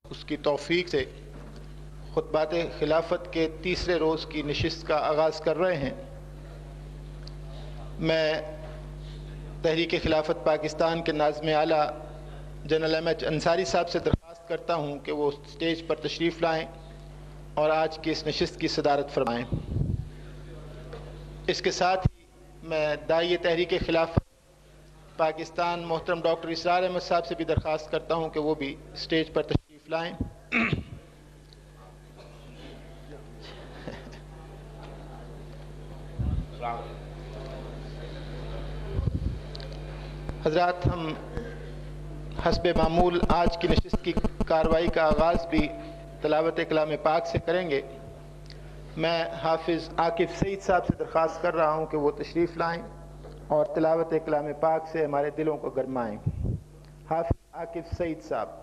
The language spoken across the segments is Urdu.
اس کی توفیق سے خطبات خلافت کے تیسرے روز کی نشست کا آغاز کر رہے ہیں۔ میں تحریک خلافت پاکستان کے ناظم اعلیٰ جنرل ایم ایچ انصاری صاحب سے درخواست کرتا ہوں کہ وہ اسٹیج پر تشریف لائیں اور آج کی اس نشست کی صدارت فرمائیں۔ اس کے ساتھ ہی میں داعی تحریک خلافت پاکستان محترم ڈاکٹر اسرار احمد صاحب سے بھی درخواست کرتا ہوں کہ وہ بھی اسٹیج پر تشریف لائیں۔ حضرات، ہم حسب معمول آج کی نشست کی کارروائی کا آغاز بھی تلاوت کلام پاک سے کریں گے۔ میں حافظ عاقب سعید صاحب سے درخواست کر رہا ہوں کہ وہ تشریف لائیں اور تلاوت کلام پاک سے ہمارے دلوں کو گرمائیں۔ حافظ عاقب سعید صاحب۔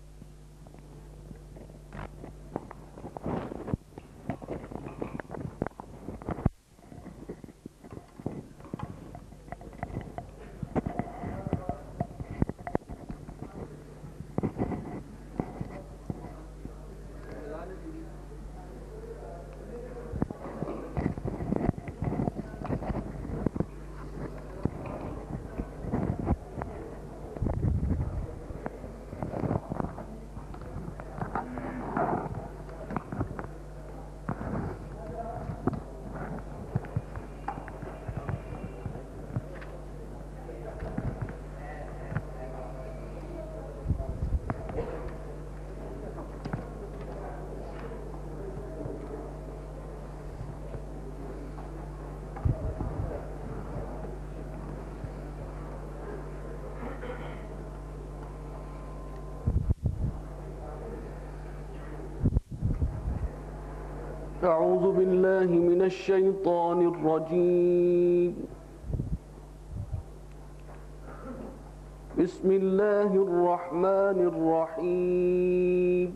أعوذ بالله من الشيطان الرجيم. بسم الله الرحمن الرحيم.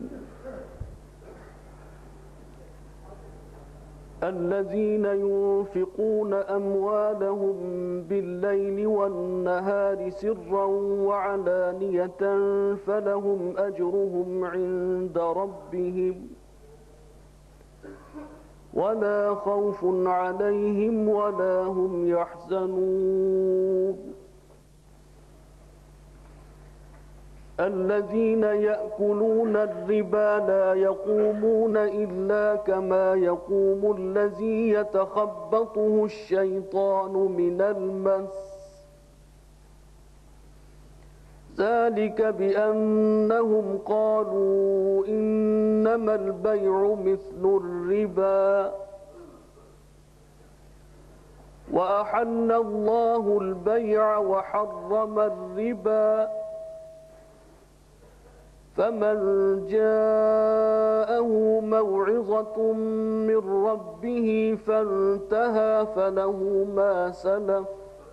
الذين ينفقون أموالهم بالليل والنهار سرا وعلانية فلهم أجرهم عند ربهم ولا خوف عليهم ولا هم يحزنون. الذين يأكلون الربا لا يقومون إلا كما يقوم الذي يتخبطه الشيطان من المس، ذلك بأنهم قالوا إنما البيع مثل الربا وأحل الله البيع وحرم الربا، فمن جاءه موعظة من ربه فانتهى فله ما سلف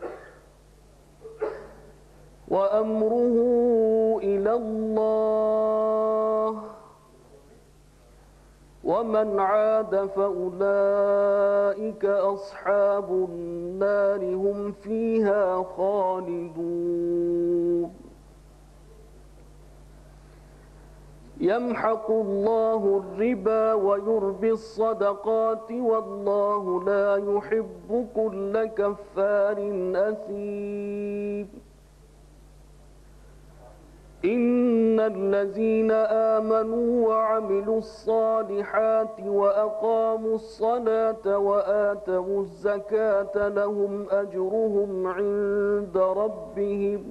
وأمره إلى الله ومن عاد فأولئك أصحاب النار هم فيها خالدون. يمحق الله الربا ويربي الصدقات والله لا يحب كل كفار أثيم. إن الذين آمنوا وعملوا الصالحات وأقاموا الصلاة وآتوا الزكاة لهم أجرهم عند ربهم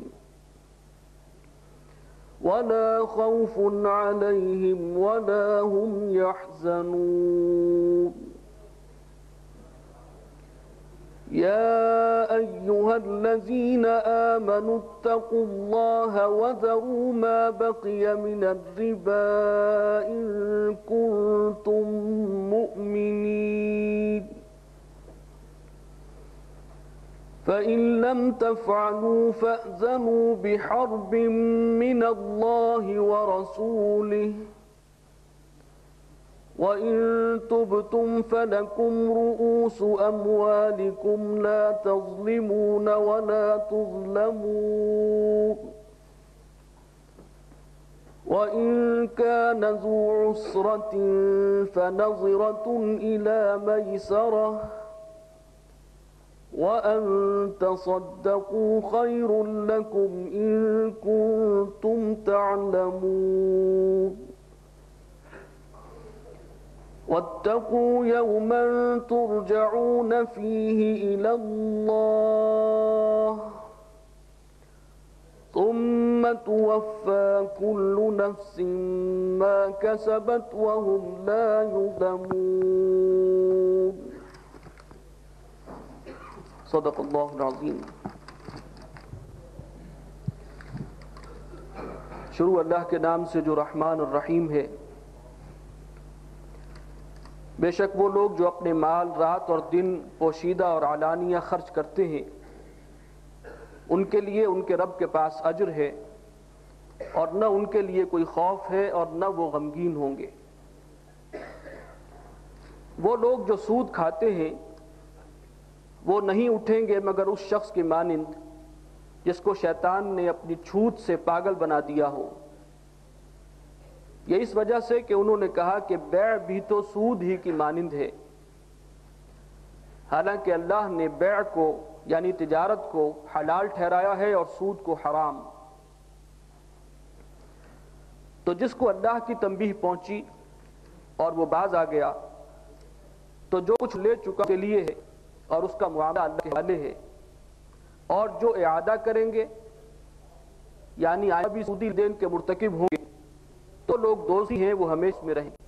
ولا خوف عليهم ولا هم يحزنون. يا أيها الذين آمنوا اتقوا الله وذروا ما بقي من الربا إن كنتم مؤمنين، فإن لم تفعلوا فأذنوا بحرب من الله ورسوله، وَإِن تُبْتُمْ فَلَكُمْ رُؤُوسُ أَمْوَالِكُمْ لَا تَظْلِمُونَ وَلَا تُظْلَمُونَ وَإِن كَانَ ذُو عُسْرَةٍ فَنَظِرَةٌ إِلَى مَيْسَرَةٍ وَأَن تَصَدَّقُوا خَيْرٌ لَكُمْ إِن كُنتُمْ تَعْلَمُونَ وَاتَّقُوا يَوْمًا تُرْجَعُونَ فِيهِ إِلَى اللَّهِ ثُمَّ تُوَفَّى كُلُّ نَفْسٍ مَا كَسَبَتْ وَهُمْ لَا يُظْلَمُونَ صدق اللہ العظیم۔ شروع اللہ کے نام سے جو رحمان الرحیم ہے۔ بے شک وہ لوگ جو اپنے مال رات اور دن پوشیدہ اور علانیہ خرچ کرتے ہیں، ان کے لیے ان کے رب کے پاس اجر ہے، اور نہ ان کے لیے کوئی خوف ہے اور نہ وہ غمگین ہوں گے۔ وہ لوگ جو سود کھاتے ہیں وہ نہیں اٹھیں گے مگر اس شخص کی مانند جس کو شیطان نے اپنی چھوت سے پاگل بنا دیا ہو۔ یہ اس وجہ سے کہ انہوں نے کہا کہ بیع بھی تو سود ہی کی مانند ہے، حالانکہ اللہ نے بیع کو یعنی تجارت کو حلال ٹھہرایا ہے اور سود کو حرام۔ تو جس کو اللہ کی تنبیہ پہنچی اور وہ باز آ گیا تو جو کچھ لے چکا کے لیے ہے اور اس کا معاملہ اللہ کے حوالے ہے، اور جو اعادہ کریں گے یعنی آئندہ بھی سودی دین کے مرتکب ہوں گے تو لوگ دوزی ہیں، وہ ہمیشہ میں رہیں گے۔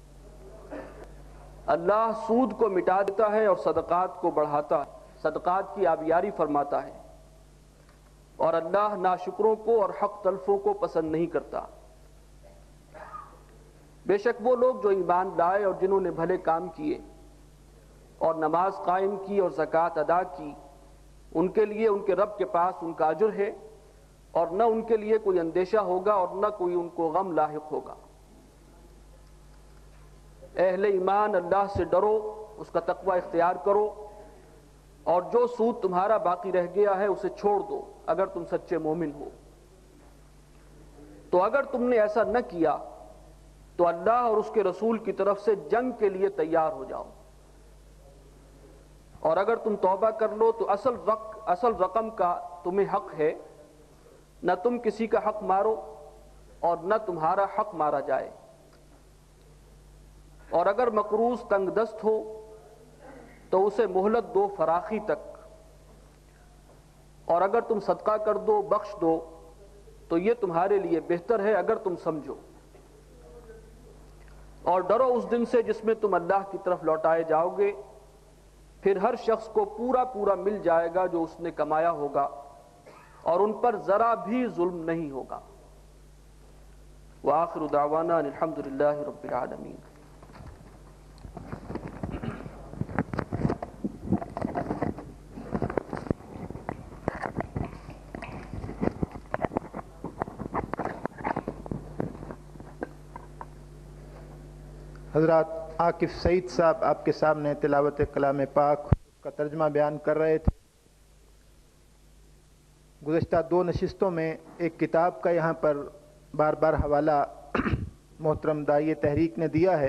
اللہ سود کو مٹا دیتا ہے اور صدقات کو بڑھاتا ہے، صدقات کی آبیاری فرماتا ہے، اور اللہ ناشکروں کو اور حق تلفوں کو پسند نہیں کرتا۔ بے شک وہ لوگ جو ایمان لائے اور جنہوں نے بھلے کام کیے اور نماز قائم کی اور زکوٰۃ ادا کی، ان کے لیے ان کے رب کے پاس ان کا اجر ہے، اور نہ ان کے لیے کوئی اندیشہ ہوگا اور نہ کوئی ان کو غم لاحق ہوگا۔ اہل ایمان اللہ سے ڈرو، اس کا تقوی اختیار کرو، اور جو سود تمہارا باقی رہ گیا ہے اسے چھوڑ دو اگر تم سچے مومن ہو۔ تو اگر تم نے ایسا نہ کیا تو اللہ اور اس کے رسول کی طرف سے جنگ کے لیے تیار ہو جاؤ، اور اگر تم توبہ کر لو تو اصل رقم کا تمہیں حق ہے، نہ تم کسی کا حق مارو اور نہ تمہارا حق مارا جائے۔ اور اگر مقروض تنگ دست ہو تو اسے مہلت دو فراخی تک، اور اگر تم صدقہ کر دو، بخش دو، تو یہ تمہارے لیے بہتر ہے اگر تم سمجھو۔ اور ڈرو اس دن سے جس میں تم اللہ کی طرف لوٹائے جاؤ گے، پھر ہر شخص کو پورا پورا مل جائے گا جو اس نے کمایا ہوگا، اور ان پر ذرا بھی ظلم نہیں ہوگا۔ وآخر دعوانا ان الحمد للہ رب العالمین۔ حضرات عاکف سعید صاحب آپ کے سامنے تلاوت کلام پاک کا ترجمہ بیان کر رہے تھے۔ گزشتہ 2 نشستوں میں ایک کتاب کا یہاں پر بار بار حوالہ محترم داعی تحریک نے دیا ہے،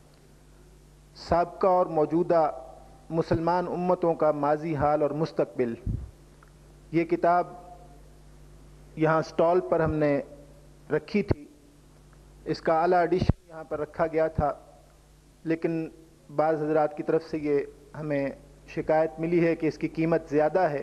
سابقہ اور موجودہ مسلمان امتوں کا ماضی حال اور مستقبل۔ یہ کتاب یہاں سٹال پر ہم نے رکھی تھی، اس کا اعلیٰ ایڈیشن یہاں پر رکھا گیا تھا، لیکن بعض حضرات کی طرف سے یہ ہمیں شکایت ملی ہے کہ اس کی قیمت زیادہ ہے۔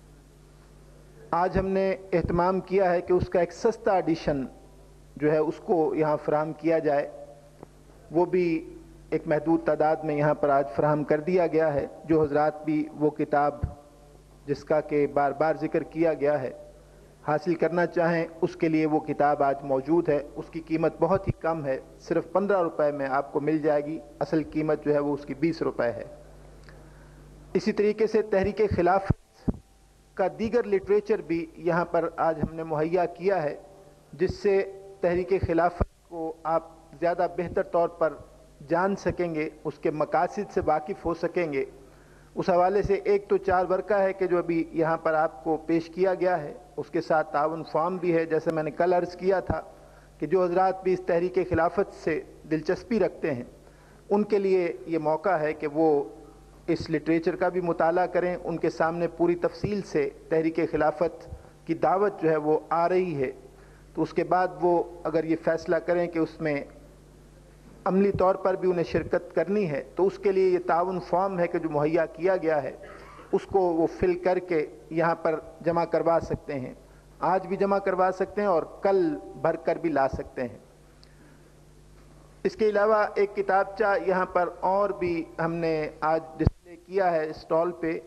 آج ہم نے اہتمام کیا ہے کہ اس کا ایک سستا ایڈیشن جو ہے اس کو یہاں فراہم کیا جائے، وہ بھی ایک محدود تعداد میں یہاں پر آج فراہم کر دیا گیا ہے۔ جو حضرات بھی وہ کتاب جس کا کہ بار بار ذکر کیا گیا ہے حاصل کرنا چاہیں، اس کے لیے وہ کتاب آج موجود ہے۔ اس کی قیمت بہت ہی کم ہے، صرف 15 روپے میں آپ کو مل جائے گی، اصل قیمت جو ہے وہ اس کی 20 روپے ہے۔ اسی طریقے سے تحریک خلافت کا دیگر لٹریچر بھی یہاں پر آج ہم نے مہیا کیا ہے، جس سے تحریک خلافت کو آپ زیادہ بہتر طور پر جان سکیں گے، اس کے مقاصد سے واقف ہو سکیں گے۔ اس حوالے سے ایک تو 4 ورقہ ہے کہ جو ابھی یہاں پر آپ کو پیش کیا گیا ہے، اس کے ساتھ تعاون فارم بھی ہے، جیسے میں نے کل عرض کیا تھا کہ جو حضرات بھی اس تحریک خلافت سے دلچسپی رکھتے ہیں ان کے لیے یہ موقع ہے کہ وہ اس لٹریچر کا بھی مطالعہ کریں. ان کے سامنے پوری تفصیل سے تحریک خلافت کی دعوت جو ہے وہ آ رہی ہے، تو اس کے بعد وہ اگر یہ فیصلہ کریں کہ اس میں عملی طور پر بھی انہیں شرکت کرنی ہے تو اس کے لیے یہ تعاون فارم ہے کہ جو مہیا کیا گیا ہے اس کو وہ فل کر کے یہاں پر جمع کروا سکتے ہیں. آج بھی جمع کروا سکتے ہیں اور کل بھر کر بھی لا سکتے ہیں. اس کے علاوہ ایک کتابچہ یہاں پر اور بھی ہم نے آج ڈسپلے کیا ہے اسٹال پہ،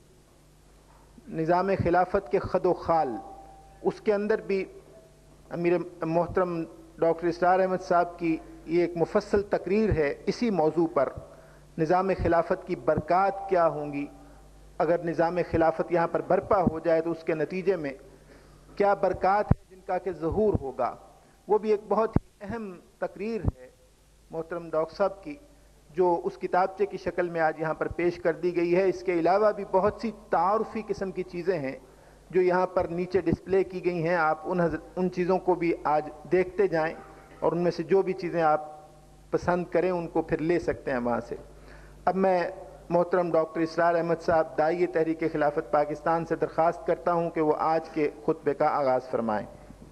نظام خلافت کے خد و خال. اس کے اندر بھی امیر محترم ڈاکٹر اسرار احمد صاحب کی یہ ایک مفصل تقریر ہے اسی موضوع پر، نظام خلافت کی برکات کیا ہوں گی، اگر نظام خلافت یہاں پر برپا ہو جائے تو اس کے نتیجے میں کیا برکات ہیں جن کا کہ ظہور ہوگا. وہ بھی ایک بہت ہی اہم تقریر ہے محترم ڈاکٹر صاحب کی، جو اس کتابچے کی شکل میں آج یہاں پر پیش کر دی گئی ہے. اس کے علاوہ بھی بہت سی تعارفی قسم کی چیزیں ہیں جو یہاں پر نیچے ڈسپلے کی گئی ہیں. آپ ان چیزوں کو بھی آج دیکھتے جائیں اور ان میں سے جو بھی چیزیں آپ پسند کریں ان کو پھر لے سکتے ہیں وہاں سے. اب میں محترم ڈاکٹر اسرار احمد صاحب داعی تحریک خلافت پاکستان سے درخواست کرتا ہوں کہ وہ آج کے خطبے کا آغاز فرمائیں.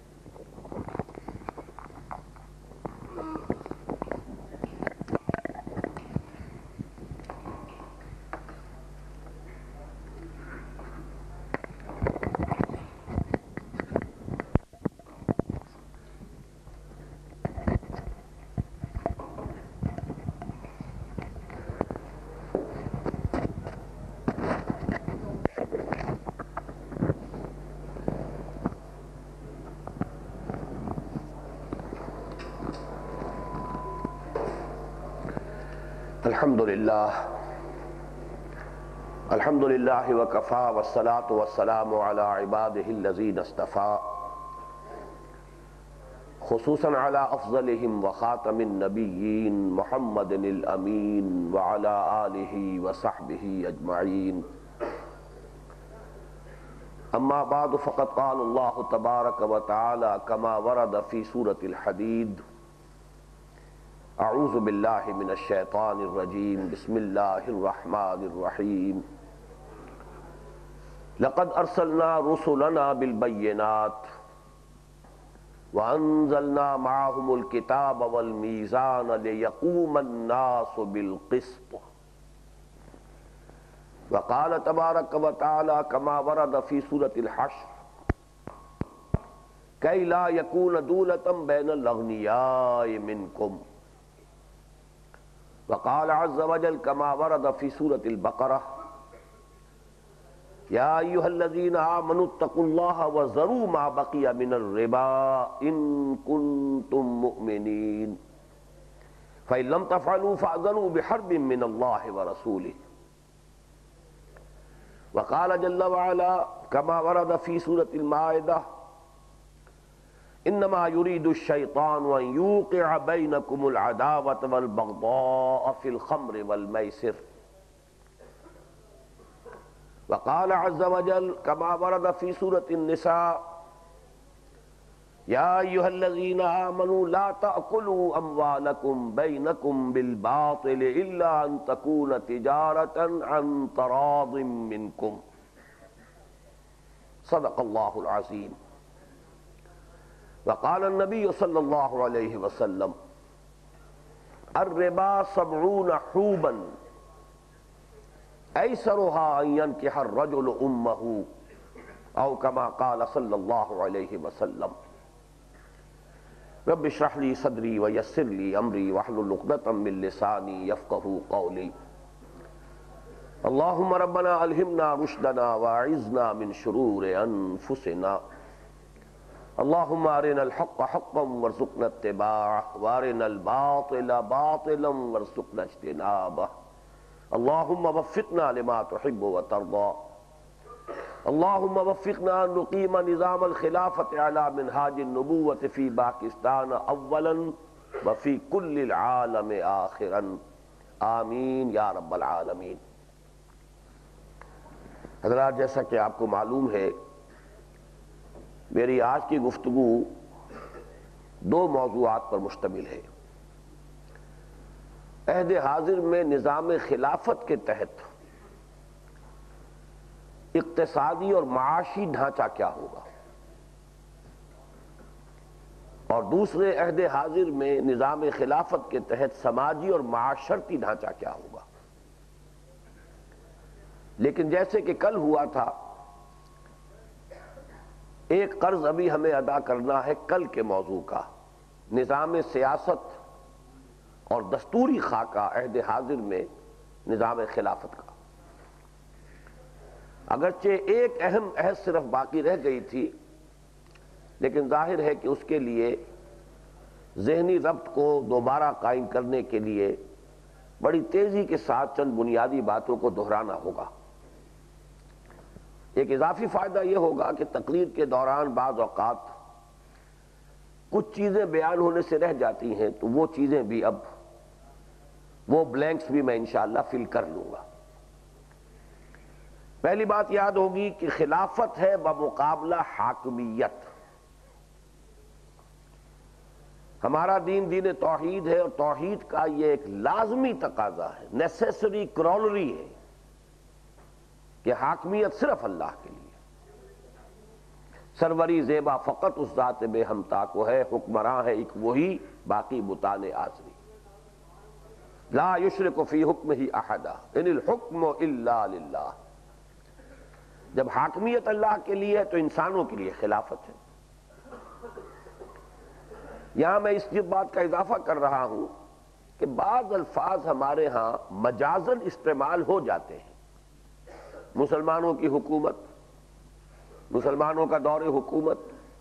الحمد للہ وکفا والصلاة والسلام علی عباده الذین اصطفى خصوصا علی افضلهم وخاتم النبیین محمد الامین وعلی آلہ وصحبہ اجمعین. اما بعد فقد قال اللہ تبارک وتعالی کما ورد فی سورة الحدید اعوذ باللہ من الشیطان الرجیم بسم اللہ الرحمن الرحیم. لقد ارسلنا رسلنا بالبینات وانزلنا معهم الكتاب والمیزان لیقوم الناس بالقسط. وقال تبارک وتعالی کما ورد فی سورة الحشر کی لا یکون دولة بین الاغنیاء منکم. وقال عز وجل كما ورد في سورة البقرة يا أيها الذين آمنوا اتقوا الله وذروا ما بقي من الربا إن كنتم مؤمنين فإن لم تفعلوا فأذنوا بحرب من الله ورسوله. وقال جل وعلا كما ورد في سورة المائدة انما يريد الشيطان ان يوقع بينكم العداوة والبغضاء في الخمر والميسر. وقال عز وجل كما ورد في سورة النساء يا أيها الذين آمنوا لا تأكلوا أموالكم بينكم بالباطل إلا أن تكون تجارة عن تراض منكم. صدق الله العظيم. وقال النبي صلى الله عليه وسلم الربا 70 حوبا أيسرها أن ينكح الرجل أمه أو كما قال صلى الله عليه وسلم. رب اشرح لي صدري ويسر لي أمري واحلل عقدة من لساني يفقهوا قولي. اللهم ربنا ألهمنا رشدنا وأعذنا من شرور أنفسنا. اللهم أرنا الحق حقا وارزقنا اتباعه وأرنا الباطل باطلا وارزقنا اجتنابه. اللهم وفقنا لما تحب وترضى. اللهم وفقنا أن نقيم نظام الخلافة على منهاج النبوة في باكستان أولا وفي كل العالم آخرا آمین یا رب العالمین. حضرات، جیسا کہ آپ کو معلوم ہے میری آج کی گفتگو دو موضوعات پر مشتمل ہے۔ عہد حاضر میں نظام خلافت کے تحت اقتصادی اور معاشی ڈھانچہ کیا ہوگا، اور دوسرے عہد حاضر میں نظام خلافت کے تحت سماجی اور معاشرتی ڈھانچہ کیا ہوگا۔ لیکن جیسے کہ کل ہوا تھا، ایک قرض ابھی ہمیں ادا کرنا ہے کل کے موضوع کا، نظام سیاست اور دستوری خاکہ عہد حاضر میں نظام خلافت کا۔ اگرچہ ایک اہم عہد صرف باقی رہ گئی تھی، لیکن ظاہر ہے کہ اس کے لیے ذہنی ربط کو دوبارہ قائم کرنے کے لیے بڑی تیزی کے ساتھ چند بنیادی باتوں کو دہرانا ہوگا۔ ایک اضافی فائدہ یہ ہوگا کہ تقریر کے دوران بعض اوقات کچھ چیزیں بیان ہونے سے رہ جاتی ہیں، تو وہ چیزیں بھی اب وہ بلینکس بھی میں انشاءاللہ فل کر لوں گا۔ پہلی بات یاد ہوگی کہ خلافت ہے بمقابلہ حاکمیت۔ ہمارا دین دین توحید ہے، اور توحید کا یہ ایک لازمی تقاضا ہے، نیسیسری کرولری ہے کہ حاکمیت صرف اللہ کے لیے۔ سروری زیبا فقط اس ذات بے ہمتا کو ہے، حکمراں ہے ایک وہی، باقی بتان آزری۔ لا یشرک فی حکمہ احدا ان الحکم الا للہ۔ جب حاکمیت اللہ کے لیے ہے تو انسانوں کے لیے خلافت ہے۔ یہاں میں اس بات کا اضافہ کر رہا ہوں کہ بعض الفاظ ہمارے ہاں مجازن استعمال ہو جاتے ہیں۔ مسلمانوں کی حکومت، مسلمانوں کا دور حکومت،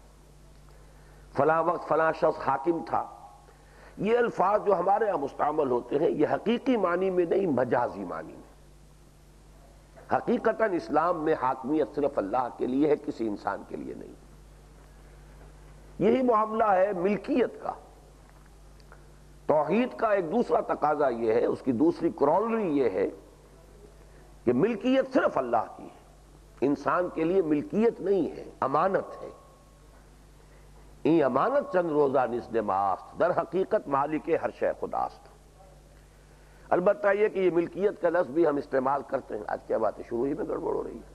فلاں وقت فلاں شخص حاکم تھا، یہ الفاظ جو ہمارے یہاں مستعمل ہوتے ہیں یہ حقیقی معنی میں نہیں، مجازی معنی میں۔ حقیقتاً اسلام میں حاکمیت صرف اللہ کے لیے ہے، کسی انسان کے لیے نہیں۔ یہی معاملہ ہے ملکیت کا۔ توحید کا ایک دوسرا تقاضا یہ ہے، اس کی دوسری کرولری یہ ہے کہ ملکیت صرف اللہ کی ہے، انسان کے لیے ملکیت نہیں ہے، امانت ہے۔ این امانت چند روزہ نزد ماست، در حقیقت مالک ہر شے خداست۔ البتہ یہ کہ یہ ملکیت کا لفظ بھی ہم استعمال کرتے ہیں، آج کیا بات ہے، شروع ہی میں گڑبڑ ہو رہی ہے۔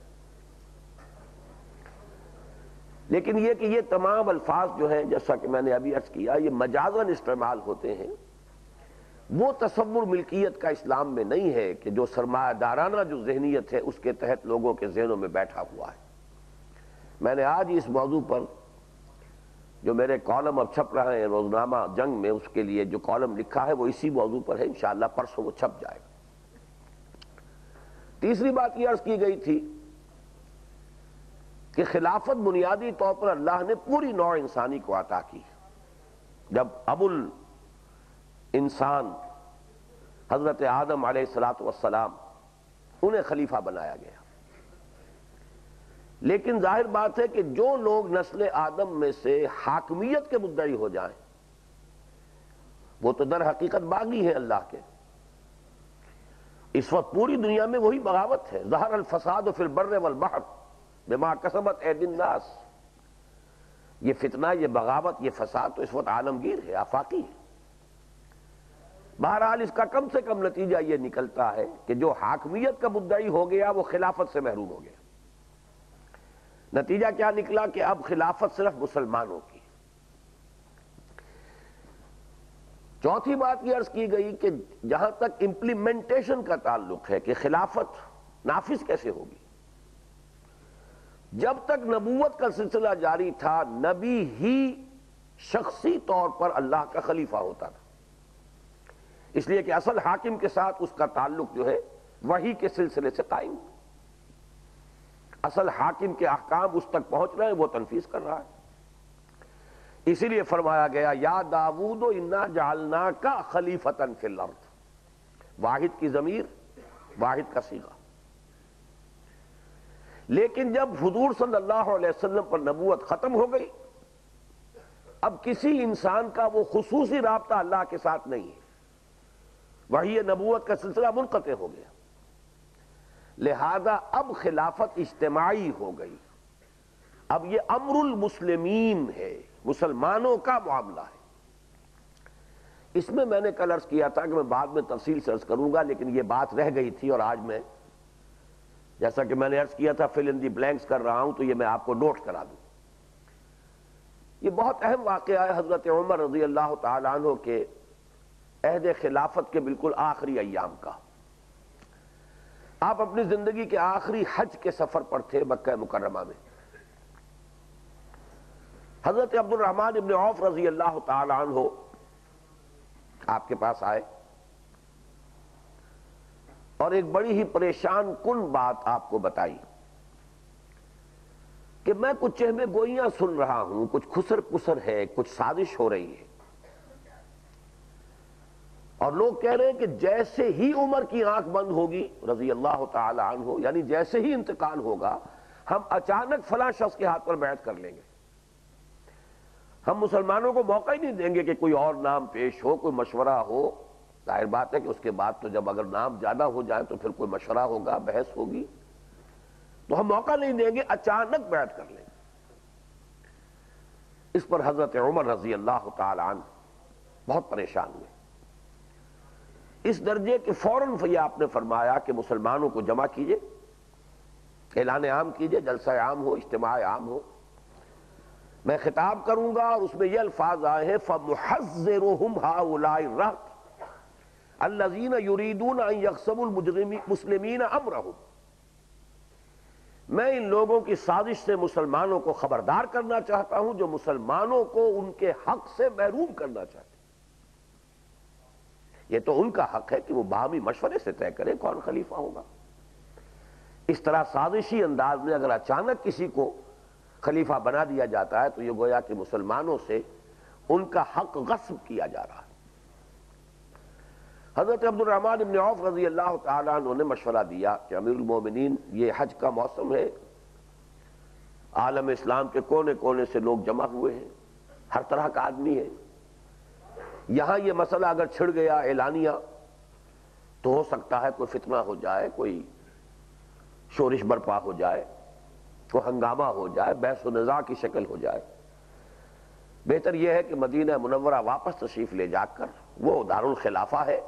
لیکن یہ کہ یہ تمام الفاظ جو ہیں، جیسا کہ میں نے ابھی عرض کیا، یہ مجازاً استعمال ہوتے ہیں۔ وہ تصور ملکیت کا اسلام میں نہیں ہے کہ جو سرمایہ دارانہ جو ذہنیت ہے اس کے تحت لوگوں کے ذہنوں میں بیٹھا ہوا ہے۔ میں نے آج اس موضوع پر جو میرے کالم اب چھپ رہے ہیں روزنامہ جنگ میں، اس کے لیے جو کالم لکھا ہے وہ اسی موضوع پر ہے، انشاءاللہ پرسوں وہ چھپ جائے گا۔ تیسری بات یہ عرض کی گئی تھی کہ خلافت بنیادی طور پر اللہ نے پوری نوع انسانی کو عطا کی۔ جب ابو الانسان حضرت آدم علیہ السلام انہیں خلیفہ بنایا گیا، لیکن ظاہر بات ہے کہ جو لوگ نسل آدم میں سے حاکمیت کے مدعی ہو جائیں وہ تو در حقیقت باغی ہیں اللہ کے۔ اس وقت پوری دنیا میں وہی بغاوت ہے، ظہر الفساد فی البر والبحر بما کسبت ایدی الناس۔ یہ فتنہ، یہ بغاوت، یہ فساد تو اس وقت عالمگیر ہے، آفاقی ہے۔ بہرحال اس کا کم سے کم نتیجہ یہ نکلتا ہے کہ جو حاکمیت کا مدعی ہو گیا وہ خلافت سے محروم ہو گیا۔ نتیجہ کیا نکلا کہ اب خلافت صرف مسلمانوں کی۔ چوتھی بات یہ عرض کی گئی کہ جہاں تک امپلیمنٹیشن کا تعلق ہے کہ خلافت نافذ کیسے ہوگی، جب تک نبوت کا سلسلہ جاری تھا نبی ہی شخصی طور پر اللہ کا خلیفہ ہوتا تھا، اس لیے کہ اصل حاکم کے ساتھ اس کا تعلق جو ہے وحی کے سلسلے سے قائم، اصل حاکم کے احکام اس تک پہنچ رہے ہیں، وہ تنفیذ کر رہا ہے۔ اسی لیے فرمایا گیا یا داؤد انا جعلناک خلیفۃ فی الارض، واحد کی ضمیر، واحد کا صیغہ۔ لیکن جب حضور صلی اللہ علیہ وسلم پر نبوت ختم ہو گئی، اب کسی انسان کا وہ خصوصی رابطہ اللہ کے ساتھ نہیں ہے، وحی نبوت کا سلسلہ منقطع ہو گیا، لہذا اب خلافت اجتماعی ہو گئی۔ اب یہ امر المسلمین ہے، مسلمانوں کا معاملہ ہے۔ اس میں نے کل عرض کیا تھا کہ میں بعد میں تفصیل سے عرض کروں گا، لیکن یہ بات رہ گئی تھی اور آج میں جیسا کہ میں نے عرض کیا تھا فل ان دی بلینکس کر رہا ہوں، تو یہ میں آپ کو نوٹ کرا دوں۔ یہ بہت اہم واقعہ ہے حضرت عمر رضی اللہ تعالیٰ عنہ کے عہد خلافت کے بالکل آخری ایام کا۔ آپ اپنی زندگی کے آخری حج کے سفر پر تھے مکہ مکرمہ میں۔ حضرت عبد الرحمن ابن عوف رضی اللہ تعالیٰ عنہ آپ کے پاس آئے اور ایک بڑی ہی پریشان کن بات آپ کو بتائی کہ میں کچھ چہمے گوئیاں سن رہا ہوں، کچھ خسر پسر ہے، کچھ سازش ہو رہی ہے، اور لوگ کہہ رہے ہیں کہ جیسے ہی عمر کی آنکھ بند ہوگی رضی اللہ تعالی عنہ، یعنی جیسے ہی انتقال ہوگا، ہم اچانک فلاں شخص کے ہاتھ پر بیعت کر لیں گے۔ ہم مسلمانوں کو موقع ہی نہیں دیں گے کہ کوئی اور نام پیش ہو، کوئی مشورہ ہو۔ ظاہر بات ہے کہ اس کے بعد تو جب اگر نام زیادہ ہو جائے تو پھر کوئی مشورہ ہوگا، بحث ہوگی، تو ہم موقع نہیں دیں گے، اچانک بیعت کر لیں گے۔ اس پر حضرت عمر رضی اللہ تعالی عنہ بہت پریشان ہوئے، اس درجے کہ فوراً یہ آپ نے فرمایا کہ مسلمانوں کو جمع کیجئے، اعلان عام کیجئے، جلسہ عام ہو، اجتماع عام ہو، میں خطاب کروں گا، اور اس میں یہ الفاظ آئے ہیں فَمُحَذِّرُهُمْ هَؤُلَاءِ الرَّهْطِ الَّذِينَ يُرِيدُونَ أَن يَغْصَبُوا الْمُسْلِمِينَ أَمْرَهُمْ۔ میں ان لوگوں کی سازش سے مسلمانوں کو خبردار کرنا چاہتا ہوں جو مسلمانوں کو ان کے حق سے محروم کرنا چاہتے ہیں۔ یہ تو ان کا حق ہے کہ وہ باہمی مشورے سے طے کرے کون خلیفہ ہوگا۔ اس طرح سازشی انداز میں اگر اچانک کسی کو خلیفہ بنا دیا جاتا ہے تو یہ گویا کہ مسلمانوں سے ان کا حق غصب کیا جا رہا ہے۔ حضرت عبد الرحمن ابن عوف رضی اللہ تعالیٰ عنہ نے مشورہ دیا کہ امیر المومنین، یہ حج کا موسم ہے، عالم اسلام کے کونے کونے سے لوگ جمع ہوئے ہیں، ہر طرح کا آدمی ہے، یہاں یہ مسئلہ اگر چھڑ گیا اعلانیہ تو ہو سکتا ہے کوئی فتنہ ہو جائے، کوئی شورش برپا ہو جائے، کوئی ہنگامہ ہو جائے، بحث و نزاع کی شکل ہو جائے۔ بہتر یہ ہے کہ مدینہ منورہ واپس تشریف لے جا کر، وہ دارالخلافہ ہے،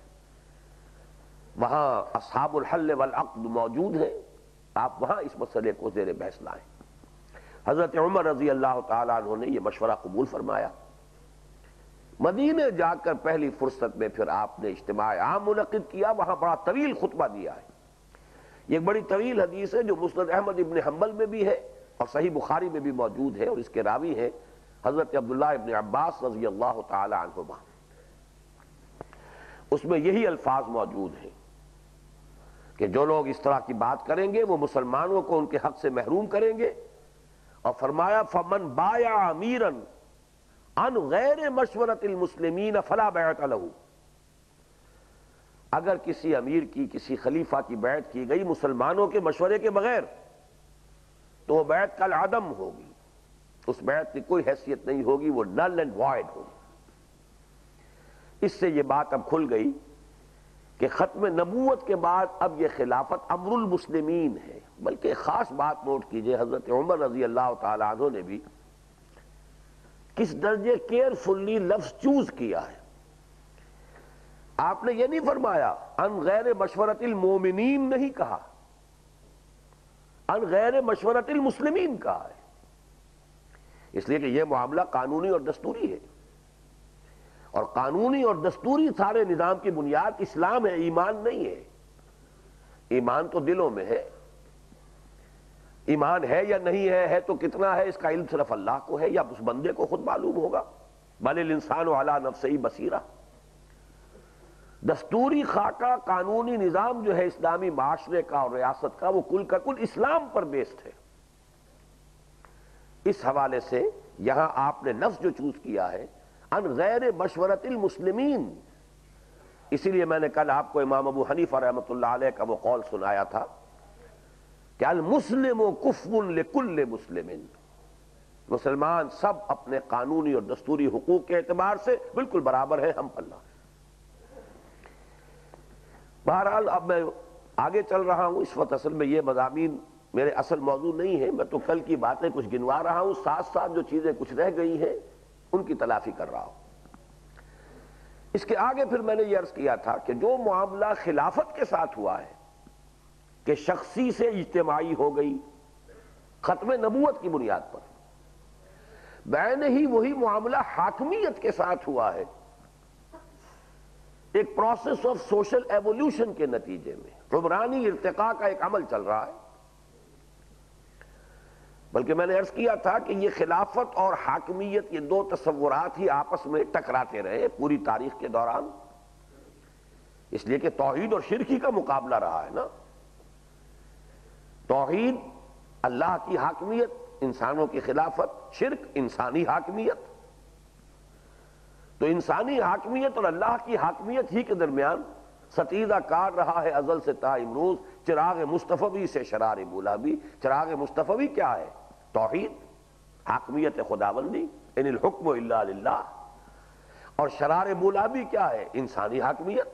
وہاں اصحاب الحل والعقد موجود ہیں، آپ وہاں اس مسئلے کو زیر بحث لائیں۔ حضرت عمر رضی اللہ تعالیٰ عنہ نے یہ مشورہ قبول فرمایا۔ مدینے جا کر پہلی فرصت میں پھر آپ نے اجتماع عام منعقد کیا، وہاں بڑا طویل خطبہ دیا ہے۔ یہ ایک بڑی طویل حدیث ہے جو مسند احمد ابن حنبل میں بھی ہے اور صحیح بخاری میں بھی موجود ہے، اور اس کے راوی ہیں حضرت عبداللہ ابن عباس رضی اللہ تعالی عنہما۔ اس میں یہی الفاظ موجود ہیں کہ جو لوگ اس طرح کی بات کریں گے وہ مسلمانوں کو ان کے حق سے محروم کریں گے، اور فرمایا فَمَنْ بَایَعَ أَمِیرًا عَنْ غَیْرِ مَشْوَرَةِ الْمُسْلِمِینَ فَلَا بَیعَةَ لَهُ۔ اگر کسی امیر کی، کسی خلیفہ کی بیعت کی گئی مسلمانوں کے مشورے کے بغیر تو وہ بیعت کل عدم ہوگی، اس بیعت کی کوئی حیثیت نہیں ہوگی، وہ نل اینڈ وائڈ ہوگی۔ اس سے یہ بات اب کھل گئی کہ ختم نبوت کے بعد اب یہ خلافت امر المسلمین ہے۔ بلکہ خاص بات نوٹ کیجئے، حضرت عمر رضی اللہ تعالی عنہ نے بھی کس درجے کیئرفلی لفظ چوز کیا ہے۔ آپ نے یہ نہیں فرمایا ان غیر مشورت المومنین، نہیں کہا، ان غیر مشورت المسلمین کہا ہے، اس لیے کہ یہ معاملہ قانونی اور دستوری ہے، اور قانونی اور دستوری سارے نظام کی بنیاد اسلام ہے، ایمان نہیں ہے۔ ایمان تو دلوں میں ہے، ایمان ہے یا نہیں ہے تو کتنا ہے اس کا علم صرف اللہ کو ہے، یا اس بندے کو خود معلوم ہوگا۔ بل الانسان علی نفسہ بصیرہ۔ دستوری خاکہ، قانونی نظام جو ہے اسلامی معاشرے کا اور ریاست کا، وہ کل کا کل اسلام پر بیسڈ ہے۔ اس حوالے سے یہاں آپ نے لفظ جو چوز کیا ہے ان غیر مشورت المسلمین، اسی لیے میں نے کل آپ کو امام ابو حنیفہ رحمۃ اللہ علیہ کا وہ قول سنایا تھا کہ المسلم کفو لکل مسلم، مسلمان سب اپنے قانونی اور دستوری حقوق کے اعتبار سے بالکل برابر ہیں، ہم پلہ۔ بہرحال اب میں آگے چل رہا ہوں، اس وقت اصل میں یہ مضامین میرے اصل موضوع نہیں ہے، میں تو کل کی باتیں کچھ گنوا رہا ہوں، ساتھ ساتھ جو چیزیں کچھ رہ گئی ہیں ان کی تلافی کر رہا ہوں۔ اس کے آگے پھر میں نے یہ عرض کیا تھا کہ جو معاملہ خلافت کے ساتھ ہوا ہے کہ شخصی سے اجتماعی ہو گئی ختم نبوت کی بنیاد پر، بعین ہی وہی معاملہ حاکمیت کے ساتھ ہوا ہے ایک پروسیس آف سوشل ایوولوشن کے نتیجے میں، عمرانی ارتقاء کا ایک عمل چل رہا ہے۔ بلکہ میں نے عرض کیا تھا کہ یہ خلافت اور حاکمیت، یہ دو تصورات ہی آپس میں ٹکراتے رہے پوری تاریخ کے دوران، اس لیے کہ توحید اور شرک ہی کا مقابلہ رہا ہے نا۔ توحید اللہ کی حاکمیت، انسانوں کی خلافت، شرک انسانی حاکمیت۔ تو انسانی حاکمیت اور اللہ کی حاکمیت ہی کے درمیان ستیزہ کار رہا ہے ازل سے تا امروز چراغ مصطفی سے شرار بولابی۔ چراغ مصطفی کیا ہے؟ توحید، حاکمیت خداوندی، ان الحکم الا للہ۔ اور شرار بولابی کیا ہے؟ انسانی حاکمیت۔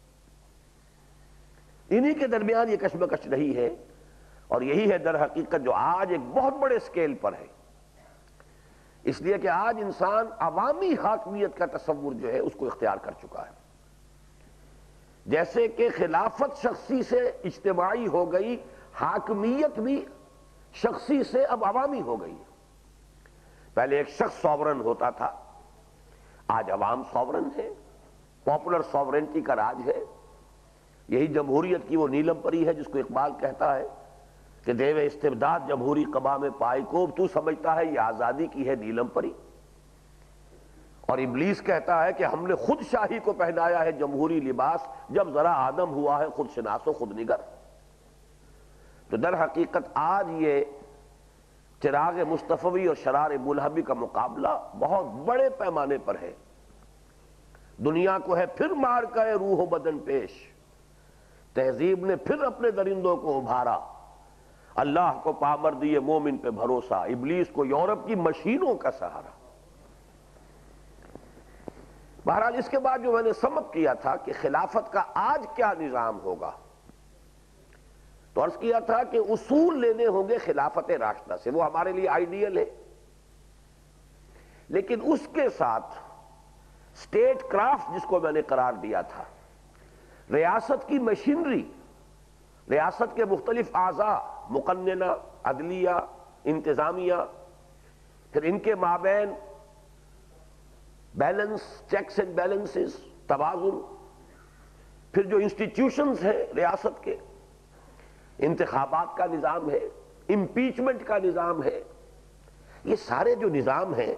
انہی کے درمیان یہ کشمکش رہی ہے، اور یہی ہے در حقیقت جو آج ایک بہت بڑے سکیل پر ہے، اس لیے کہ آج انسان عوامی حاکمیت کا تصور جو ہے اس کو اختیار کر چکا ہے۔ جیسے کہ خلافت شخصی سے اجتماعی ہو گئی، حاکمیت بھی شخصی سے اب عوامی ہو گئی۔ پہلے ایک شخص سوورن ہوتا تھا، آج عوام سوورن ہے، پاپولر سوورنٹی کا راج ہے۔ یہی جمہوریت کی وہ نیلم پری ہے جس کو اقبال کہتا ہے کہ دیو استبداد جمہوری قبا میں پائے کو، تو سمجھتا ہے یہ آزادی کی ہے نیلم پری۔ اور ابلیس کہتا ہے کہ ہم نے خود شاہی کو پہنایا ہے جمہوری لباس، جب ذرا آدم ہوا ہے خود شناس و خود نگر۔ تو در حقیقت آج یہ چراغ مصطفی اور شرار ملہبی کا مقابلہ بہت بڑے پیمانے پر ہے۔ دنیا کو ہے پھر مار کے روح و بدن پیش، تہذیب نے پھر اپنے درندوں کو ابھارا، اللہ کو پامر دیے مومن پہ بھروسہ، ابلیس کو یورپ کی مشینوں کا سہارا۔ بہرحال اس کے بعد جو میں نے سمجھ کیا تھا کہ خلافت کا آج کیا نظام ہوگا، تو عرض کیا تھا کہ اصول لینے ہوں گے خلافت راشدہ سے، وہ ہمارے لیے آئیڈیل ہے، لیکن اس کے ساتھ سٹیٹ کرافٹ جس کو میں نے قرار دیا تھا، ریاست کی مشینری، ریاست کے مختلف اعضاء، مقننہ، عدلیہ، انتظامیہ، پھر ان کے مابین بیلنس، چیکس اینڈ بیلنسز، توازن، پھر جو انسٹیٹیوشنز ہیں ریاست کے، انتخابات کا نظام ہے، امپیچمنٹ کا نظام ہے، یہ سارے جو نظام ہیں،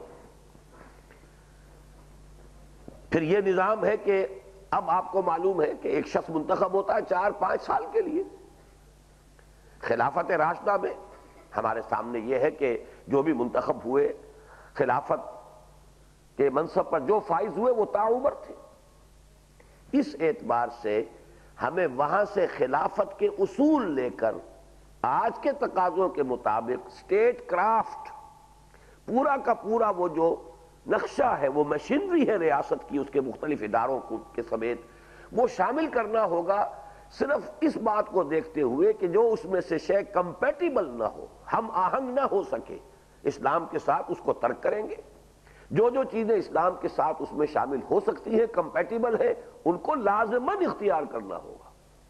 پھر یہ نظام ہے کہ اب آپ کو معلوم ہے کہ ایک شخص منتخب ہوتا ہے 4-5 سال کے لیے۔ خلافت راشدہ میں ہمارے سامنے یہ ہے کہ جو بھی منتخب ہوئے خلافت کے منصب پر جو فائز ہوئے وہ تاعمر تھے۔ اس اعتبار سے ہمیں وہاں سے خلافت کے اصول لے کر آج کے تقاضوں کے مطابق سٹیٹ کرافٹ پورا کا پورا وہ جو نقشہ ہے، وہ مشینری ہے ریاست کی، اس کے مختلف اداروں کے سمیت، وہ شامل کرنا ہوگا، صرف اس بات کو دیکھتے ہوئے کہ جو اس میں سے شے کمپیٹیبل نہ ہو، ہم آہنگ نہ ہو سکے اسلام کے ساتھ، اس کو ترک کریں گے۔ جو جو چیزیں اسلام کے ساتھ اس میں شامل ہو سکتی ہیں، کمپیٹیبل ہے، ان کو لازماً اختیار کرنا ہوگا۔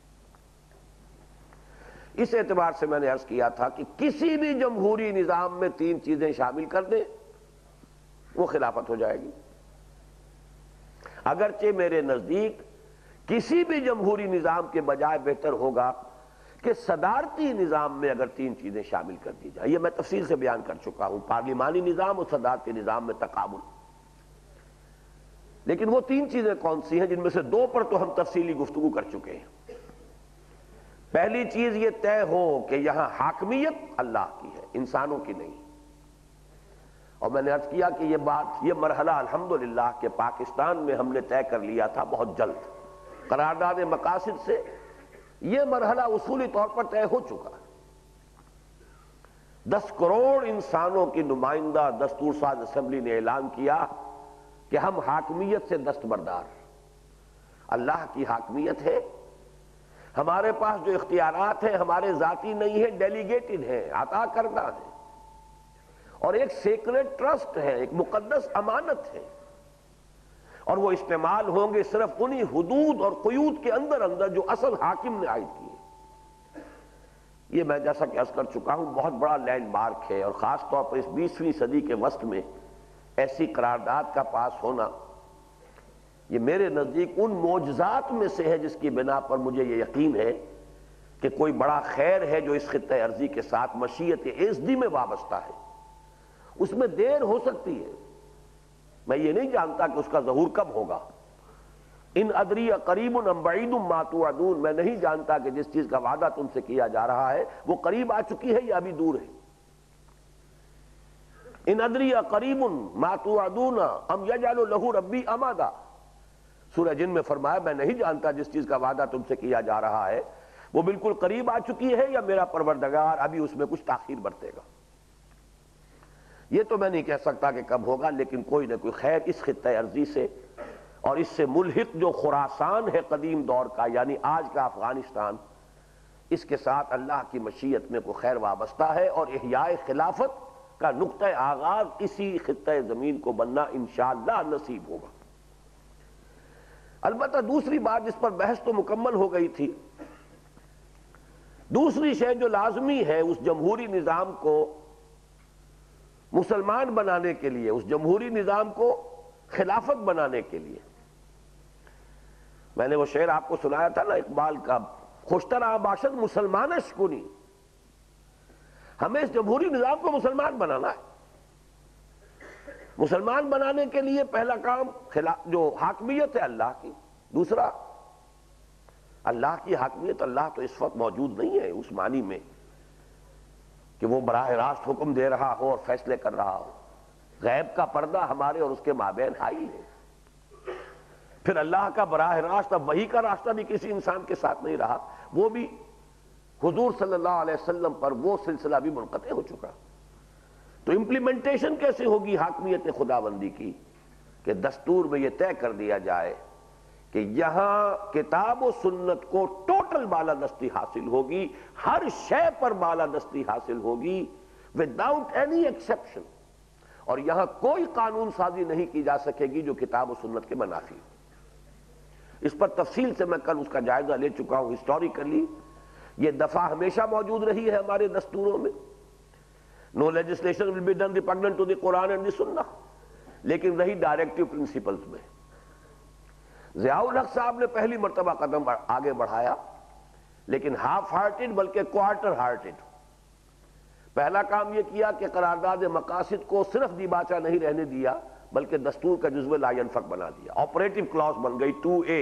اس اعتبار سے میں نے عرض کیا تھا کہ کسی بھی جمہوری نظام میں 3 چیزیں شامل کر دیں، وہ خلافت ہو جائے گی۔ اگرچہ میرے نزدیک کسی بھی جمہوری نظام کے بجائے بہتر ہوگا کہ صدارتی نظام میں اگر 3 چیزیں شامل کر دی جائیں، یہ میں تفصیل سے بیان کر چکا ہوں، پارلیمانی نظام اور صدارتی نظام میں تقابل۔ لیکن وہ 3 چیزیں کون سی ہیں جن میں سے 2 پر تو ہم تفصیلی گفتگو کر چکے ہیں۔ پہلی چیز یہ طے ہو کہ یہاں حاکمیت اللہ کی ہے، انسانوں کی نہیں۔ اور میں نے عرض کیا کہ یہ مرحلہ الحمدللہ کہ پاکستان میں ہم نے طے کر لیا تھا بہت جلد، قرارداد مقاصد سے یہ مرحلہ اصولی طور پر طے ہو چکا ہے۔ 10 کروڑ انسانوں کی نمائندہ دستور ساز اسمبلی نے اعلان کیا کہ ہم حاکمیت سے دستبردار، اللہ کی حاکمیت ہے، ہمارے پاس جو اختیارات ہیں ہمارے ذاتی نہیں ہیں، ڈیلیگیٹڈ ہیں، عطا کردہ ہیں، اور ایک سیکرڈ ٹرسٹ ہے، ایک مقدس امانت ہے۔ اور وہ استعمال ہوں گے صرف انہی حدود اور قیود کے اندر اندر جو اصل حاکم نے عائد کیے۔ یہ میں جیسا کہ عرض کر چکا ہوں بہت بڑا لینڈ مارک ہے، اور خاص طور پر اس 20ویں صدی کے وسط میں ایسی قرارداد کا پاس ہونا یہ میرے نزدیک ان معجزات میں سے ہے جس کی بنا پر مجھے یہ یقین ہے کہ کوئی بڑا خیر ہے جو اس خطہ ارضی کے ساتھ مشیت ایزدی میں وابستہ ہے۔ اس میں دیر ہو سکتی ہے، میں یہ نہیں جانتا کہ اس کا ظہور کب ہوگا۔ ان ادری قریب ام بعید ما توعدون، میں نہیں جانتا کہ جس چیز کا وعدہ تم سے کیا جا رہا ہے وہ قریب آ چکی ہے یا ابھی دور ہے۔ ان ادری قریب ما توعدون ام یجعل لہ ربی امدا، سورہ جن میں فرمایا میں نہیں جانتا جس چیز کا وعدہ تم سے کیا جا رہا ہے وہ بالکل قریب آ چکی ہے یا میرا پروردگار ابھی اس میں کچھ تاخیر برتے گا۔ یہ تو میں نہیں کہہ سکتا کہ کب ہوگا، لیکن کوئی نہ کوئی خیر اس خطہ ارضی سے اور اس سے ملحق جو خراسان ہے قدیم دور کا، یعنی آج کا افغانستان، اس کے ساتھ اللہ کی مشیت میں کوئی خیر وابستہ ہے، اور احیاء خلافت کا نقطہ آغاز اسی خطہ زمین کو بننا انشاءاللہ نصیب ہوگا۔ البتہ دوسری بات جس پر بحث تو مکمل ہو گئی تھی، دوسری شے جو لازمی ہے اس جمہوری نظام کو مسلمان بنانے کے لیے، اس جمہوری نظام کو خلافت بنانے کے لیے، میں نے وہ شعر آپ کو سنایا تھا نا اقبال کا، خوشتر باشد مسلمان اشکنی، ہمیں اس جمہوری نظام کو مسلمان بنانا ہے۔ مسلمان بنانے کے لیے پہلا کام جو حاکمیت ہے اللہ کی، دوسرا اللہ کی حاکمیت، اللہ تو اس وقت موجود نہیں ہے اس معنی میں کہ وہ براہ راست حکم دے رہا ہو اور فیصلے کر رہا ہو، غیب کا پردہ ہمارے اور اس کے مابین حائل ہے۔ پھر اللہ کا براہ راست، اب وحی کا راستہ بھی کسی انسان کے ساتھ نہیں رہا، وہ بھی حضور صلی اللہ علیہ وسلم پر وہ سلسلہ بھی منقطع ہو چکا۔ تو امپلیمنٹیشن کیسے ہوگی حاکمیت خداوندی کی کہ دستور میں یہ طے کر دیا جائے کہ یہاں کتاب و سنت کو ٹوٹل بالادستی حاصل ہوگی، ہر شے پر بالادستی حاصل ہوگی وداؤٹ اینی ایکسیپشن، اور یہاں کوئی قانون سازی نہیں کی جا سکے گی جو کتاب و سنت کے منافی ہو۔ اس پر تفصیل سے میں کل اس کا جائزہ لے چکا ہوں، ہسٹوریکلی یہ دفعہ ہمیشہ موجود رہی ہے ہمارے دستوروں میں، no legislation will be done repugnant to the Quran and the Sunnah, لیکن رہی ڈائریکٹیو پرنسپلز میں۔ ضیاء الحق صاحب نے پہلی مرتبہ قدم آگے بڑھایا، لیکن ہاف ہارٹڈ بلکہ کوارٹر ہارٹڈ۔ پہلا کام یہ کیا کہ قرارداد مقاصد کو صرف دیباچہ نہیں رہنے دیا بلکہ دستور کا جزو لا ینفک بنا دیا، آپریٹو کلاس بن گئی 2A۔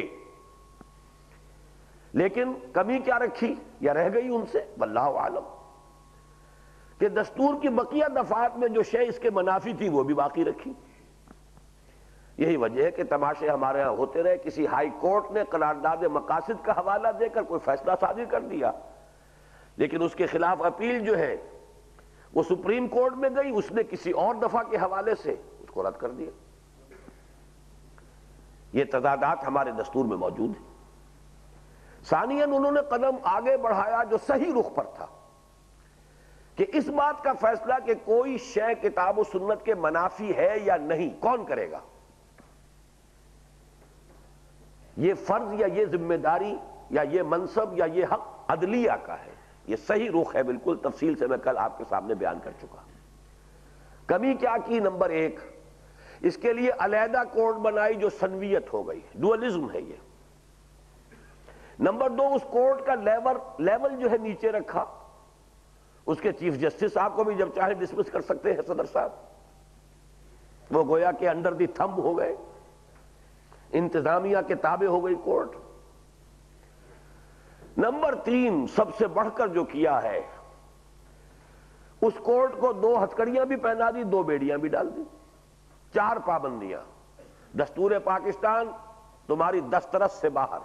لیکن کمی کیا رکھی یا رہ گئی ان سے واللہ عالم، کہ دستور کی بقیہ دفعات میں جو شے اس کے منافی تھی وہ بھی باقی رکھی۔ یہی وجہ ہے کہ تماشے ہمارے ہاں ہوتے رہے، کسی ہائی کورٹ نے قرارداد مقاصد کا حوالہ دے کر کوئی فیصلہ صادر کر دیا، لیکن اس کے خلاف اپیل جو ہے وہ سپریم کورٹ میں گئی، اس نے کسی اور دفعہ کے حوالے سے اس کو رد کر دیا۔ یہ تضادات ہمارے دستور میں موجود ہیں۔ ثانیاً انہوں نے قدم آگے بڑھایا جو صحیح رخ پر تھا، کہ اس بات کا فیصلہ کہ کوئی شے کتاب و سنت کے منافی ہے یا نہیں کون کرے گا، یہ فرض یا یہ ذمہ داری یا یہ منصب یا یہ حق عدلیہ کا ہے۔ یہ صحیح رخ ہے، بالکل تفصیل سے میں کل آپ کے سامنے بیان کر چکا۔ کمی کیا کی؟ نمبر 1، اس کے لیے علیحدہ کورٹ بنائی جو سنویت ہو گئی، ڈوئلزم ہے یہ۔ نمبر 2، اس کورٹ کا لیول جو ہے نیچے رکھا، اس کے چیف جسٹس صاحب کو بھی جب چاہے ڈسمس کر سکتے ہیں صدر صاحب، وہ گویا کہ انڈر دی تھمب ہو گئے، انتظامیہ کے تابع ہو گئی کورٹ۔ نمبر 3، سب سے بڑھ کر جو کیا ہے، اس کورٹ کو 2 ہتھکڑیاں بھی پہنا دی، 2 بیڑیاں بھی ڈال دی، 4 پابندیاں۔ دستور پاکستان تمہاری دسترس سے باہر،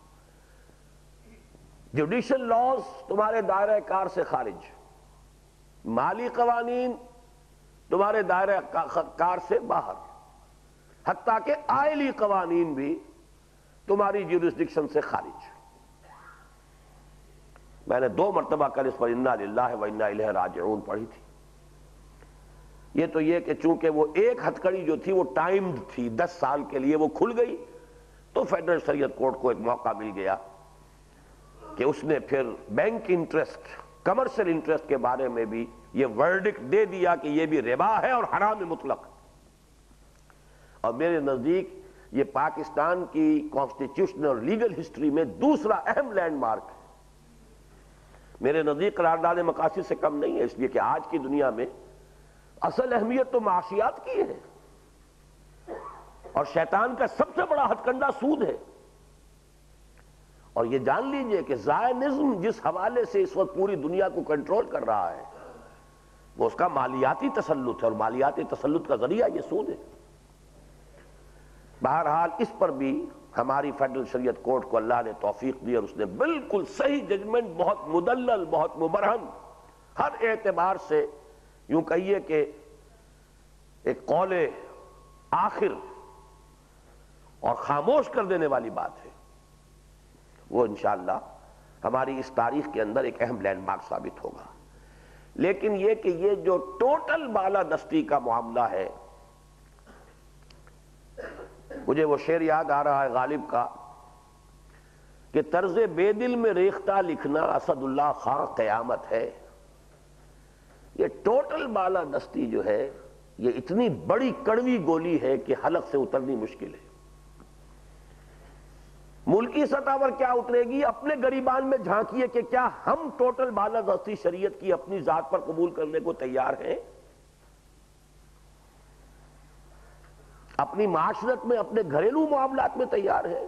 جوڈیشل لاز تمہارے دائرہ کار سے خارج، مالی قوانین تمہارے دائرہ کار سے باہر، حتیٰ کہ آئلی قوانین بھی تمہاری جیورسڈکشن سے خارج۔ میں نے 2 مرتبہ کل اس پر انا للہ و انا الیہ راجعون پڑھی تھی۔ یہ تو یہ کہ چونکہ وہ ایک ہتھکڑی جو تھی وہ ٹائمڈ تھی، 10 سال کے لیے وہ کھل گئی، تو فیڈرل شریعت کورٹ کو ایک موقع مل گیا کہ اس نے پھر بینک انٹرسٹ، کمرشل انٹرسٹ کے بارے میں بھی یہ ورڈکٹ دے دیا کہ یہ بھی ربا ہے اور حرام مطلق۔ اور میرے نزدیک یہ پاکستان کی کانسٹیٹیوشنل اور لیگل ہسٹری میں دوسرا اہم لینڈ مارک ہے۔ میرے نزدیک قرارداد مقاصد سے کم نہیں ہے، اس لیے کہ آج کی دنیا میں اصل اہمیت تو معاشیات کی ہے، اور شیطان کا سب سے بڑا ہتھکنڈہ سود ہے۔ اور یہ جان لیجئے کہ زائنزم جس حوالے سے اس وقت پوری دنیا کو کنٹرول کر رہا ہے وہ اس کا مالیاتی تسلط ہے، اور مالیاتی تسلط کا ذریعہ یہ سود ہے۔ بہرحال اس پر بھی ہماری فیڈرل شریعت کورٹ کو اللہ نے توفیق دی، اور اس نے بالکل صحیح ججمنٹ، بہت مدلل، بہت مبرہن، ہر اعتبار سے یوں کہیے کہ ایک قول آخر اور خاموش کر دینے والی بات ہے، وہ انشاءاللہ ہماری اس تاریخ کے اندر ایک اہم لینڈ مارک ثابت ہوگا۔ لیکن یہ کہ یہ جو ٹوٹل بالادستی کا معاملہ ہے، مجھے وہ شعر یاد آ رہا ہے غالب کا کہ طرز بے دل میں ریختہ لکھنا اسد اللہ خان قیامت ہے۔ یہ ٹوٹل بالادستی جو ہے یہ اتنی بڑی کڑوی گولی ہے کہ حلق سے اترنی مشکل ہے۔ ملکی سطح پر کیا اترے گی؟ اپنے گریبان میں جھانکیے کہ کیا ہم ٹوٹل بالادستی شریعت کی اپنی ذات پر قبول کرنے کو تیار ہیں؟ اپنی معاشرت میں، اپنے گھریلو معاملات میں تیار ہیں؟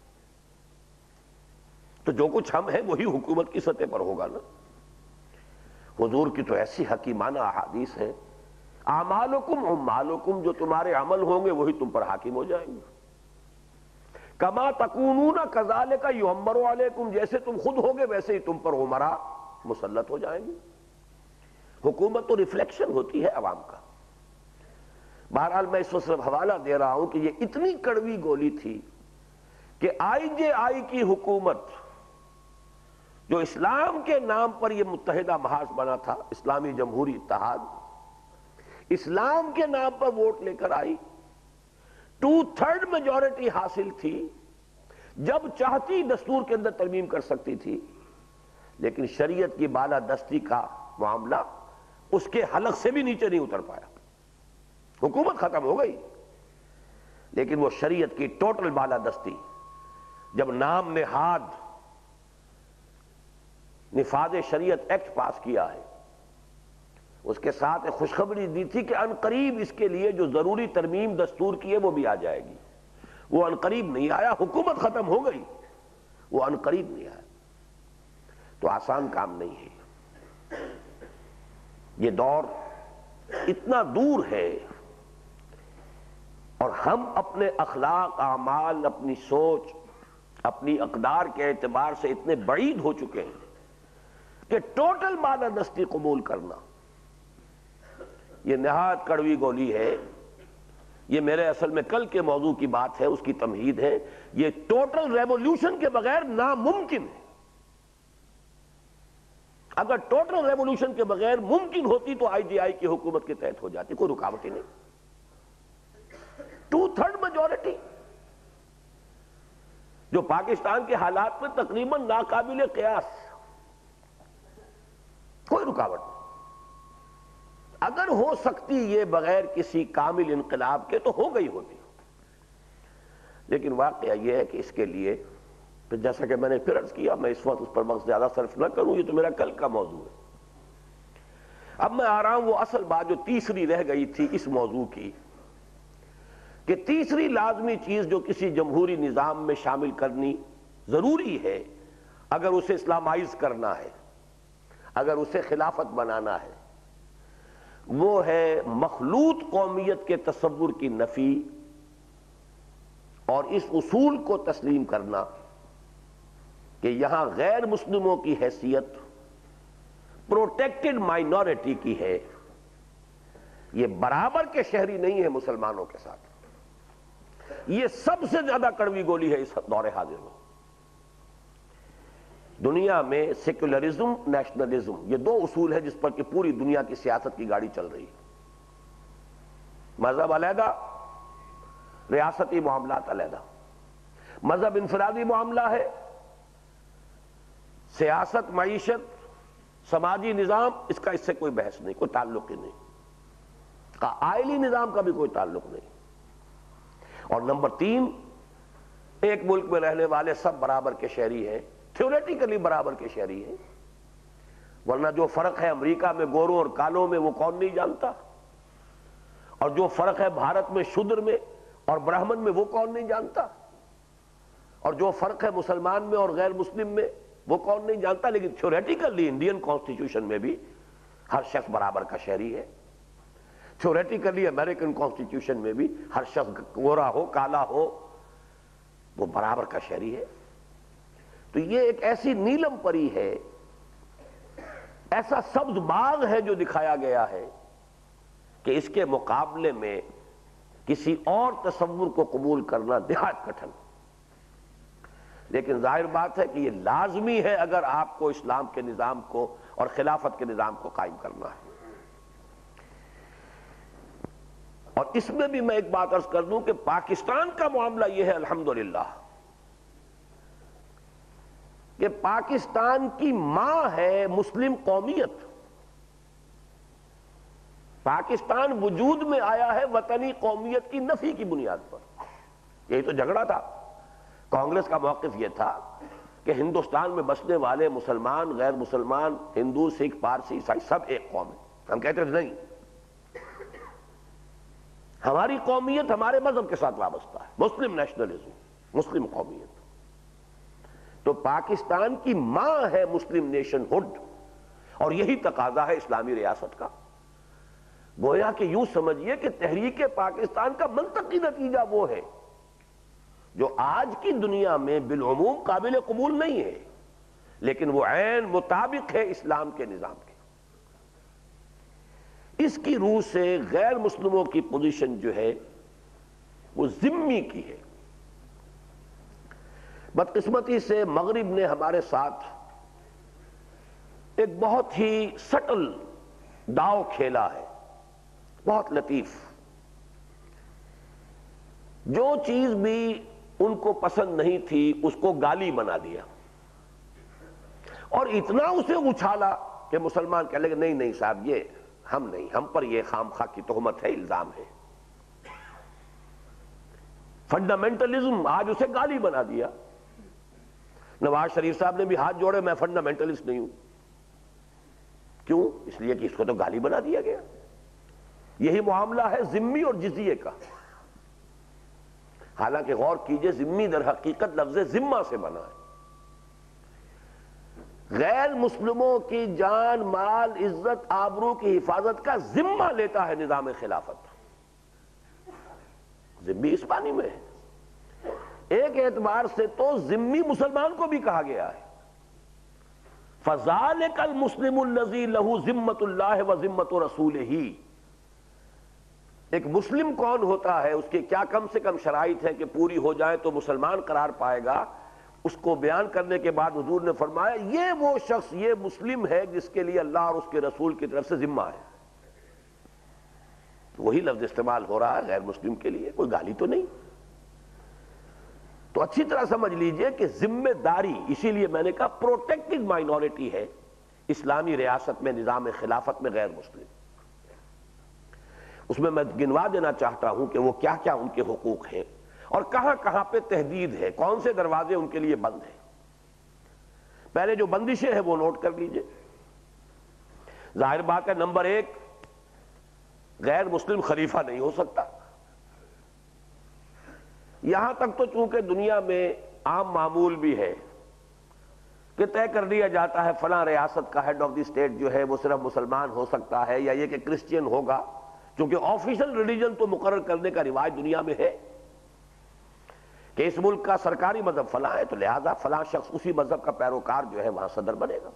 تو جو کچھ ہم ہیں وہی حکومت کی سطح پر ہوگا نا۔ حضور کی تو ایسی حکیمانہ احادیث ہیں، اعمالکم عمالکم، جو تمہارے عمل ہوں گے وہی تم پر حاکم ہو جائیں گے۔ کما تکونون کذالک یؤمر علیکم، جیسے تم خود ہوگے ویسے ہی تم پر عمرا مسلط ہو جائیں گے۔ حکومت تو ریفلیکشن ہوتی ہے عوام کا۔ بہرحال میں اس وقت صرف حوالہ دے رہا ہوں کہ یہ اتنی کڑوی گولی تھی کہ IJI کی حکومت، جو اسلام کے نام پر یہ متحدہ محاذ بنا تھا، اسلامی جمہوری اتحاد، اسلام کے نام پر ووٹ لے کر آئی، 2/3 میجورٹی حاصل تھی، جب چاہتی دستور کے اندر ترمیم کر سکتی تھی، لیکن شریعت کی بالادستی کا معاملہ اس کے حلق سے بھی نیچے نہیں اتر پایا۔ حکومت ختم ہو گئی، لیکن وہ شریعت کی ٹوٹل بالادستی، جب نام نہاد نفاذ شریعت ایکٹ پاس کیا ہے، اس کے ساتھ ایک خوشخبری دی تھی کہ عنقریب اس کے لیے جو ضروری ترمیم دستور کی ہے وہ بھی آ جائے گی۔ وہ عنقریب نہیں آیا، حکومت ختم ہو گئی، وہ عنقریب نہیں آیا۔ تو آسان کام نہیں ہے، یہ دور اتنا دور ہے، اور ہم اپنے اخلاق، اعمال، اپنی سوچ، اپنی اقدار کے اعتبار سے اتنے بعید ہو چکے ہیں کہ ٹوٹل بالادستی قبول کرنا یہ نہایت کڑوی گولی ہے۔ یہ میرے اصل میں کل کے موضوع کی بات ہے، اس کی تمہید ہے۔ یہ ٹوٹل ریولوشن کے بغیر ناممکن ہے۔ اگر ٹوٹل ریولوشن کے بغیر ممکن ہوتی تو IJI کی حکومت کے تحت ہو جاتی، کوئی رکاوٹ ہی نہیں۔ 2/3 میجورٹی جو پاکستان کے حالات میں تقریباً ناقابل قیاس، کوئی رکاوٹ نہیں۔ اگر ہو سکتی یہ بغیر کسی کامل انقلاب کے تو ہو گئی ہوتی، لیکن واقعہ یہ ہے کہ اس کے لیے پھر جیسا کہ میں نے پھر عرض کیا، میں اس وقت اس پر وقت زیادہ صرف نہ کروں، یہ تو میرا کل کا موضوع ہے۔ اب میں آ رہا ہوں وہ اصل بات جو تیسری رہ گئی تھی اس موضوع کی، کہ تیسری لازمی چیز جو کسی جمہوری نظام میں شامل کرنی ضروری ہے اگر اسے اسلامائز کرنا ہے، اگر اسے خلافت بنانا ہے، وہ ہے مخلوط قومیت کے تصور کی نفی اور اس اصول کو تسلیم کرنا کہ یہاں غیر مسلموں کی حیثیت پروٹیکٹڈ مائنورٹی کی ہے، یہ برابر کے شہری نہیں ہے مسلمانوں کے ساتھ۔ یہ سب سے زیادہ کڑوی گولی ہے اس دور حاضر میں۔ دنیا میں سیکولرزم، نیشنلزم، یہ دو اصول ہے جس پر کہ پوری دنیا کی سیاست کی گاڑی چل رہی ہے۔ مذہب علیحدہ، ریاستی معاملات علیحدہ. مذہب انفرادی معاملہ ہے، سیاست، معیشت، سماجی نظام، اس کا اس سے کوئی بحث نہیں، کوئی تعلق ہی نہیں. آئلی نظام کا بھی کوئی تعلق نہیں. اور نمبر 3، ایک ملک میں رہنے والے سب برابر کے شہری ہیں، تھیوریٹیکلی برابر کے شہری ہیں، ورنہ جو فرق ہے امریکہ میں گوروں اور کالوں میں وہ کون نہیں جانتا، اور جو فرق ہے بھارت میں شودر میں اور برہمن میں وہ کون نہیں جانتا، اور جو فرق ہے مسلمان میں اور غیر مسلم میں وہ کون نہیں جانتا. لیکن تھیوریٹیکلی انڈین کانسٹیٹیوشن میں بھی ہر شخص برابر کا شہری ہے. تھیوریٹیکلی امریکن کانسٹیٹیوشن میں بھی ہر شخص گورا ہو کالا ہو وہ برابر کا شہری ہے. تو یہ ایک ایسی نیلم پری ہے، ایسا سبز باغ ہے جو دکھایا گیا ہے کہ اس کے مقابلے میں کسی اور تصور کو قبول کرنا نہایت کٹھن. لیکن ظاہر بات ہے کہ یہ لازمی ہے اگر آپ کو اسلام کے نظام کو اور خلافت کے نظام کو قائم کرنا ہے. اور اس میں بھی میں ایک بات عرض کر دوں کہ پاکستان کا معاملہ یہ ہے الحمدللہ کہ پاکستان کی ماں ہے مسلم قومیت. پاکستان وجود میں آیا ہے وطنی قومیت کی نفی کی بنیاد پر. یہی تو جھگڑا تھا. کانگریس کا موقف یہ تھا کہ ہندوستان میں بسنے والے مسلمان، غیر مسلمان، ہندو، سکھ، پارسی، عیسائی سب ایک قوم ہے. ہم کہتے تھے نہیں، ہماری قومیت ہمارے مذہب کے ساتھ وابستہ ہے، مسلم نیشنلزم، مسلم قومیت. تو پاکستان کی ماں ہے مسلم نیشن ہوڈ، اور یہی تقاضا ہے اسلامی ریاست کا. گویا کہ یوں سمجھیے کہ تحریک پاکستان کا منطقی نتیجہ وہ ہے جو آج کی دنیا میں بالعموم قابل قبول نہیں ہے، لیکن وہ عین مطابق ہے اسلام کے نظام کے. اس کی روح سے غیر مسلموں کی پوزیشن جو ہے وہ ذمی کی ہے. بدقسمتی سے مغرب نے ہمارے ساتھ ایک بہت ہی سٹل داؤ کھیلا ہے، بہت لطیف. جو چیز بھی ان کو پسند نہیں تھی اس کو گالی بنا دیا، اور اتنا اسے اچھالا کہ مسلمان کہہ لے کہ نہیں نہیں صاحب یہ ہم نہیں، ہم پر یہ خام خواہ کی تہمت ہے، الزام ہے. فنڈامنٹلزم آج اسے گالی بنا دیا. نواز شریف صاحب نے بھی ہاتھ جوڑے، میں فنڈامنٹلسٹ نہیں ہوں. کیوں؟ اس لیے کہ اس کو تو گالی بنا دیا گیا. یہی معاملہ ہے ذمی اور جزیے کا. حالانکہ غور کیجئے ذمی در حقیقت لفظ ذمہ سے بنا ہے. غیر مسلموں کی جان، مال، عزت، آبرو کی حفاظت کا ذمہ لیتا ہے نظام خلافت. ذمی اس معنی میں ہے. ایک اعتبار سے تو ذمی مسلمان کو بھی کہا گیا ہے. فَذَلِكَ الْمُسْلِمُ الَّذِي لَهُ ذِمَّةُ اللَّهِ وَذِمَّةُ رَسُولِهِ. ایک مسلم کون ہوتا ہے، اس کے کیا کم سے کم شرائط ہے کہ پوری ہو جائے تو مسلمان قرار پائے گا. اس کو بیان کرنے کے بعد حضور نے فرمایا یہ وہ شخص، یہ مسلم ہے جس کے لیے اللہ اور اس کے رسول کی طرف سے ذمہ ہے. وہی لفظ استعمال ہو رہا ہے غیر مسلم کے لیے، کوئی گالی تو نہیں. تو اچھی طرح سمجھ لیجئے کہ ذمہ داری، اسی لیے میں نے کہا پروٹیکٹڈ مائنورٹی ہے اسلامی ریاست میں، نظام خلافت میں غیر مسلم. اس میں گنوا دینا چاہتا ہوں کہ وہ کیا کیا ان کے حقوق ہیں اور کہاں کہاں پہ تحدید ہے، کون سے دروازے ان کے لیے بند ہیں. پہلے جو بندشیں ہیں وہ نوٹ کر لیجئے. ظاہر بات ہے نمبر 1، غیر مسلم خلیفہ نہیں ہو سکتا. یہاں تک تو چونکہ دنیا میں عام معمول بھی ہے کہ طے کر دیا جاتا ہے فلاں ریاست کا ہیڈ آف دی اسٹیٹ جو ہے وہ صرف مسلمان ہو سکتا ہے، یا یہ کہ کرسچین ہوگا، کیونکہ آفیشل ریلیجن تو مقرر کرنے کا رواج دنیا میں ہے کہ اس ملک کا سرکاری مذہب فلاں ہے، تو لہذا فلاں شخص اسی مذہب کا پیروکار جو ہے وہاں صدر بنے گا.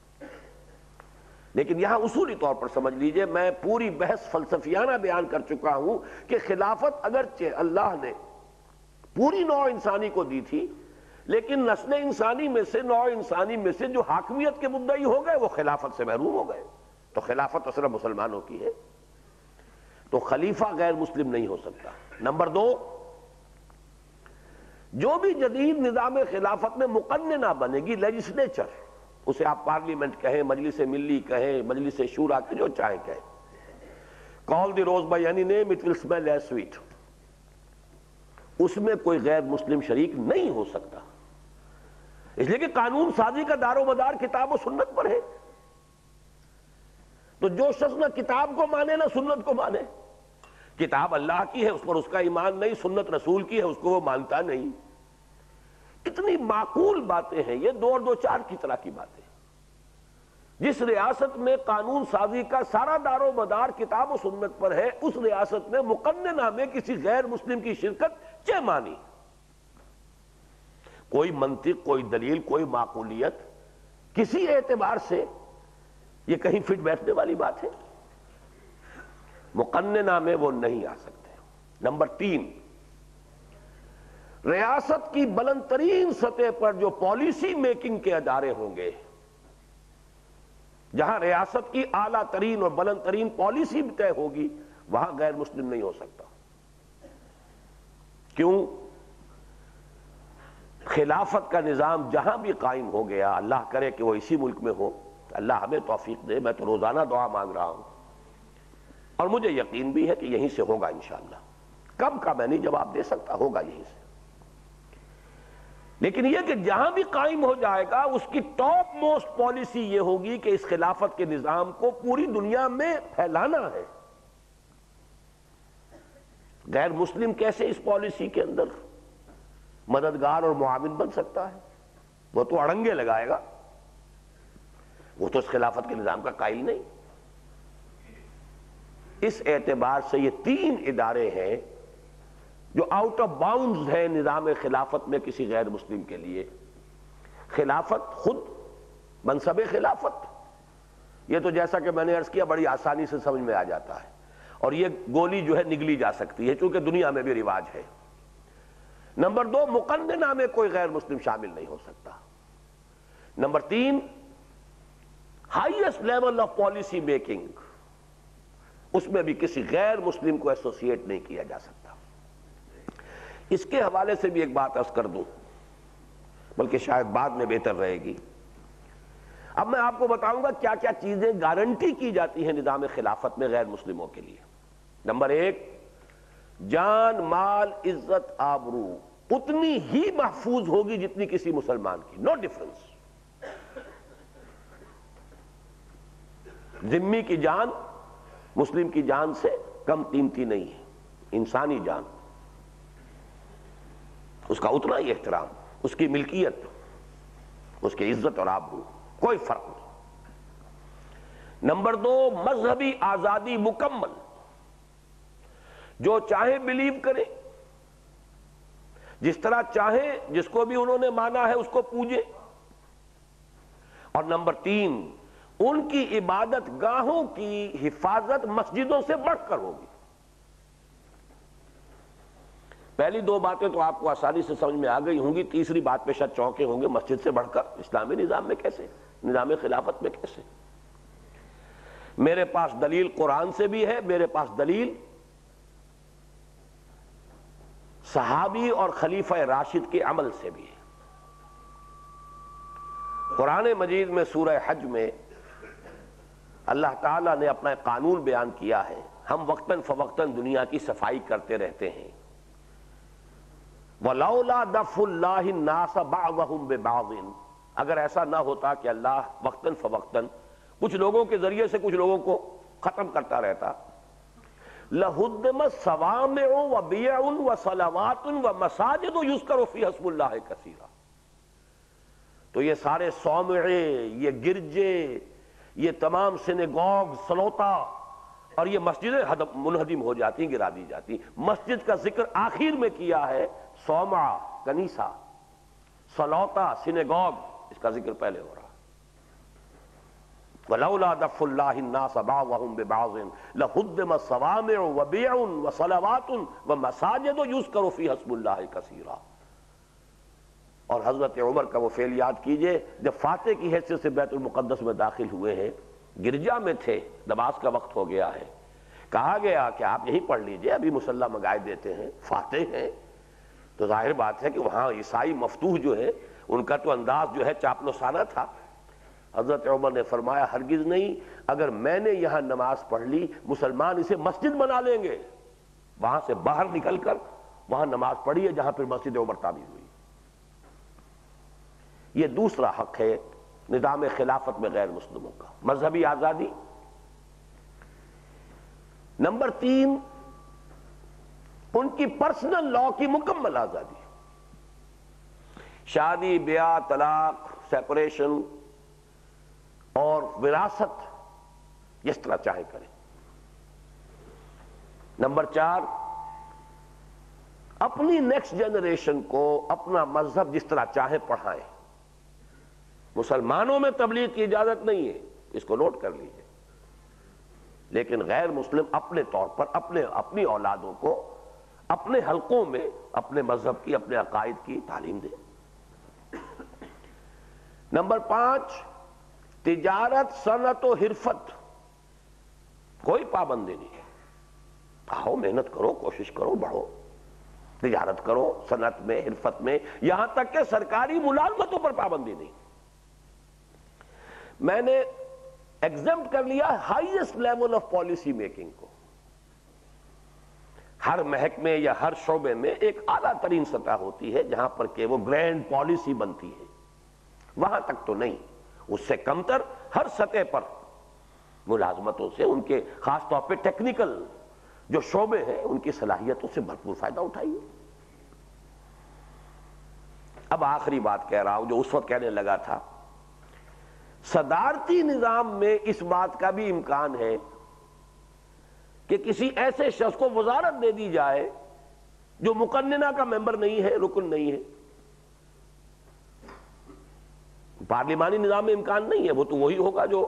لیکن یہاں اصولی طور پر سمجھ لیجئے، میں پوری بحث فلسفیانہ بیان کر چکا ہوں کہ خلافت اگرچہ اللہ نے پوری نوع انسانی کو دی تھی، لیکن نسل انسانی میں سے، نوع انسانی میں سے جو حاکمیت کے مدعی ہو گئے وہ خلافت سے محروم ہو گئے. تو خلافت تو صرف مسلمانوں کی ہے. تو خلیفہ غیر مسلم نہیں ہو سکتا۔ نمبر 2، جو بھی جدید نظام خلافت میں مقننہ بنے گی، لیجسلیچر، اسے آپ پارلیمنٹ کہیں، مجلس ملی کہیں، مجلس شورا کہیں، جو چاہیں کہیں، call the rose by any name it will smell as sweet, اس میں کوئی غیر مسلم شریک نہیں ہو سکتا، اس لیے کہ قانون سازی کا دار و مدار کتاب و سنت پر ہے۔ تو جو شخص نہ کتاب کو مانے نہ سنت کو مانے، کتاب اللہ کی ہے اس پر اس کا ایمان نہیں، سنت رسول کی ہے اس کو وہ مانتا نہیں، کتنی معقول باتیں ہیں یہ، 2 اور 2 4 کی طرح کی باتیں۔ جس ریاست میں قانون سازی کا سارا دار و مدار کتاب و سنت پر ہے، اس ریاست میں مقننہ میں کسی غیر مسلم کی شرکت چہ مانی؟ کوئی منطق، کوئی دلیل، کوئی معقولیت کسی اعتبار سے یہ کہیں فٹ بیٹھنے والی بات ہے؟ مقننہ میں وہ نہیں آ سکتے۔ نمبر 3، ریاست کی بلند ترین سطح پر جو پالیسی میکنگ کے ادارے ہوں گے، جہاں ریاست کی اعلیٰ ترین اور بلند ترین پالیسی بھی طے ہوگی، وہاں غیر مسلم نہیں ہو سکتا۔ کیوں؟ خلافت کا نظام جہاں بھی قائم ہو گیا، اللہ کرے کہ وہ اسی ملک میں ہو، اللہ ہمیں توفیق دے، میں تو روزانہ دعا مانگ رہا ہوں اور مجھے یقین بھی ہے کہ یہیں سے ہوگا انشاءاللہ، کب کا میں نہیں جواب دے سکتا، ہوگا یہیں سے۔ لیکن یہ کہ جہاں بھی قائم ہو جائے گا، اس کی ٹاپ موسٹ پالیسی یہ ہوگی کہ اس خلافت کے نظام کو پوری دنیا میں پھیلانا ہے۔ غیر مسلم کیسے اس پالیسی کے اندر مددگار اور معاون بن سکتا ہے؟ وہ تو اڑنگے لگائے گا، وہ تو اس خلافت کے نظام کا قائل نہیں۔ اس اعتبار سے یہ 3 ادارے ہیں جو آؤٹ آف باؤنڈز ہے نظام خلافت میں کسی غیر مسلم کے لیے۔ خلافت خود، منصب خلافت، یہ تو جیسا کہ میں نے عرض کیا بڑی آسانی سے سمجھ میں آ جاتا ہے، اور یہ گولی جو ہے نگلی جا سکتی ہے چونکہ دنیا میں بھی رواج ہے۔ نمبر 2، مقننہ میں کوئی غیر مسلم شامل نہیں ہو سکتا۔ Number 3، highest level of policy making, اس میں بھی کسی غیر مسلم کو ایسوسیٹ نہیں کیا جا سکتا۔ اس کے حوالے سے بھی ایک بات عرض کر دوں، بلکہ شاید بعد میں بہتر رہے گی۔ اب میں آپ کو بتاؤں گا کیا کیا چیزیں گارنٹی کی جاتی ہیں نظام خلافت میں غیر مسلموں کے لیے۔ نمبر 1، جان، مال، عزت، آبرو اتنی ہی محفوظ ہوگی جتنی کسی مسلمان کی، نو ڈفرنس۔ ذمی کی جان مسلم کی جان سے کم قیمتی نہیں ہے، انسانی جان، اس کا اتنا ہی احترام، اس کی ملکیت، اس کی عزت اور آبرو، کوئی فرق نہیں۔ نمبر 2، مذہبی آزادی مکمل، جو چاہے بلیو کرے، جس طرح چاہے، جس کو بھی انہوں نے مانا ہے اس کو پوجے۔ اور نمبر 3، ان کی عبادت گاہوں کی حفاظت مسجدوں سے بڑھ کر ہوگی۔ پہلی 2 باتیں تو آپ کو آسانی سے سمجھ میں آ گئی ہوں گی، تیسری بات پہ شاید چونکے ہوں گے، مسجد سے بڑھ کر اسلامی نظام میں کیسے، نظام خلافت میں کیسے؟ میرے پاس دلیل قرآن سے بھی ہے، میرے پاس دلیل صحابی اور خلیفہ راشد کے عمل سے بھی ہے۔ قرآن مجید میں سورہ حج میں اللہ تعالیٰ نے اپنا قانون بیان کیا ہے، ہم وقتاً فوقتاً دنیا کی صفائی کرتے رہتے ہیں۔ وَلَوْلَا دَفْعُ اللَّهِ النَّاسَ بَعْضَهُمْ بِبَعْضٍ، اگر ایسا نہ ہوتا کہ اللہ وقتاً فوقتاً کچھ لوگوں کے ذریعے سے کچھ لوگوں کو ختم کرتا رہتا، لَهُدِّمَتْ صَوَامِعُ وَبِيَعٌ وَصَلَوَاتٌ وَمَسَاجِدُ يُذْكَرُ فِيهَا اسْمُ اللَّهِ كَثِيرًا، تو یہ سارے صومعے، یہ گرجے، یہ تمام سینیگوگ، سلوتا اور یہ مسجدیں منہدم ہو جاتی، گرا دی جاتی۔ مسجد کا ذکر آخر میں کیا ہے، صومعہ کنیسہ، سلوتا سینیگوگ، اس کا ذکر پہلے ہو رہا۔ وَلَوْلَا دَفْعُ اللَّهِ النَّاسَ بَعْضَهُمْ بِبَعْضٍ لَهُدِّمَتْ صَوَامِعُ وَبِيَعٌ وَصَلَوَاتٌ وَمَسَاجِدُ يُذْكَرُ فِيهَا اسْمُ اللَّهِ كَثِيرًا۔ اور حضرت عمر کا وہ فعل یاد کیجئے، جب فاتح کی حیثیت سے بیت المقدس میں داخل ہوئے ہیں، گرجا میں تھے، نماز کا وقت ہو گیا ہے، کہا گیا کہ آپ یہی پڑھ لیجئے، ابھی مصلی منگائے دیتے ہیں، فاتح ہیں، تو ظاہر بات ہے کہ وہاں عیسائی مفتوح جو ہے ان کا تو انداز جو ہے چاپلوسانہ تھا۔ حضرت عمر نے فرمایا ہرگز نہیں، اگر میں نے یہاں نماز پڑھ لی مسلمان اسے مسجد بنا لیں گے، وہاں سے باہر نکل کر وہاں نماز پڑھی ہے جہاں پھر مسجد عمر تعمیر ہوئی۔ یہ دوسرا حق ہے نظام خلافت میں غیر مسلموں کا، مذہبی آزادی۔ نمبر 3، ان کی پرسنل لا کی مکمل آزادی، شادی، بیاہ، طلاق، سیپریشن اور وراثت جس طرح چاہے کریں۔ نمبر 4، اپنی نیکسٹ جنریشن کو اپنا مذہب جس طرح چاہے پڑھائیں۔ مسلمانوں میں تبلیغ کی اجازت نہیں ہے، اس کو نوٹ کر لیجئے، لیکن غیر مسلم اپنے طور پر اپنی اولادوں کو اپنے حلقوں میں اپنے مذہب کی، اپنے عقائد کی تعلیم دیں۔ نمبر 5، تجارت، صنعت و حرفت کوئی پابندی نہیں ہے، آؤ محنت کرو، کوشش کرو، بڑھو، تجارت کرو، صنعت میں، حرفت میں، یہاں تک کہ سرکاری ملازمتوں پر پابندی نہیں۔ میں نے ایگزمپٹ کر لیا highest level of policy making کو، ہر محکمے یا ہر شعبے میں ایک اعلیٰ ترین سطح ہوتی ہے جہاں پر کہ وہ گرینڈ پالیسی بنتی ہے، وہاں تک تو نہیں، اس سے کم تر ہر سطح پر ملازمتوں سے، ان کے خاص طور پہ ٹیکنیکل جو شعبے ہیں ان کی صلاحیتوں سے بھرپور فائدہ اٹھائیے۔ اب آخری بات کہہ رہا ہوں جو اس وقت کہنے لگا تھا، صدارتی نظام میں اس بات کا بھی امکان ہے کہ کسی ایسے شخص کو وزارت دے دی جائے جو مقننہ کا ممبر نہیں ہے، رکن نہیں ہے۔ پارلیمانی نظام میں امکان نہیں ہے، وہ تو وہی ہوگا جو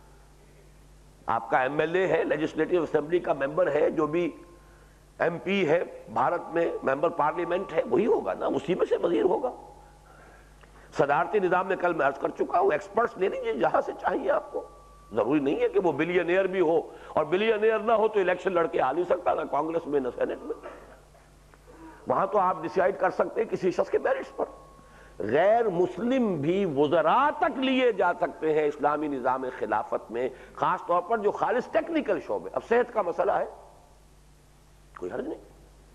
آپ کا ایم ایل اے ہے، لیجسلیٹو اسمبلی کا ممبر ہے، جو بھی ایم پی ہے بھارت میں، ممبر پارلیمنٹ ہے، وہی ہوگا نا، اسی میں سے وزیر ہوگا۔ صدارتی نظام میں کل میں عرض کر چکا ہوں، ایکسپرٹس لے لیجیے جہاں سے چاہیے آپ کو، ضروری نہیں ہے کہ وہ بلینئر بھی ہو، اور بلینئر نہ ہو تو الیکشن لڑ کے آ نہیں سکتا نہ کانگریس میں نہ سینٹ میں، وہاں تو آپ ڈیسائیڈ کر سکتے ہیں کسی شخص کے میرٹس پر۔ غیر مسلم بھی وزراء تک لیے جا سکتے ہیں اسلامی نظام خلافت میں، خاص طور پر جو خالص ٹیکنیکل شعبے، اب صحت کا مسئلہ ہے، کوئی حرج نہیں۔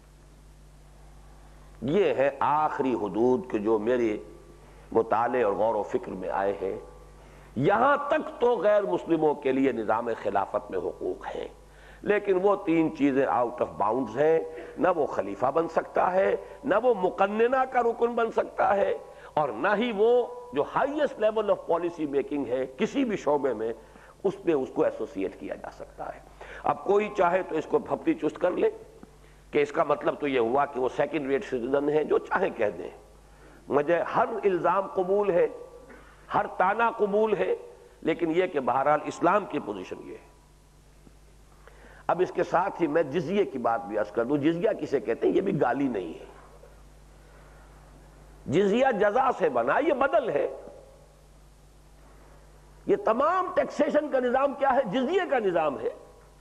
یہ ہے آخری حدود کہ جو میرے مطالعے اور غور و فکر میں آئے ہیں، یہاں تک تو غیر مسلموں کے لیے نظام خلافت میں حقوق ہیں، لیکن وہ 3 چیزیں آؤٹ آف باؤنڈز ہیں، نہ وہ خلیفہ بن سکتا ہے، نہ وہ مقننہ کا رکن بن سکتا ہے، اور نہ ہی وہ جو highest level of policy making ہے کسی بھی شعبے میں اس پہ اس کو ایسوسیٹ کیا جا سکتا ہے۔ اب کوئی چاہے تو اس کو بھپتی چست کر لے کہ اس کا مطلب تو یہ ہوا کہ وہ سیکنڈ ریٹ سٹیزن ہے، جو چاہے کہہ دیں، مجھے ہر الزام قبول ہے، ہر تانا قبول ہے، لیکن یہ کہ بہرحال اسلام کی پوزیشن یہ ہے۔ اب اس کے ساتھ ہی میں جزیے کی بات بھی عرض کر دوں، جزیہ کسے کہتے ہیں، یہ بھی گالی نہیں ہے، جزیہ جزا سے بنا، یہ بدل ہے۔ یہ تمام ٹیکسیشن کا نظام کیا ہے؟ جزیے کا نظام ہے،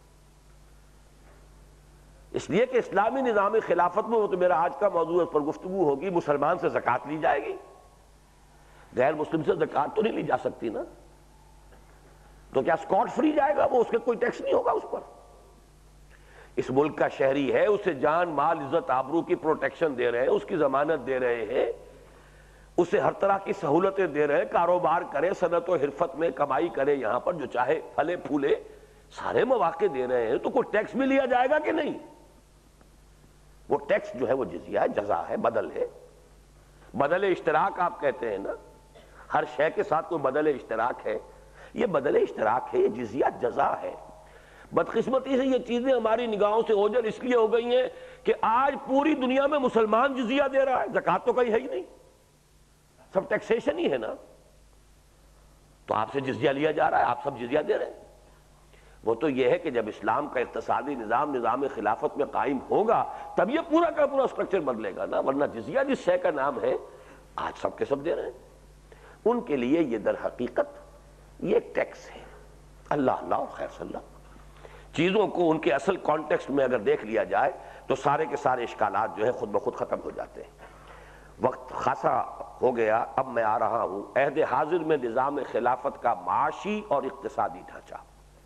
اس لیے کہ اسلامی نظام خلافت میں، وہ تو میرا آج کا موضوع اس پر گفتگو ہوگی، مسلمان سے زکوٰۃ لی جائے گی، غیر مسلم سے زکوٰۃ تو نہیں لی جا سکتی نا، تو کیا اسکاٹ فری جائے گا وہ؟ اس کے کوئی ٹیکس نہیں ہوگا اس پر۔ اس ملک کا شہری ہے، اسے جان، مال، عزت، آبرو کی پروٹیکشن دے رہے ہیں، اس کی ضمانت دے رہے ہیں، اسے ہر طرح کی سہولتیں دے رہے ہیں، کاروبار کرے، صنعت و حرفت میں کمائی کرے، یہاں پر جو چاہے پھلے پھولے، سارے مواقع دے رہے ہیں، تو کوئی ٹیکس بھی لیا جائے گا کہ نہیں؟ وہ ٹیکس جو ہے وہ جزیہ ہے، جزا ہے، بدل ہے، بدل اشتراک آپ کہتے ہیں نا، ہر شے کے ساتھ کوئی بدل اشتراک ہے، یہ بدل اشتراک ہے، یہ جزیہ جزا ہے۔ بدقسمتی سے یہ چیزیں ہماری نگاہوں سے اوجھل اس لیے ہو گئی ہیں کہ آج پوری دنیا میں مسلمان جزیہ دے رہا ہے، زکوٰۃ تو کہیں ہے ہی نہیں، سب ٹیکسیشن ہی ہے نا، تو آپ سے جزیہ لیا جا رہا ہے، آپ سب جزیہ دے رہے ہیں۔ وہ تو یہ ہے کہ جب اسلام کا اقتصادی نظام نظام خلافت میں قائم ہوگا تب یہ پورا کا پورا سٹرکچر بدلے گا نا، ورنہ جزیہ جس شے کا نام ہے آج سب کے سب دے رہے ہیں۔ ان کے لیے یہ در حقیقت یہ ٹیکس ہے، اللہ اللہ اور خیر صلی اللہ، چیزوں کو ان کے اصل کانٹیکسٹ میں اگر دیکھ لیا جائے تو سارے کے سارے اشکالات جو ہے خود بخود ختم ہو جاتے ہیں۔ وقت خاصا ہو گیا، اب میں آ رہا ہوں عہد حاضر میں نظام خلافت کا معاشی اور اقتصادی ڈھانچہ۔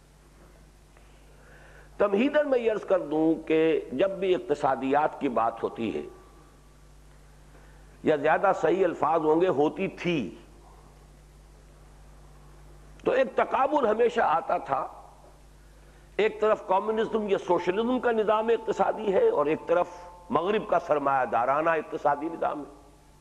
تمہیداً میں یہ عرض کر دوں کہ جب بھی اقتصادیات کی بات ہوتی ہے، یا زیادہ صحیح الفاظ ہوں گے ہوتی تھی، تو ایک تقابل ہمیشہ آتا تھا، ایک طرف کمیونزم یا سوشلزم کا نظام اقتصادی ہے اور ایک طرف مغرب کا سرمایہ دارانہ اقتصادی نظام ہے۔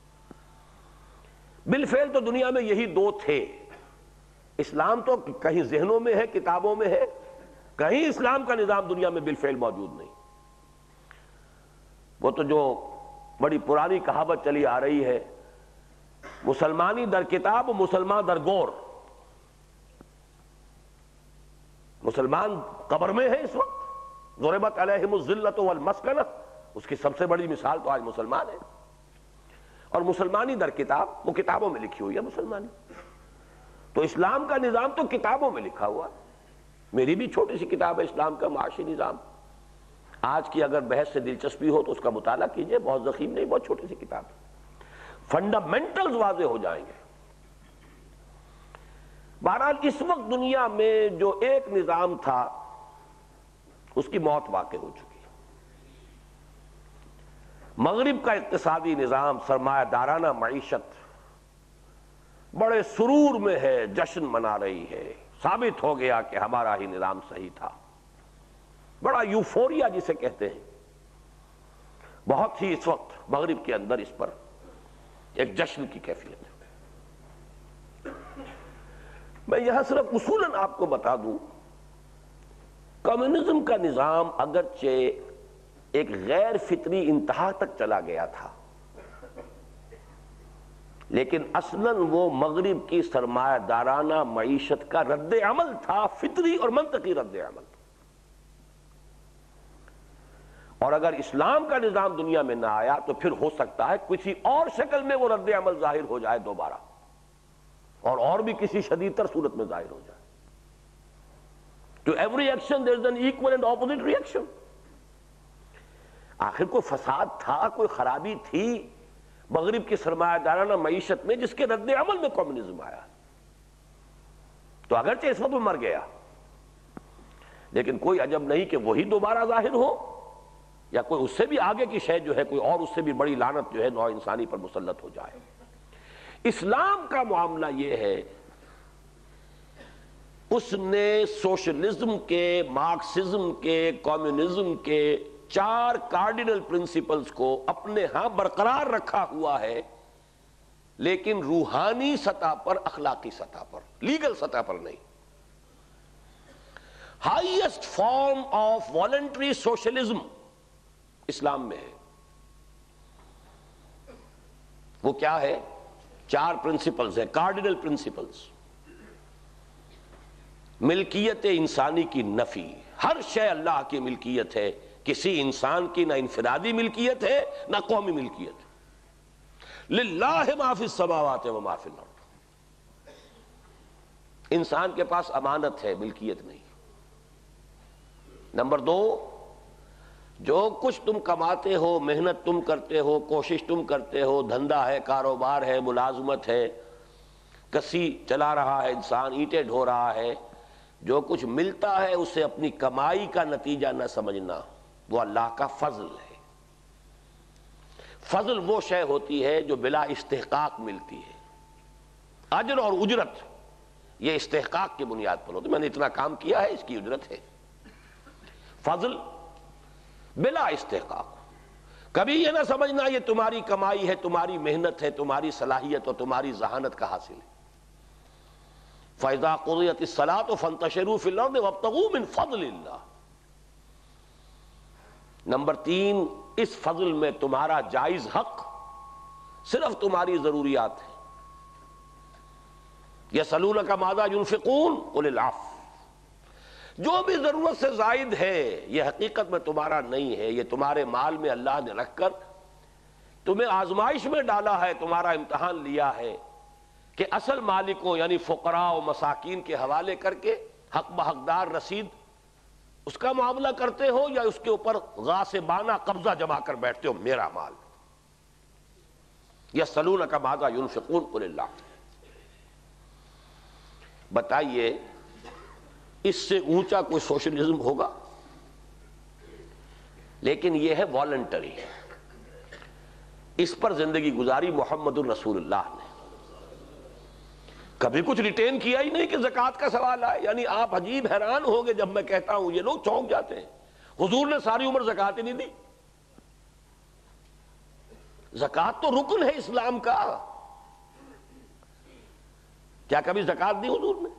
بالفعل تو دنیا میں یہی دو تھے۔ اسلام تو کہیں ذہنوں میں ہے، کتابوں میں ہے، کہیں اسلام کا نظام دنیا میں بالفعل موجود نہیں۔ وہ تو جو بڑی پرانی کہاوت چلی آ رہی ہے، مسلمانی در کتاب مسلمان در گور۔ مسلمان قبر میں ہے اس وقت، ضربت علیہم الذلۃ والمسکنہ، اس کی سب سے بڑی مثال تو آج مسلمان ہے۔ اور مسلمانی در کتاب، وہ کتابوں میں لکھی ہوئی ہے مسلمانی۔ تو اسلام کا نظام تو کتابوں میں لکھا ہوا ہے۔ میری بھی چھوٹی سی کتاب ہے اسلام کا معاشی نظام، آج کی اگر بحث سے دلچسپی ہو تو اس کا مطالعہ کیجئے، بہت ضخیم نہیں، بہت چھوٹی سی کتاب ہے، فنڈامنٹلز واضح ہو جائیں گے۔ بہرحال اس وقت دنیا میں جو ایک نظام تھا اس کی موت واقع ہو چکی ہے۔ مغرب کا اقتصادی نظام، سرمایہ دارانہ معیشت بڑے سرور میں ہے، جشن منا رہی ہے، ثابت ہو گیا کہ ہمارا ہی نظام صحیح تھا۔ بڑا یوفوریا جسے کہتے ہیں، بہت ہی اس وقت مغرب کے اندر اس پر ایک جشن کی کیفیت ہے۔ میں یہاں صرف اصولاً آپ کو بتا دوں، کمیونزم کا نظام اگرچہ ایک غیر فطری انتہا تک چلا گیا تھا، لیکن اصلاً وہ مغرب کی سرمایہ دارانہ معیشت کا رد عمل تھا، فطری اور منطقی رد عمل۔ اور اگر اسلام کا نظام دنیا میں نہ آیا تو پھر ہو سکتا ہے کسی اور شکل میں وہ رد عمل ظاہر ہو جائے دوبارہ، اور بھی کسی شدید تر صورت میں ظاہر ہو جائے۔ To every action there is an equal and opposite reaction۔ آخر کوئی فساد تھا، کوئی خرابی تھی مغرب کی سرمایہ دارانہ معیشت میں، جس کے رد عمل میں کمیونزم آیا۔ تو اگرچہ اس وقت میں مر گیا، لیکن کوئی عجب نہیں کہ وہی دوبارہ ظاہر ہو، یا کوئی اس سے بھی آگے کی شے جو ہے، کوئی اور اس سے بھی بڑی لعنت جو ہے نوع انسانی پر مسلط ہو جائے۔ اسلام کا معاملہ یہ ہے، اس نے سوشلزم کے، مارکسزم کے، کمیونزم کے 4 کارڈینل پرنسپلز کو اپنے ہاں برقرار رکھا ہوا ہے، لیکن روحانی سطح پر، اخلاقی سطح پر، لیگل سطح پر نہیں۔ Highest form of voluntary socialism Islam میں ہے۔ وہ کیا ہے؟ 4 پرنسپلز ہیں، کارڈینل پرنسپلز۔ ملکیت انسانی کی نفی، ہر شے اللہ کی ملکیت ہے، کسی انسان کی نہ انفرادی ملکیت ہے نہ قومی ملکیت ہے۔ للہ ما فی السماوات و ما فی الارض۔ انسان کے پاس امانت ہے، ملکیت نہیں۔ نمبر 2، جو کچھ تم کماتے ہو، محنت تم کرتے ہو، کوشش تم کرتے ہو، دھندا ہے، کاروبار ہے، ملازمت ہے، کسی چلا رہا ہے انسان، اینٹیں ڈھو رہا ہے، جو کچھ ملتا ہے اسے اپنی کمائی کا نتیجہ نہ سمجھنا، وہ اللہ کا فضل ہے۔ فضل وہ شے ہوتی ہے جو بلا استحقاق ملتی ہے۔ اجر اور اجرت یہ استحقاق کی بنیاد پر ہوتی ہے، میں نے اتنا کام کیا ہے، اس کی اجرت ہے۔ فضل بلا استحقاق، کبھی یہ نہ سمجھنا یہ تمہاری کمائی ہے، تمہاری محنت ہے، تمہاری صلاحیت اور تمہاری ذہانت کا حاصل ہے۔ فَإِذَا قُضِيَتِ الصَّلَاةُ فَانتَشِرُوا فِي الْأَرْضِ وَابْتَغُوا مِنْ فَضْلِ اللَّهِ۔ نمبر 3، اس فضل میں تمہارا جائز حق صرف تمہاری ضروریات ہیں۔ يَسْأَلُونَكَ مَاذَا يُنْفِقُونَ قُلِ الْعَفْوَ۔ جو بھی ضرورت سے زائد ہے یہ حقیقت میں تمہارا نہیں ہے، یہ تمہارے مال میں اللہ نے رکھ کر تمہیں آزمائش میں ڈالا ہے، تمہارا امتحان لیا ہے کہ اصل مالکوں یعنی فقراء و مساکین کے حوالے کر کے حق بحقدار رسید اس کا معاملہ کرتے ہو یا اس کے اوپر غاصبانہ قبضہ جما کر بیٹھتے ہو میرا مال. یسألونک ماذا ينفقون قل اللہ. بتائیے اس سے اونچا کوئی سوشلزم ہوگا؟ لیکن یہ ہے والنٹری. اس پر زندگی گزاری محمد الرسول اللہ نے. کبھی کچھ ریٹین کیا ہی نہیں کہ زکوٰۃ کا سوال آئے. یعنی آپ عجیب حیران ہوں گے جب میں کہتا ہوں، یہ لوگ چونک جاتے ہیں. حضور نے ساری عمر زکوٰۃ ہی نہیں دی. زکوٰۃ تو رکن ہے اسلام کا. کیا کبھی زکوٰۃ دی حضور نے؟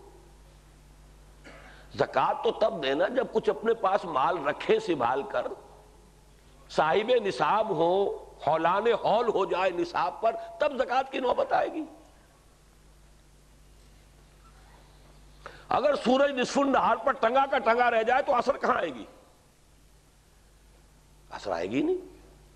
زکوٰۃ تو تب دینا جب کچھ اپنے پاس مال رکھے سنبھال کر، صاحب نصاب ہو، حولان حول ہو جائے نصاب پر، تب زکوٰۃ کی نوبت آئے گی. اگر سورج نصف النہار پر ٹنگا کا ٹنگا رہ جائے تو اثر کہاں آئے گی؟ اثر آئے گی نہیں.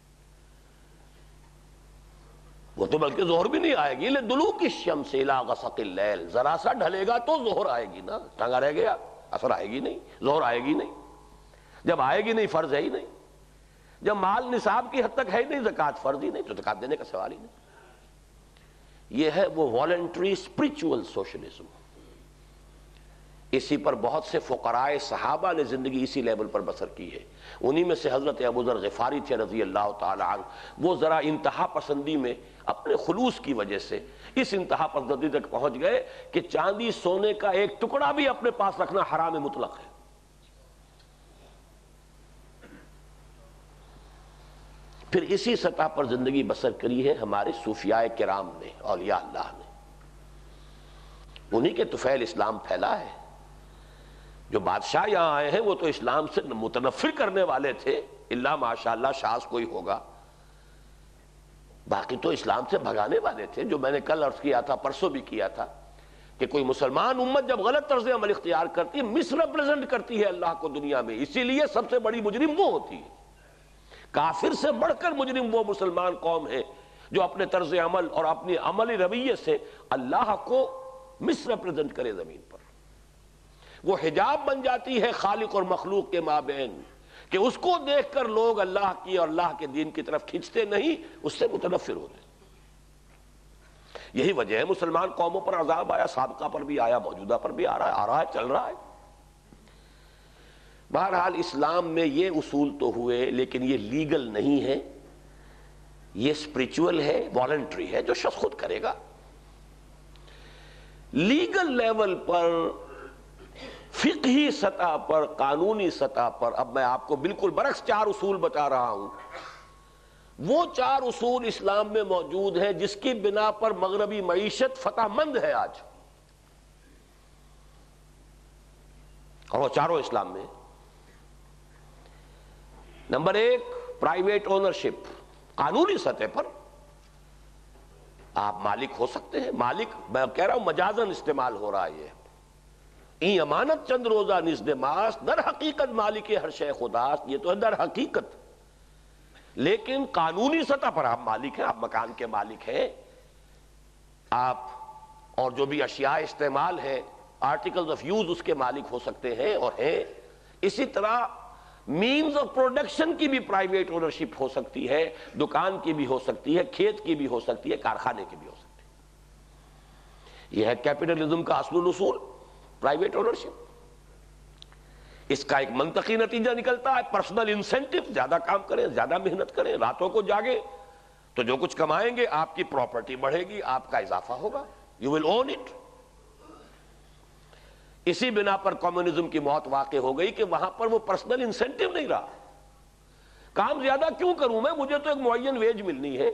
وہ تو بلکہ ظہر بھی نہیں آئے گی. لدلوک الشمس الی غسق اللیل، ذرا سا ڈھلے گا تو ظہر آئے گی نا. ٹنگا رہ گیا اثر آئے گی نہیں، ظہر آئے گی نہیں. جب آئے گی نہیں فرض ہے ہی نہیں. جب مال نصاب کی حد تک ہے ہی نہیں، زکوٰۃ فرض ہی نہیں، تو زکوٰۃ دینے کا سوال ہی نہیں. یہ ہے وہ والنٹری اسپرچول سوشلزم. اسی پر بہت سے فقراء صحابہ نے زندگی اسی لیول پر بسر کی ہے. انہی میں سے حضرت ابو ذر غفاری تھے رضی اللہ تعالی عنہ. وہ ذرا انتہا پسندی میں اپنے خلوص کی وجہ سے اس انتہا پسندی تک پہنچ گئے کہ چاندی سونے کا ایک ٹکڑا بھی اپنے پاس رکھنا حرام مطلق ہے. پھر اسی سطح پر زندگی بسر کری ہے ہمارے صوفیاء کرام نے، اولیاء اللہ نے. انہی کے طفیل اسلام پھیلا ہے. جو بادشاہ یہاں آئے ہیں وہ تو اسلام سے متنفر کرنے والے تھے، اللہ ماشاء اللہ شاذ کوئی ہوگا. باقی تو اسلام سے بھگانے والے تھے. جو میں نے کل عرض کیا تھا، پرسوں بھی کیا تھا، کہ کوئی مسلمان امت جب غلط طرز عمل اختیار کرتی ہے، مس ریپرزینٹ کرتی ہے اللہ کو دنیا میں. اسی لیے سب سے بڑی مجرم وہ ہوتی ہے. کافر سے بڑھ کر مجرم وہ مسلمان قوم ہے جو اپنے طرز عمل اور اپنی عملی رویے سے اللہ کو مس ریپرزینٹ کرے زمین پر. وہ حجاب بن جاتی ہے خالق اور مخلوق کے مابین، کہ اس کو دیکھ کر لوگ اللہ کی اور اللہ کے دین کی طرف کھنچتے نہیں، اس سے متنفر ہوتے. یہی وجہ ہے مسلمان قوموں پر عذاب آیا، سابقہ پر بھی آیا، موجودہ پر بھی آ رہا ہے، چل رہا ہے. بہرحال اسلام میں یہ اصول تو ہوئے، لیکن یہ لیگل نہیں ہے، یہ اسپرچول ہے، والنٹری ہے، جو شخص خود کرے گا. لیگل لیول پر، فقہی سطح پر، قانونی سطح پر اب میں آپ کو بالکل برعکس 4 اصول بتا رہا ہوں. وہ 4 اصول اسلام میں موجود ہیں جس کی بنا پر مغربی معیشت فتح مند ہے آج، اور وہ چاروں اسلام میں. Number 1، private ownership. قانونی سطح پر آپ مالک ہو سکتے ہیں. مالک میں کہہ رہا ہوں مجازن استعمال ہو رہا ہے. این امانت چند روزہ نزد ماست، در حقیقت مالک ہر شے خداست. یہ تو ہے در حقیقت، لیکن قانونی سطح پر آپ مالک ہیں. آپ مکان کے مالک ہیں، آپ اور جو بھی اشیاء استعمال ہیں، آرٹیکلز آف یوز، اس کے مالک ہو سکتے ہیں اور ہیں. اسی طرح مینز آف پروڈکشن کی بھی پرائیویٹ اونرشپ ہو سکتی ہے، دکان کی بھی ہو سکتی ہے، کھیت کی بھی ہو سکتی ہے، کارخانے کی بھی ہو سکتی ہے. یہ ہے کیپٹلزم کا اصل اصول، پرائیویٹ اونرشپ. اس کا ایک منطقی نتیجہ نکلتا ہے پرسنل انسینٹو. زیادہ کام کریں، زیادہ محنت کریں، راتوں کو جاگیں، تو جو کچھ کمائیں گے آپ کی پراپرٹی بڑھے گی، آپ کا اضافہ ہوگا. You will own it. اسی بنا پر کمیونزم کی موت واقع ہو گئی کہ وہاں پر وہ پرسنل انسینٹو نہیں رہا. کام زیادہ کیوں کروں میں، مجھے تو ایک معین ویج ملنی ہے،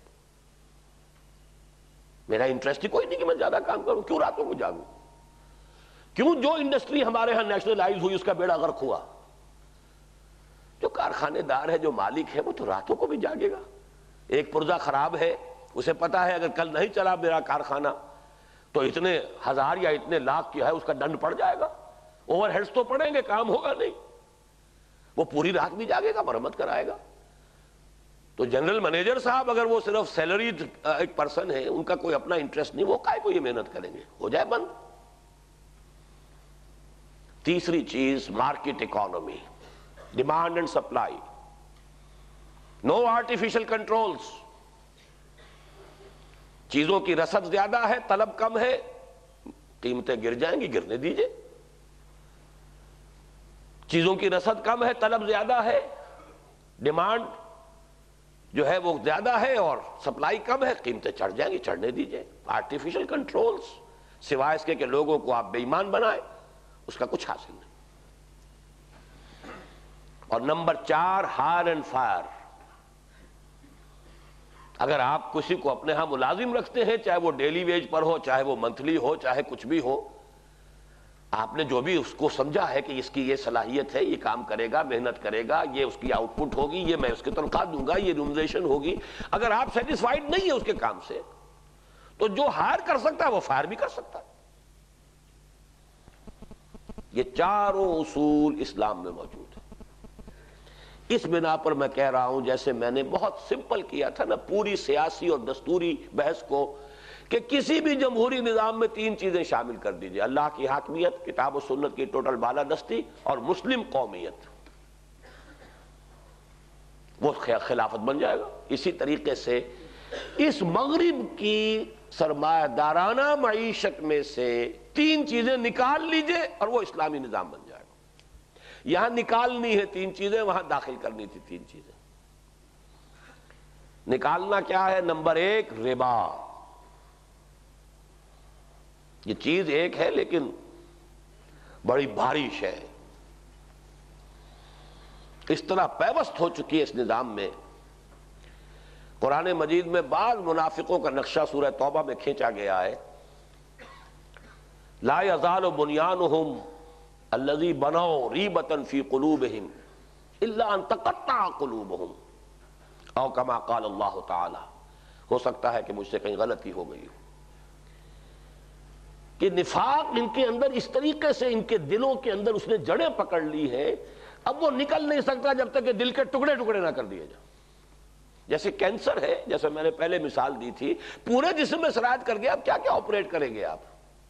میرا انٹرسٹ ہی کوئی نہیں کہ میں زیادہ کام کروں. کیوں راتوں کو جاگوں؟ کیوں جو انڈسٹری ہمارے ہاں نیشنلائز ہوئی اس کا بیڑا غرق ہوا؟ جو کارخانے دار ہے، جو مالک ہے، وہ تو راتوں کو بھی جاگے گا. ایک پرزہ خراب ہے، اسے پتا ہے اگر کل نہیں چلا میرا کارخانہ تو اتنے ہزار یا اتنے لاکھ کی ہے اس کا دنڈ پڑ جائے گا. اوور ہیڈز تو پڑیں گے، کام ہوگا نہیں. وہ پوری رات بھی جاگے گا، مرمت کرائے گا. تو جنرل مینیجر صاحب اگر وہ صرف سیلریڈ ایک پرسن ہے، ان کا کوئی اپنا انٹرسٹ نہیں، وہ کائے کو یہ محنت کریں گے؟ ہو جائے بند. تیسری چیز market economy, demand and supply, no artificial controls. چیزوں کی رسد زیادہ ہے، طلب کم ہے، قیمتیں گر جائیں گی، گرنے دیجئے. چیزوں کی رسد کم ہے، طلب زیادہ ہے، ڈیمانڈ جو ہے وہ زیادہ ہے اور سپلائی کم ہے، قیمتیں چڑھ جائیں گی، چڑھنے دیجئے. آرٹیفیشل کنٹرولز سوائے اس کے کہ لوگوں کو آپ بے ایمان بنائیں، اس کا کچھ حاصل نہیں. اور نمبر 4 ہائر اینڈ فائر. اگر آپ کسی کو اپنے ہاں ملازم رکھتے ہیں، چاہے وہ ڈیلی ویج پر ہو، چاہے وہ منتھلی ہو، چاہے کچھ بھی ہو، آپ نے جو بھی اس کو سمجھا ہے کہ اس کی یہ صلاحیت ہے، یہ کام کرے گا، محنت کرے گا، یہ اس کی آؤٹ پٹ ہوگی، یہ میں اس کی تنخواہ دوں گا، یہ ریمونیشن ہوگی، اگر آپ سیٹسفائیڈ نہیں ہے اس کے کام سے، تو جو ہائر کر سکتا ہے وہ فائر بھی کر سکتا ہے. یہ چاروں اصول اسلام میں موجود ہیں. اس بنا پر میں کہہ رہا ہوں، جیسے میں نے بہت سمپل کیا تھا نا پوری سیاسی اور دستوری بحث کو، کہ کسی بھی جمہوری نظام میں 3 چیزیں شامل کر دیجئے: اللہ کی حاکمیت، کتاب و سنت کی ٹوٹل بالادستی، اور مسلم قومیت، وہ خلافت بن جائے گا. اسی طریقے سے اس مغرب کی سرمایہ دارانہ معیشت میں سے 3 چیزیں نکال لیجئے اور وہ اسلامی نظام بن جائے گا. یہاں نکالنی ہے 3 چیزیں، وہاں داخل کرنی تھی 3 چیزیں. نکالنا کیا ہے؟ نمبر 1 ربا. یہ چیز ایک ہے لیکن بڑی بھاری شے ہے، اس طرح پیوست ہو چکی ہے اس نظام میں. قرآن مجید میں بعض منافقوں کا نقشہ سورہ توبہ میں کھینچا گیا ہے: لا یزال بنیانہم الذی بنوا ریبۃ فی قلوبہم الا ان تقطع قلوبہم او کما قال اللہ تعالی. ہو سکتا ہے کہ مجھ سے کہیں غلطی ہو گئی ہو کہ نفاق ان کے اندر اس طریقے سے ان کے دلوں کے اندر اس نے جڑیں پکڑ لی ہے، اب وہ نکل نہیں سکتا جب تک کہ دل کے ٹکڑے ٹکڑے نہ کر دیے جائیں. جیسے کینسر ہے، جیسے میں نے پہلے مثال دی تھی، پورے جسم میں سرایت کر گیا، اب کیا کیا آپریٹ کریں گے آپ؟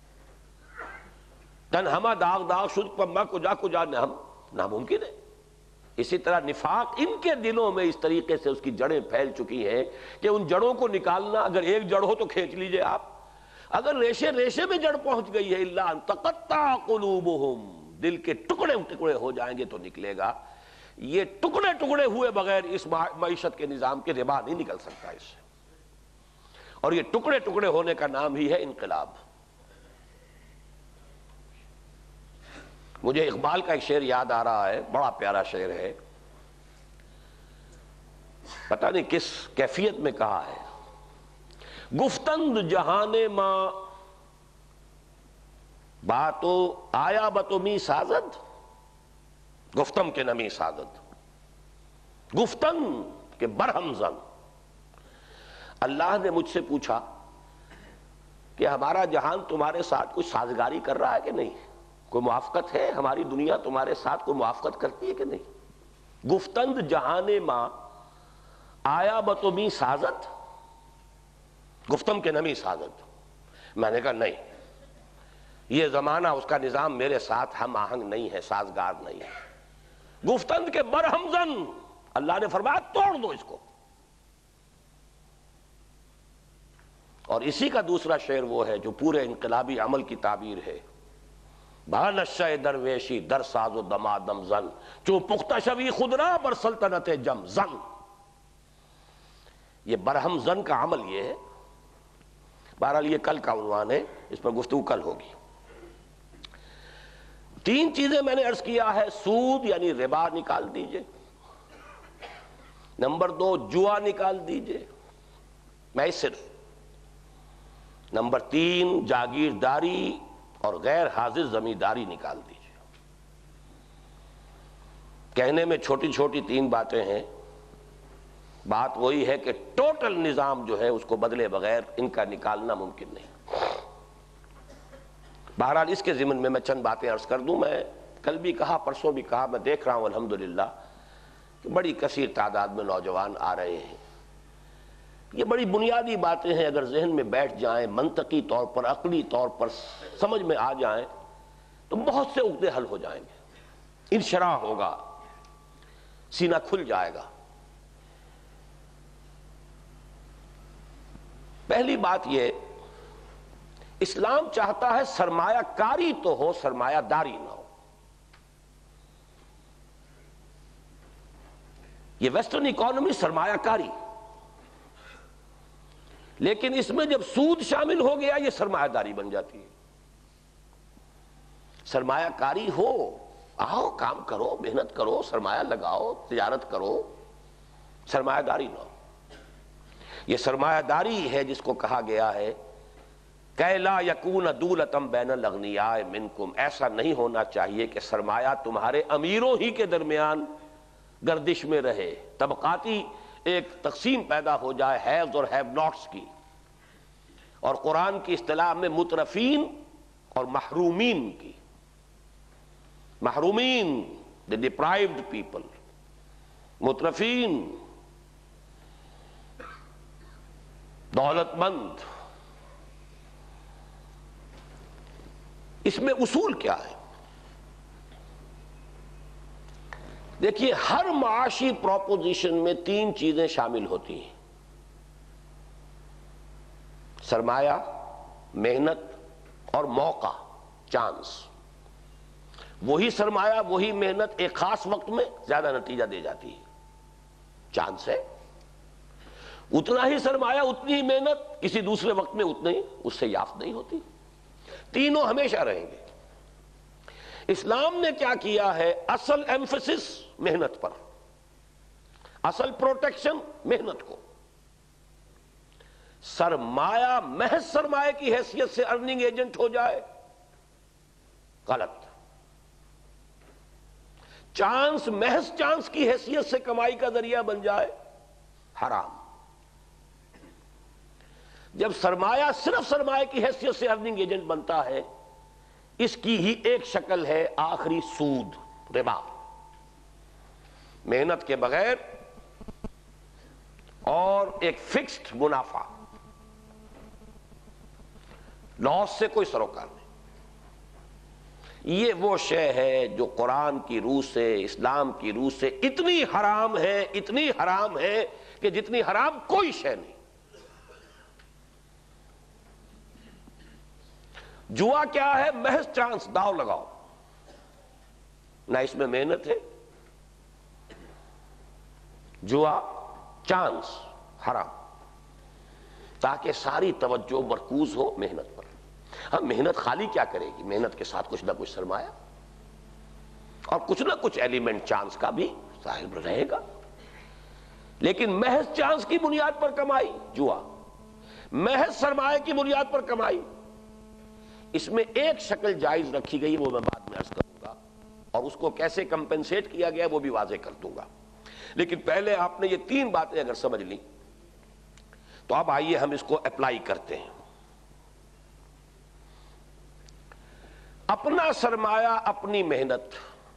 تن ہما داغ داغ شد پما کجا کجا نہم، ناممکن ہے. اسی طرح نفاق ان کے دلوں میں اس طریقے سے اس کی جڑیں پھیل چکی ہیں کہ ان جڑوں کو نکالنا، اگر ایک جڑ ہو تو کھینچ لیجئے آپ، اگر ریشے ریشے میں جڑ پہنچ گئی ہے الا ان تقطع قلوبہم، دل کے ٹکڑے ٹکڑے ہو جائیں گے تو نکلے گا. یہ ٹکڑے ٹکڑے ہوئے بغیر اس معیشت کے نظام کے ربا نہیں نکل سکتا اس سے. اور یہ ٹکڑے ٹکڑے ہونے کا نام ہی ہے انقلاب. مجھے اقبال کا ایک شعر یاد آ رہا ہے، بڑا پیارا شعر ہے، پتہ نہیں کس کیفیت میں کہا ہے: گفتند جہان ماں باتو آیا بتو می سازد، گفتم کے نمی سازد، گفتن کے برہم زن. اللہ نے مجھ سے پوچھا کہ ہمارا جہان تمہارے ساتھ کچھ سازگاری کر رہا ہے کہ نہیں، کوئی موافقت ہے، ہماری دنیا تمہارے ساتھ کوئی موافقت کرتی ہے کہ نہیں. گفتند جہان ماں آیا بتو می سازد، گفتم کے نمی سازد. میں نے کہا نہیں، یہ زمانہ اس کا نظام میرے ساتھ ہم آہنگ نہیں ہے، سازگار نہیں ہے. گفتند کے برہم زن، اللہ نے فرمایا توڑ دو اس کو. اور اسی کا دوسرا شعر وہ ہے جو پورے انقلابی عمل کی تعبیر ہے: بھا نشہ درویشی در ساز و دمادم زن، چو پختہ شوی خودرا بر سلطنت جم زن. یہ برہم زن کا عمل یہ ہے. بہرحال یہ کل کا عنوان ہے، اس پر گفتگو کل ہوگی. 3 چیزیں میں نے عرض کیا ہے: سود یعنی ربا نکال دیجئے، نمبر 2 جوا نکال دیجئے، میسر، نمبر 3 جاگیرداری اور غیر حاضر زمینداری نکال دیجئے. کہنے میں چھوٹی چھوٹی 3 باتیں ہیں، بات وہی ہے کہ ٹوٹل نظام جو ہے اس کو بدلے بغیر ان کا نکالنا ممکن نہیں. بہرحال اس کے ضمن میں چند باتیں عرض کر دوں. میں کل بھی کہا، پرسوں بھی کہا، میں دیکھ رہا ہوں الحمدللہ کہ بڑی کثیر تعداد میں نوجوان آ رہے ہیں. یہ بڑی بنیادی باتیں ہیں، اگر ذہن میں بیٹھ جائیں، منطقی طور پر، عقلی طور پر سمجھ میں آ جائیں تو بہت سے عقدے حل ہو جائیں گے، انشراح ہوگا، سینہ کھل جائے گا۔ پہلی بات یہ، اسلام چاہتا ہے سرمایہ کاری تو ہو، سرمایہ داری نہ ہو۔ یہ ویسٹرن اکانومی سرمایہ کاری، لیکن اس میں جب سود شامل ہو گیا یہ سرمایہ داری بن جاتی ہے۔ سرمایہ کاری ہو، آؤ کام کرو، محنت کرو، سرمایہ لگاؤ، تجارت کرو، سرمایہ داری نہ ہو۔ یہ سرمایہ داری ہے جس کو کہا گیا ہے کہ لا یکون دولتم بین الاغنیاء منکم، ایسا نہیں ہونا چاہیے کہ سرمایہ تمہارے امیروں ہی کے درمیان گردش میں رہے، طبقاتی ایک تقسیم پیدا ہو جائے، ہیوز اور ہیو ناٹس کی، اور قرآن کی اصطلاح میں مترفین اور محرومین کی۔ محرومین the deprived people، مترفین دولت مند۔ اس میں اصول کیا ہے؟ دیکھیے، ہر معاشی پروپوزیشن میں تین چیزیں شامل ہوتی ہیں: سرمایہ، محنت اور موقع، چانس۔ وہی سرمایہ، وہی محنت ایک خاص وقت میں زیادہ نتیجہ دے جاتی ہے، چانس ہے۔ اتنا ہی سرمایہ، اتنی ہی محنت کسی دوسرے وقت میں اتنی اس سے یافت نہیں ہوتی۔ تینوں ہمیشہ رہیں گے۔ اسلام نے کیا کیا ہے؟ اصل ایمفسس محنت پر، اصل پروٹیکشن محنت کو۔ سرمایہ محض سرمایہ کی حیثیت سے ارننگ ایجنٹ ہو جائے، غلط۔ چانس محض چانس کی حیثیت سے کمائی کا ذریعہ بن جائے، حرام۔ جب سرمایہ صرف سرمایہ کی حیثیت سے ارننگ ایجنٹ بنتا ہے، اس کی ہی ایک شکل ہے آخری سود، ربا۔ محنت کے بغیر اور ایک فکسڈ منافع، لاس سے کوئی سروکار نہیں۔ یہ وہ شے ہے جو قرآن کی روح سے، اسلام کی روح سے اتنی حرام ہے، اتنی حرام ہے کہ جتنی حرام کوئی شے نہیں۔ جوا کیا ہے؟ محض چانس، داؤ لگاؤ، نہ اس میں محنت ہے۔ جوا چانس، حرام، تاکہ ساری توجہ مرکوز ہو محنت پر۔ ہاں، محنت خالی کیا کرے گی؟ محنت کے ساتھ کچھ نہ کچھ سرمایہ اور کچھ نہ کچھ ایلیمنٹ چانس کا بھی ظاہر رہے گا، لیکن محض چانس کی بنیاد پر کمائی جوا، محض سرمایہ کی بنیاد پر کمائی، اس میں ایک شکل جائز رکھی گئی، وہ میں بعد میں عرض کروں گا، اور اس کو کیسے کمپنسیٹ کیا گیا وہ بھی واضح کر دوں گا۔ لیکن پہلے آپ نے یہ تین باتیں اگر سمجھ لی تو اب آئیے ہم اس کو اپلائی کرتے ہیں۔ اپنا سرمایہ، اپنی محنت،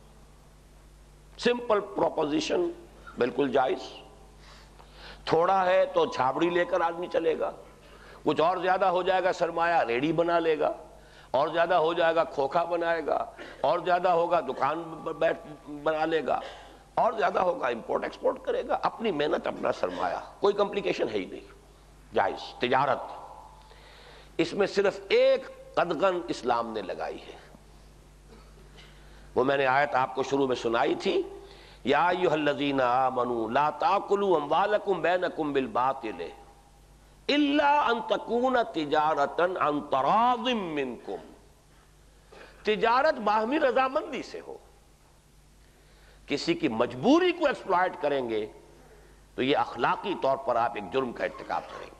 سمپل پروپوزیشن، بالکل جائز۔ تھوڑا ہے تو جھاڑی لے کر آدمی چلے گا، کچھ اور زیادہ ہو جائے گا سرمایہ ریڑھی بنا لے گا، اور زیادہ ہو جائے گا کھوکھا بنائے گا، اور زیادہ ہوگا دکان بنا لے گا، اور زیادہ ہوگا امپورٹ ایکسپورٹ کرے گا۔ اپنی محنت، اپنا سرمایہ، کوئی کمپلیکیشن ہے ہی نہیں، جائز تجارت۔ اس میں صرف ایک قدغن اسلام نے لگائی ہے، وہ میں نے آیت آپ کو شروع میں سنائی تھی، یا ایھا الذین آمنوا لا تاکلوا اموالکم بینکم بالباطل الا ان تکون تجارتا عن تراض منکم۔ تجارت باہمی رضامندی سے ہو، کسی کی مجبوری کو ایکسپلائٹ کریں گے تو یہ اخلاقی طور پر آپ ایک جرم کا ارتکاب کریں گے،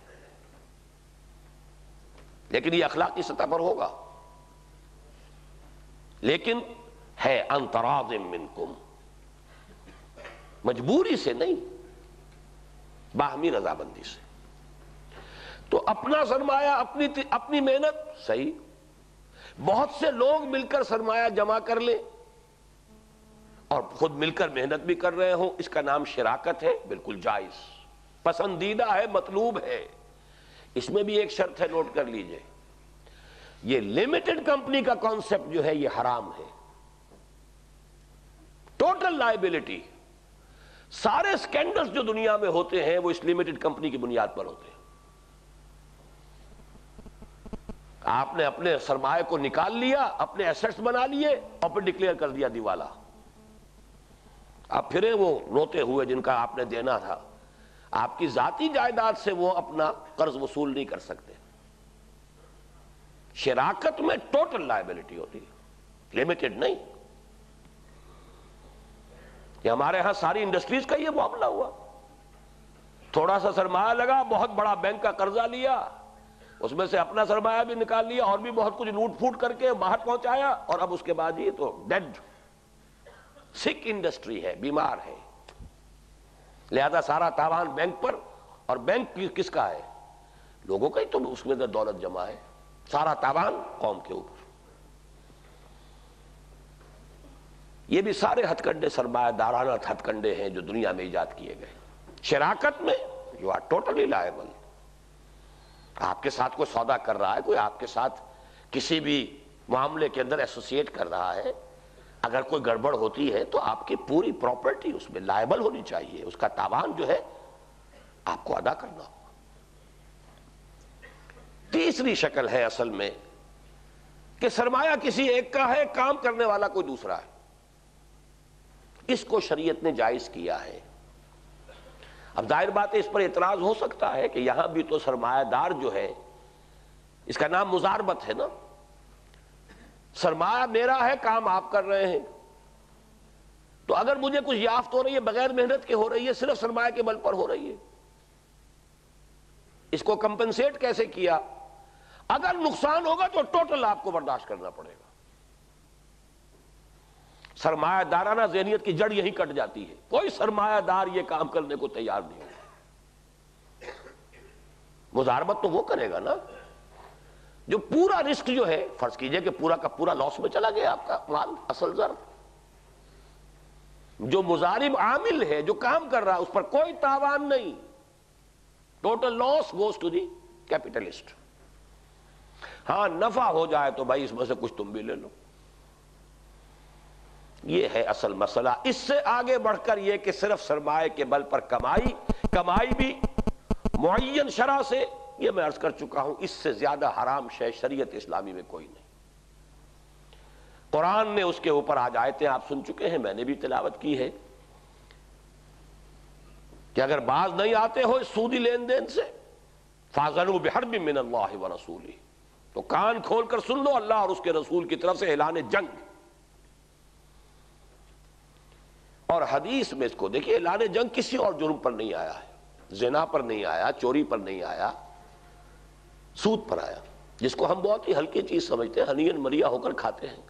لیکن یہ اخلاقی سطح پر ہوگا، لیکن ہے ان تراض منکم، مجبوری سے نہیں، باہمی رضامندی سے۔ تو اپنا سرمایہ، اپنی محنت، صحیح۔ بہت سے لوگ مل کر سرمایہ جمع کر لیں اور خود مل کر محنت بھی کر رہے ہوں، اس کا نام شراکت ہے، بالکل جائز، پسندیدہ ہے، مطلوب ہے۔ اس میں بھی ایک شرط ہے، نوٹ کر لیجئے، یہ لمیٹڈ کمپنی کا کانسیپٹ جو ہے یہ حرام ہے. Total liability. سارے سکینڈلز جو دنیا میں ہوتے ہیں وہ اس لمیٹڈ کمپنی کی بنیاد پر ہوتے ہیں. آپ نے اپنے سرمایہ کو نکال لیا، اپنے ایسٹس بنا لیے اور پھر ڈکلیئر کر دیا دیوالا. اب پھرے وہ روتے ہوئے جن کا آپ نے دینا تھا. آپ کی ذاتی جائیداد سے وہ اپنا قرض وصول نہیں کر سکتے. شراکت میں ٹوٹل لائبلٹی ہوتی ہے، لمیٹڈ نہیں. یہ ہمارے ہاں ساری انڈسٹریز کا یہ معاملہ ہوا. تھوڑا سا سرمایہ لگا، بہت بڑا بینک کا قرضہ لیا، اس میں سے اپنا سرمایہ بھی نکال لیا اور بھی بہت کچھ لوٹ پھوٹ کر کے باہر پہنچایا، اور اب اس کے بعد یہ تو ڈیڈ سک انڈسٹری ہے، بیمار ہے. لہذا سارا تاوان بینک پر. اور بینک کس کا ہے؟ لوگوں کا ہی تو اس میں دولت جمع ہے. سارا تاوان قوم کے اوپر. یہ بھی سارے ہتھ کنڈے سرمایہ دارانہ ہتھ کنڈے ہیں جو دنیا میں ایجاد کیے گئے. شراکت میں یو آر ٹوٹلی لائبل. آپ کے ساتھ کوئی سودا کر رہا ہے، کوئی آپ کے ساتھ کسی بھی معاملے کے اندر ایسوسیٹ کر رہا ہے، اگر کوئی گڑبڑ ہوتی ہے تو آپ کی پوری پراپرٹی اس میں لائبل ہونی چاہیے. اس کا تاوان جو ہے آپ کو ادا کرنا ہوگا. تیسری شکل ہے اصل میں کہ سرمایہ کسی ایک کا ہے، کام کرنے والا کوئی دوسرا ہے. اس کو شریعت نے جائز کیا ہے. اب ظاہر بات ہے اس پر اعتراض ہو سکتا ہے کہ یہاں بھی تو سرمایہ دار جو ہے، اس کا نام مزاربت ہے نا. سرمایہ میرا ہے، کام آپ کر رہے ہیں، تو اگر مجھے کچھ یافت ہو رہی ہے بغیر محنت کے ہو رہی ہے، صرف سرمایہ کے بل پر ہو رہی ہے، اس کو کمپنسیٹ کیسے کیا؟ اگر نقصان ہوگا تو ٹوٹل آپ کو برداشت کرنا پڑے گا. سرمایہ دارانہ ذہنیت کی جڑ یہی کٹ جاتی ہے. کوئی سرمایہ دار یہ کام کرنے کو تیار نہیں ہے. مزاربت تو وہ کرے گا نا جو پورا رسک جو ہے، فرض کیجئے کہ پورا کا پورا لاس میں چلا گیا آپ کا مال، اصل زر. جو مزارب عامل ہے، جو کام کر رہا ہے، اس پر کوئی تاوان نہیں. Total loss goes to the capitalist. ہاں نفع ہو جائے تو بھائی اس میں سے کچھ تم بھی لے لو. یہ ہے اصل مسئلہ. اس سے آگے بڑھ کر یہ کہ صرف سرمایہ کے بل پر کمائی بھی معین شرح سے، یہ میں عرض کر چکا ہوں، اس سے زیادہ حرام شے شریعت اسلامی میں کوئی نہیں. قرآن نے اس کے اوپر آج آیتیں آپ سن چکے ہیں، میں نے بھی تلاوت کی ہے کہ اگر باز نہیں آتے ہو اس سودی لین دین سے، فَاذَنُوا بِحَرْبٍ مِّنَ اللَّهِ وَرَسُولِهِ، تو کان کھول کر سن لو اللہ اور اس کے رسول کی طرف سے اعلان جنگ. اور حدیث میں اس کو دیکھیے، اعلان جنگ کسی اور جرم پر نہیں آیا ہے. زنا پر نہیں آیا، چوری پر نہیں آیا، سود پر آیا، جس کو ہم بہت ہی ہلکی چیز سمجھتے ہیں، ہنین مریا ہو کر کھاتے ہیں.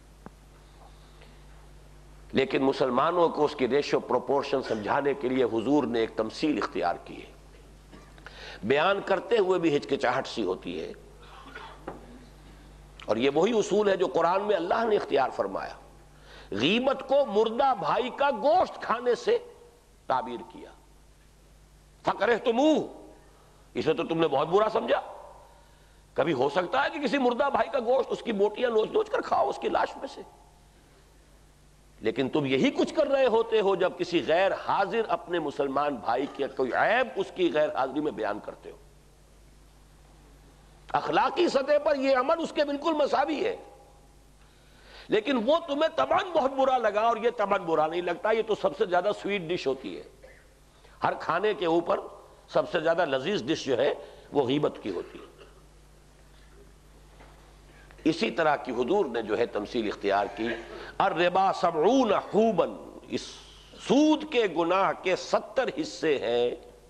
لیکن مسلمانوں کو اس کی ریشو پروپورشن سمجھانے کے لیے حضور نے ایک تمثیل اختیار کی ہے. بیان کرتے ہوئے بھی ہچکچاہٹ سی ہوتی ہے، اور یہ وہی اصول ہے جو قرآن میں اللہ نے اختیار فرمایا. غیبت کو مردہ بھائی کا گوشت کھانے سے تعبیر کیا. فَكَرِهْتُمُوهُ، اسے تو تم نے بہت برا سمجھا. کبھی ہو سکتا ہے کہ کسی مردہ بھائی کا گوشت، اس کی بوٹیاں نوچ نوچ کر کھاؤ اس کی لاش میں سے، لیکن تم یہی کچھ کر رہے ہوتے ہو جب کسی غیر حاضر اپنے مسلمان بھائی کے کوئی عیب اس کی غیر حاضری میں بیان کرتے ہو. اخلاقی سطح پر یہ عمل اس کے بالکل مساوی ہے، لیکن وہ تمہیں طبعاً بہت برا لگا، اور یہ طبعاً برا نہیں لگتا. یہ تو سب سے زیادہ سویٹ ڈش ہوتی ہے. ہر کھانے کے اوپر سب سے زیادہ لذیذ ڈش جو ہے وہ غیبت کی ہوتی ہے. اسی طرح کی حضور نے جو ہے تمثیل اختیار کی. الربا 70 حوبا، اس سود کے گناہ کے 70 حصے ہیں.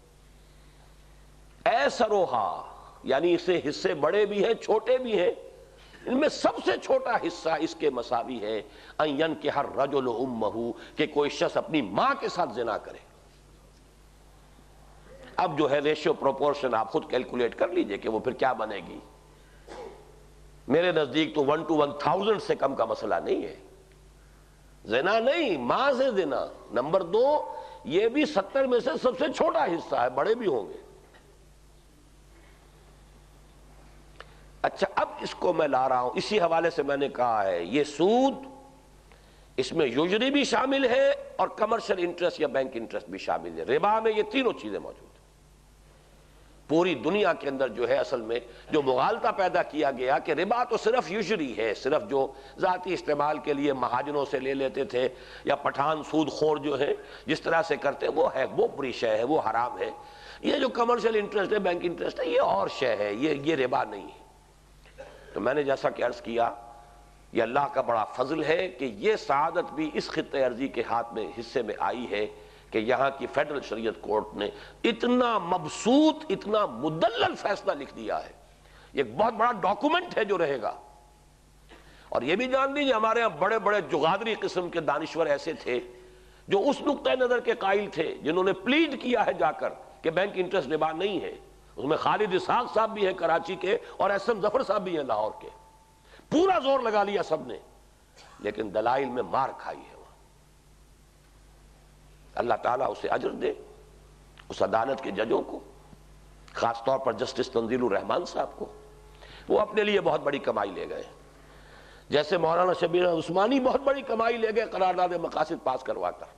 ایسروہا، یعنی اسے حصے بڑے بھی ہیں چھوٹے بھی ہیں. ان میں سب سے چھوٹا حصہ اس کے مساوی ہے ان ينكح الرجل امه، کہ کوئی شخص اپنی ماں کے ساتھ زنا کرے. اب جو ہے ریشو پروپورشن آپ خود کیلکولیٹ کر لیجئے کہ وہ پھر کیا بنے گی. میرے نزدیک تو 1 to 1000 سے کم کا مسئلہ نہیں ہے. زنا نہیں، ماں سے زنا. نمبر 2، یہ بھی 70 میں سے سب سے چھوٹا حصہ ہے، بڑے بھی ہوں گے. اچھا اب اس کو میں لا رہا ہوں، اسی حوالے سے میں نے کہا ہے یہ سود، اس میں یوجری بھی شامل ہے اور کمرشل انٹرسٹ یا بینک انٹرسٹ بھی شامل ہے۔ ربا میں یہ تینوں چیزیں موجود ہیں۔ پوری دنیا کے اندر جو ہے اصل میں جو مغالطہ پیدا کیا گیا کہ ربا تو صرف یوجری ہے، صرف جو ذاتی استعمال کے لیے مہاجنوں سے لے لیتے تھے یا پٹھان سود خور جو ہے جس طرح سے کرتے وہ ہے، وہ بری شے ہے، وہ حرام ہے۔ یہ جو کمرشل انٹرسٹ ہے، بینک انٹرسٹ ہے، یہ اور شے ہے، یہ ربا نہیں ہے۔ تو میں نے جیسا کہ عرض کیا یہ اللہ کا بڑا فضل ہے کہ یہ سعادت بھی اس خطہ ارضی کے ہاتھ میں حصے میں آئی ہے کہ یہاں کی فیڈرل شریعت کورٹ نے اتنا مبسوط، اتنا مدلل فیصلہ لکھ دیا ہے۔ یہ ایک بہت بڑا ڈاکومنٹ ہے جو رہے گا۔ اور یہ بھی جان لیجیے ہمارے ہاں بڑے بڑے جغادری قسم کے دانشور ایسے تھے جو اس نقطۂ نظر کے قائل تھے، جنہوں نے پلیڈ کیا ہے جا کر کہ بینک انٹرسٹ ربا نہیں ہے۔ اس میں خالد اسحاق صاحب بھی ہیں کراچی کے اور ایس ایم ظفر صاحب بھی ہیں لاہور کے۔ پورا زور لگا لیا سب نے، لیکن دلائل میں مار کھائی ہے۔ اللہ تعالیٰ اسے اجر دے، اس عدالت کے ججوں کو، خاص طور پر جسٹس تنزیل الرحمان صاحب کو۔ وہ اپنے لیے بہت بڑی کمائی لے گئے، جیسے مولانا شبیر عثمانی بہت بڑی کمائی لے گئے قرارداد مقاصد پاس کروا کر،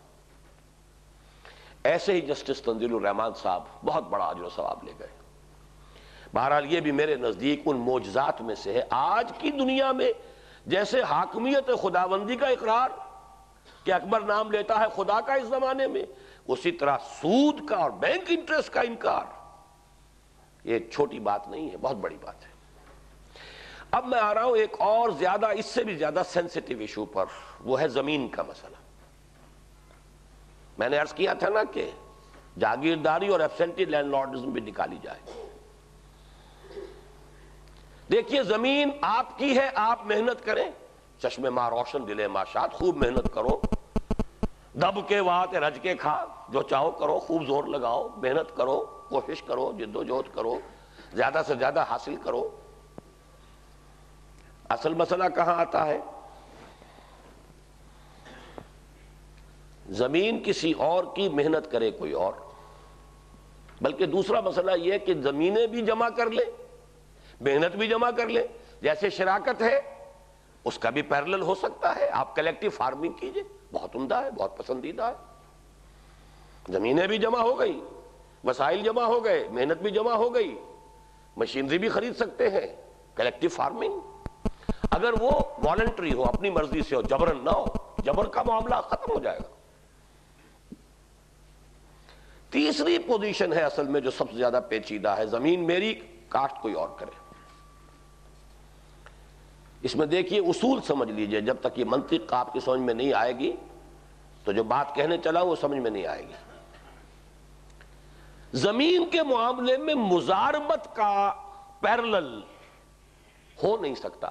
ایسے ہی جسٹس تنزیل الرحمان صاحب بہت بڑا اجر و ثواب لے گئے۔ بہرحال یہ بھی میرے نزدیک ان معجزات میں سے ہے۔ آج کی دنیا میں جیسے حاکمیت خداوندی کا اقرار کہ اکبر نام لیتا ہے خدا کا اس زمانے میں، اسی طرح سود کا اور بینک انٹرسٹ کا انکار یہ چھوٹی بات نہیں ہے، بہت بڑی بات ہے۔ اب میں آ رہا ہوں ایک اور زیادہ، اس سے بھی زیادہ سینسٹیو ایشو پر، وہ ہے زمین کا مسئلہ۔ میں نے عرض کیا تھا نا کہ جاگیرداری اور ایبسینٹی لینڈ لارڈزم بھی نکالی جائے۔ دیکھیے زمین آپ کی ہے، آپ محنت کریں، چشم ماں روشن دل ماں شاد، خوب محنت کرو، دب کے وات رج کے کھا، جو چاہو کرو، خوب زور لگاؤ، محنت کرو، کوشش کرو، جد و جہد کرو، زیادہ سے زیادہ حاصل کرو۔ اصل مسئلہ کہاں آتا ہے؟ زمین کسی اور کی، محنت کرے کوئی اور۔ بلکہ دوسرا مسئلہ یہ کہ زمینیں بھی جمع کر لے، محنت بھی جمع کر لے۔ جیسے شراکت ہے اس کا بھی پیرلل ہو سکتا ہے، آپ کلیکٹیو فارمنگ کیجئے، بہت عمدہ ہے، بہت پسندیدہ ہے۔ زمینیں بھی جمع ہو گئی، وسائل جمع ہو گئے، محنت بھی جمع ہو گئی، مشینری بھی خرید سکتے ہیں، کلیکٹیو فارمنگ۔ اگر وہ والنٹری ہو، اپنی مرضی سے ہو، جبرن نہ ہو، جبر کا معاملہ ختم ہو جائے گا۔ تیسری پوزیشن ہے اصل میں جو سب سے زیادہ پیچیدہ ہے، زمین میری، کاشت کوئی اور کرے۔ اس میں دیکھیے اصول سمجھ لیجئے، جب تک یہ منطق آپ کی سمجھ میں نہیں آئے گی تو جو بات کہنے چلا وہ سمجھ میں نہیں آئے گی۔ زمین کے معاملے میں مزاربت کا پیرلل ہو نہیں سکتا۔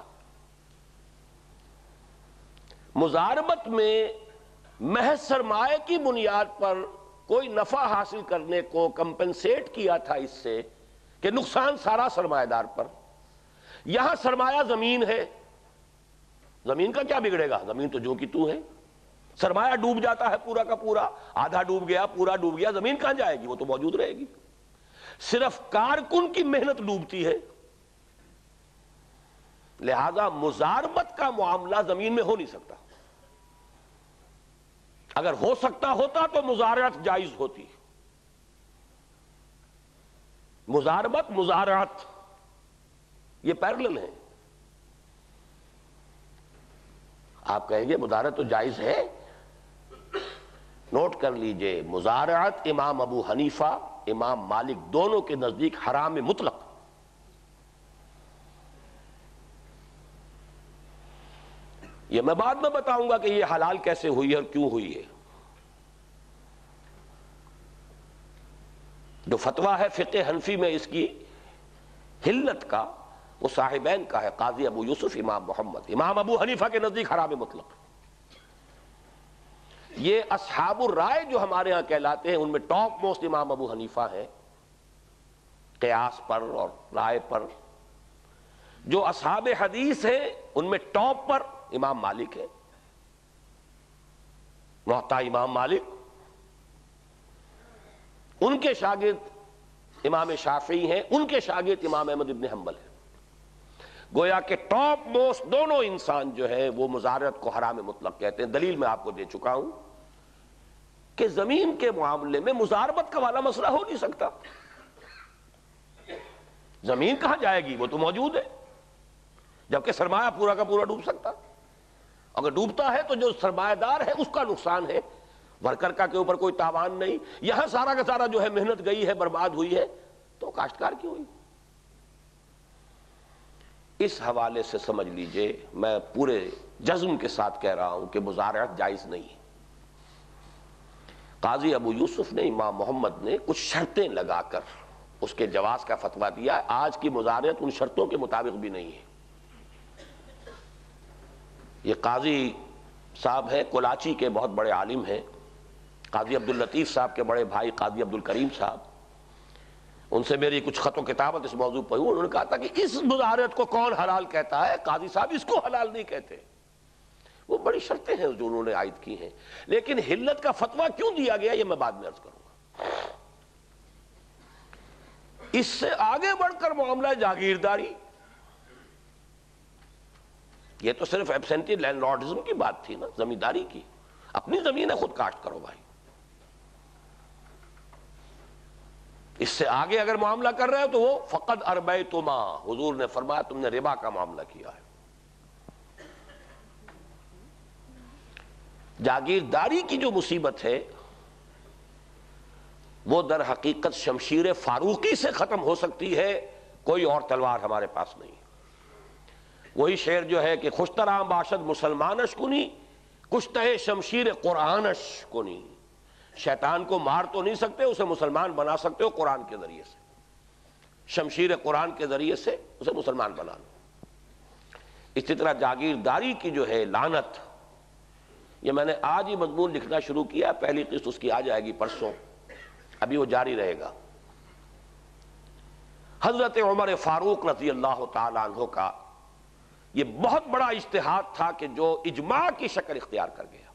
مزاربت میں محض سرمایہ کی بنیاد پر کوئی نفع حاصل کرنے کو کمپنسیٹ کیا تھا اس سے کہ نقصان سارا سرمایہ دار پر۔ یہاں سرمایہ زمین ہے، زمین کا کیا بگڑے گا؟ زمین تو جو کی تو ہے۔ سرمایہ ڈوب جاتا ہے پورا کا پورا، آدھا ڈوب گیا، پورا ڈوب گیا، زمین کہاں جائے گی؟ وہ تو موجود رہے گی۔ صرف کارکن کی محنت ڈوبتی ہے۔ لہذا مزاربت کا معاملہ زمین میں ہو نہیں سکتا۔ اگر ہو سکتا ہوتا تو مزارعت جائز ہوتی۔ مزاربت، مزارعت یہ پیرلل ہے۔ آپ کہیں گے مزارعت تو جائز ہے، نوٹ کر لیجئے، مزارعت امام ابو حنیفہ، امام مالک دونوں کے نزدیک حرام مطلق۔ یہ میں بعد میں بتاؤں گا کہ یہ حلال کیسے ہوئی ہے اور کیوں ہوئی ہے۔ جو فتویٰ ہے فقہ حنفی میں اس کی حلت کا، وہ صاحبین کا ہے، قاضی ابو یوسف، امام محمد۔ امام ابو حنیفہ کے نزدیک حرام مطلق۔ یہ اصحاب الرائے جو ہمارے ہاں کہلاتے ہیں ان میں ٹاپ موسٹ امام ابو حنیفہ ہے، قیاس پر اور رائے پر۔ جو اصحاب حدیث ہیں ان میں ٹاپ پر امام مالک ہے، موطا امام مالک۔ ان کے شاگرد امام شافعی ہیں، ان کے شاگرد امام احمد بن حنبل ہیں۔ گویا کہ ٹاپ موسٹ دونوں انسان جو ہے وہ مزارعت کو حرام مطلق کہتے ہیں. دلیل میں آپ کو دے چکا ہوں کہ زمین کے معاملے میں مزاربت کا والا مسئلہ ہو نہیں سکتا. زمین کہاں جائے گی؟ وہ تو موجود ہے، جبکہ سرمایہ پورا کا پورا ڈوب سکتا. اگر ڈوبتا ہے تو جو سرمایہ دار ہے اس کا نقصان ہے، ورکر کا کے اوپر کوئی تاوان نہیں. یہاں سارا کا سارا جو ہے محنت گئی ہے، برباد ہوئی ہے، تو کاشتکار کی ہوئی. اس حوالے سے سمجھ لیجئے میں پورے جزم کے ساتھ کہہ رہا ہوں کہ مزارعت جائز نہیں ہے. قاضی ابو یوسف نے، امام محمد نے کچھ شرطیں لگا کر اس کے جواز کا فتویٰ دیا. آج کی مزارعت ان شرطوں کے مطابق بھی نہیں ہے. یہ قاضی صاحب ہیں کلاچی کے، بہت بڑے عالم ہیں، قاضی عبداللطیف صاحب کے بڑے بھائی قاضی عبدالکریم صاحب. ان سے میری کچھ خط و کتابت اس موضوع پر ہوئی. انہوں نے کہا تھا کہ اس مزارعت کو کون حلال کہتا ہے؟ قاضی صاحب اس کو حلال نہیں کہتے. وہ بڑی شرطیں ہیں جو انہوں نے عائد کی ہیں، لیکن حلت کا فتویٰ کیوں دیا گیا یہ میں بعد میں عرض کروں گا. اس سے آگے بڑھ کر معاملہ جاگیرداری، یہ تو صرف ایبسینٹی لینڈ لارڈزم کی بات تھی نا، زمینداری کی. اپنی زمین ہے خود کاشت کرو بھائی. اس سے آگے اگر معاملہ کر رہے ہو تو وہ فقد اربیتما، حضور نے فرمایا تم نے ربا کا معاملہ کیا ہے. جاگیرداری کی جو مصیبت ہے وہ در حقیقت شمشیر فاروقی سے ختم ہو سکتی ہے، کوئی اور تلوار ہمارے پاس نہیں. وہی شعر جو ہے کہ خوشترام باشد مسلمانش کنی کشتہ شمشیر قرآنش کنی. شیطان کو مار تو نہیں سکتے، اسے مسلمان بنا سکتے ہو قرآن کے ذریعے سے. شمشیر قرآن کے ذریعے سے اسے مسلمان بنا لو. اسی طرح جاگیرداری کی جو ہے لعنت، یہ میں نے آج ہی مضمون لکھنا شروع کیا، پہلی قسط اس کی آ جائے گی پرسوں، ابھی وہ جاری رہے گا. حضرت عمر فاروق رضی اللہ تعالیٰ عنہ کا یہ بہت بڑا اجتہاد تھا کہ جو اجماع کی شکل اختیار کر گیا.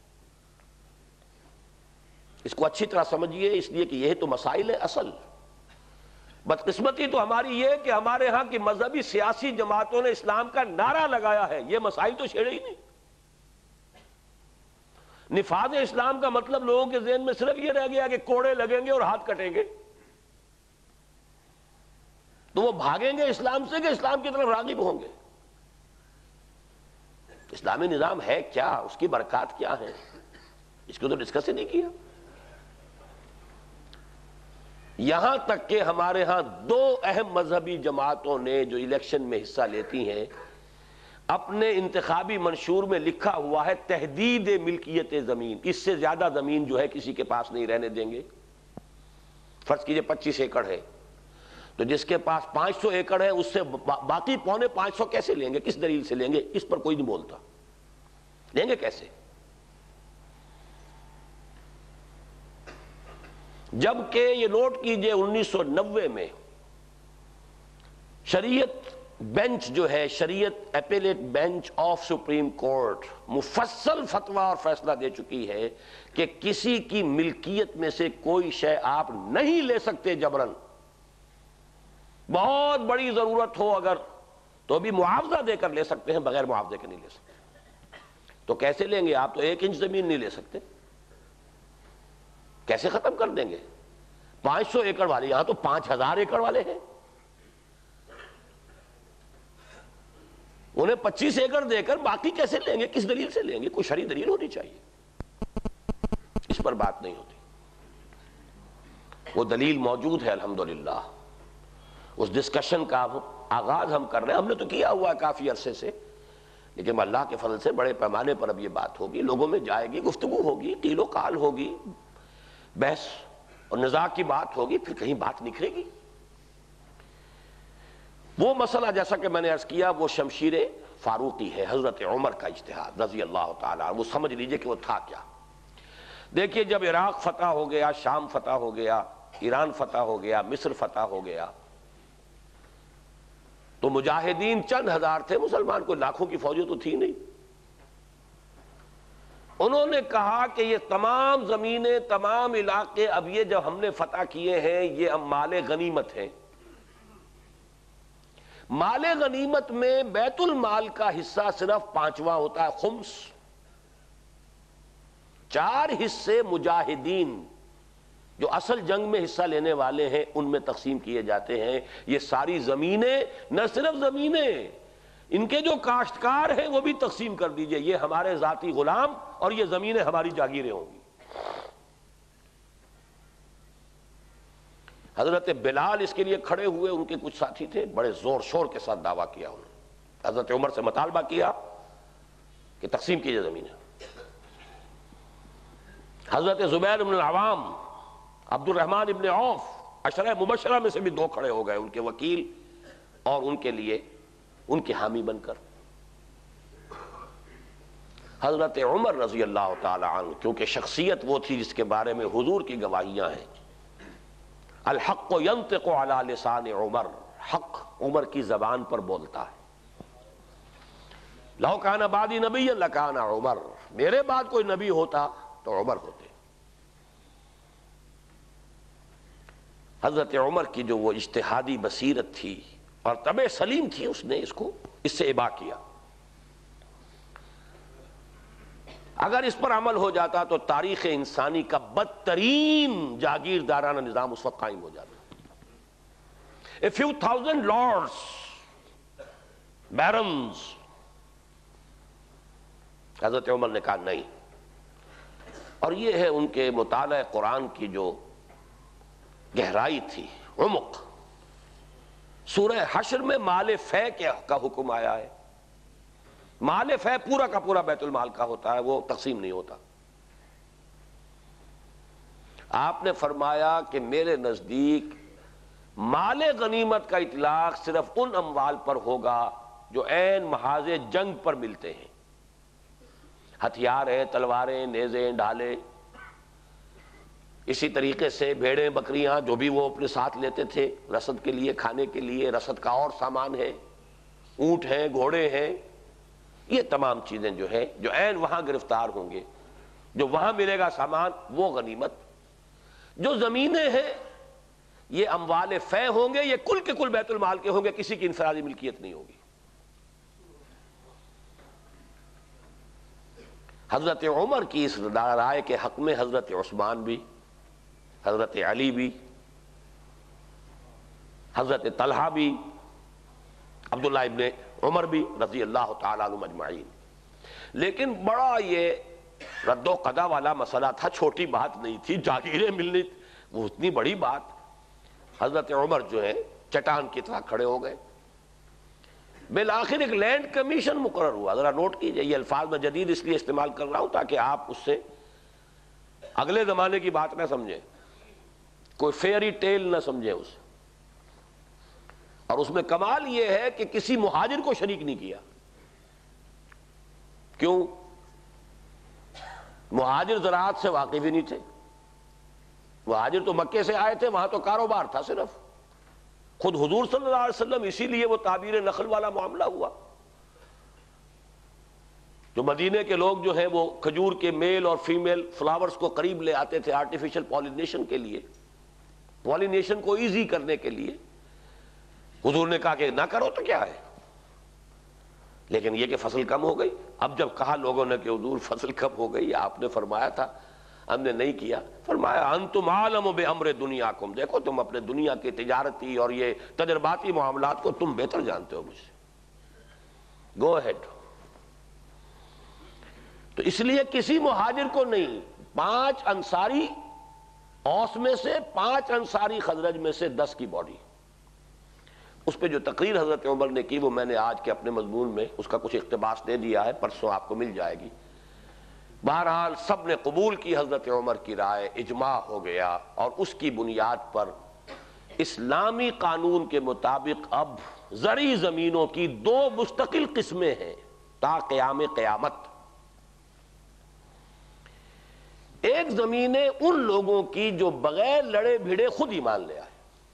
اس کو اچھی طرح سمجھیے، اس لیے کہ یہ تو مسائل ہے اصل. بدقسمتی تو ہماری یہ کہ ہمارے ہاں کی مذہبی سیاسی جماعتوں نے اسلام کا نعرہ لگایا ہے، یہ مسائل تو چھیڑے ہی نہیں. نفاذ اسلام کا مطلب لوگوں کے ذہن میں صرف یہ رہ گیا کہ کوڑے لگیں گے اور ہاتھ کٹیں گے، تو وہ بھاگیں گے اسلام سے کہ اسلام کی طرف راغب ہوں گے. اسلامی نظام ہے کیا، اس کی برکات کیا ہیں، اس کو تو ڈسکس ہی نہیں کیا. یہاں تک کہ ہمارے ہاں دو اہم مذہبی جماعتوں نے جو الیکشن میں حصہ لیتی ہیں، اپنے انتخابی منشور میں لکھا ہوا ہے تحدید ملکیت زمین. اس سے زیادہ زمین جو ہے کسی کے پاس نہیں رہنے دیں گے. فرض کیجئے 25 ایکڑ ہے، تو جس کے پاس 500 ایکڑ ہے اس سے باقی 550 کیسے لیں گے، کس دلیل سے لیں گے؟ اس پر کوئی نہیں بولتا. لیں گے کیسے؟ جبکہ یہ نوٹ کیجئے 1990 میں شریعت بینچ جو ہے، Shariat appellate bench of Supreme Court, مفصل فتویٰ اور فیصلہ دے چکی ہے کہ کسی کی ملکیت میں سے کوئی شے آپ نہیں لے سکتے جبرن. بہت بڑی ضرورت ہو اگر تو بھی معاوضہ دے کر لے سکتے ہیں، بغیر معاوضے کے نہیں لے سکتے. تو کیسے لیں گے؟ آپ تو 1 انچ زمین نہیں لے سکتے، کیسے ختم کر دیں گے؟ 500 ایکڑ والے، یہاں تو 5000 ایکڑ والے ہیں، انہیں 25 ایکڑ دے کر باقی کیسے لیں گے؟ کس دلیل سے لیں گے؟ کوئی شرعی دلیل ہونی چاہیے. اس پر بات نہیں ہوتی. وہ دلیل موجود ہے الحمدللہ. اس ڈسکشن کا آغاز ہم کر رہے ہیں، ہم نے تو کیا ہوا ہے کافی عرصے سے، لیکن اللہ کے فضل سے بڑے پیمانے پر اب یہ بات ہوگی، لوگوں میں جائے گی، گفتگو ہوگی، قیل و قال ہوگی، بحث اور نزاع کی بات ہوگی، پھر کہیں بات نکھرے گی. وہ مسئلہ جیسا کہ میں نے عرض کیا وہ شمشیر فاروقی ہے، حضرت عمر کا اجتہاد رضی اللہ تعالیٰ. وہ سمجھ لیجئے کہ وہ تھا کیا. دیکھیے جب عراق فتح ہو گیا، شام فتح ہو گیا، ایران فتح ہو گیا، مصر فتح ہو گیا، تو مجاہدین چند ہزار تھے، مسلمان کو لاکھوں کی فوجیں تو تھی نہیں. انہوں نے کہا کہ یہ تمام زمینیں، تمام علاقے اب یہ جب ہم نے فتح کیے ہیں یہ اب مال غنیمت ہیں. مال غنیمت میں بیت المال کا حصہ صرف 5واں ہوتا ہے، خمس۔ 4 حصے مجاہدین جو اصل جنگ میں حصہ لینے والے ہیں ان میں تقسیم کیے جاتے ہیں۔ یہ ساری زمینیں، نہ صرف زمینیں، ان کے جو کاشتکار ہیں وہ بھی تقسیم کر دیجئے، یہ ہمارے ذاتی غلام اور یہ زمینیں ہماری جاگیریں ہوں گی۔ حضرت بلال اس کے لیے کھڑے ہوئے، ان کے کچھ ساتھی تھے، بڑے زور شور کے ساتھ دعویٰ کیا انہوں نے، حضرت عمر سے مطالبہ کیا کہ تقسیم کیجئے زمینیں۔ حضرت زبیر بن العوام، عبد الرحمن ابن عوف، عشرہ مبشرہ میں سے بھی 2 کھڑے ہو گئے، ان کے وکیل اور ان کے لیے ان کے حامی بن کر۔ حضرت عمر رضی اللہ تعالی عنہ، کیونکہ شخصیت وہ تھی جس کے بارے میں حضور کی گواہیاں ہیں، الحق ینطق علی لسان عمر، حق عمر کی زبان پر بولتا ہے۔ لو کان بعدی نبی لکان عمر، میرے بعد کوئی نبی ہوتا تو عمر ہوتے۔ حضرت عمر کی جو وہ اجتہادی بصیرت تھی اور طبع سلیم تھی، اس نے اس سے ابا کیا۔ اگر اس پر عمل ہو جاتا تو تاریخ انسانی کا بدترین جاگیردارانہ نظام اس وقت قائم ہو جاتا۔ A few thousand lords, barons۔ حضرت عمر نے کہا نہیں، اور یہ ہے ان کے مطالعہ قرآن کی جو گہرائی تھی، عمق۔ سورہ حشر میں مال فے کا حکم آیا ہے۔ مال فے پورا کا پورا بیت المال کا ہوتا ہے، وہ تقسیم نہیں ہوتا۔ آپ نے فرمایا کہ میرے نزدیک مال غنیمت کا اطلاق صرف ان اموال پر ہوگا جو عین محاذ جنگ پر ملتے ہیں، ہتھیار ہیں، تلواریں، نیزیں، ڈھالیں، اسی طریقے سے بھیڑیں، بکریاں جو بھی وہ اپنے ساتھ لیتے تھے رسد کے لیے، کھانے کے لیے، رسد کا اور سامان ہے، اونٹ ہیں، گھوڑے ہیں، یہ تمام چیزیں جو ہے جو عین وہاں گرفتار ہوں گے، جو وہاں ملے گا سامان، وہ غنیمت۔ جو زمینیں ہیں یہ اموال فے ہوں گے، یہ کل کے کل بیت المال کے ہوں گے، کسی کی انفرادی ملکیت نہیں ہوگی۔ حضرت عمر کی اس رائے کے حق میں حضرت عثمان بھی، حضرت علی بھی، حضرت طلحہ بھی، عبداللہ ابن عمر بھی رضی اللہ تعالیٰ عنہم اجمعین۔ لیکن بڑا یہ رد و قضا والا مسئلہ تھا، چھوٹی بات نہیں تھی، جاگیریں ملنی وہ اتنی بڑی بات۔ حضرت عمر جو ہے چٹان کی طرح کھڑے ہو گئے۔ بالآخر ایک لینڈ کمیشن مقرر ہوا۔ ذرا نوٹ کیجئے، یہ الفاظ میں جدید اس لیے استعمال کر رہا ہوں تاکہ آپ اس سے اگلے زمانے کی بات نہ سمجھیں، کوئی فیئری ٹیل نہ سمجھیں اسے۔ اور اس میں کمال یہ ہے کہ کسی مہاجر کو شریک نہیں کیا۔ کیوں؟ مہاجر زراعت سے واقف ہی نہیں تھے، مہاجر تو مکے سے آئے تھے، وہاں تو کاروبار تھا صرف۔ خود حضور صلی اللہ علیہ وسلم، اسی لیے وہ تعبیر نخل والا معاملہ ہوا۔ جو مدینے کے لوگ جو ہیں وہ کھجور کے میل اور فیمیل فلاورز کو قریب لے آتے تھے آرٹیفیشل پالینیشن کے لیے، پالینیشن کو ایزی کرنے کے لیے۔ حضور نے کہا کہ نہ کرو تو کیا ہے، لیکن یہ کہ فصل کم ہو گئی۔ اب جب کہا لوگوں نے کہ حضور فصل کم ہو گئی، آپ نے فرمایا تھا ہم نے نہیں کیا، فرمایا انتم عالم بامر دنیاکم، دیکھو تم اپنے دنیا کی تجارتی اور یہ تجرباتی معاملات کو تم بہتر جانتے ہو مجھ سے، گو اہیڈ۔ تو اس لیے کسی مہاجر کو نہیں، 5 انصاری اوس میں سے، 5 انصاری خزرج میں سے 10 کی باڈی۔ اس پہ جو تقریر حضرت عمر نے کی وہ میں نے آج کے اپنے مضمون میں اس کا کچھ اقتباس دے دیا ہے، پرسوں آپ کو مل جائے گی۔ بہرحال سب نے قبول کی حضرت عمر کی رائے، اجماع ہو گیا، اور اس کی بنیاد پر اسلامی قانون کے مطابق اب زرعی زمینوں کی 2 مستقل قسمیں ہیں تا قیام قیامت۔ ایک زمینیں ان لوگوں کی جو بغیر لڑے بھیڑے خود ایمان لے آئے،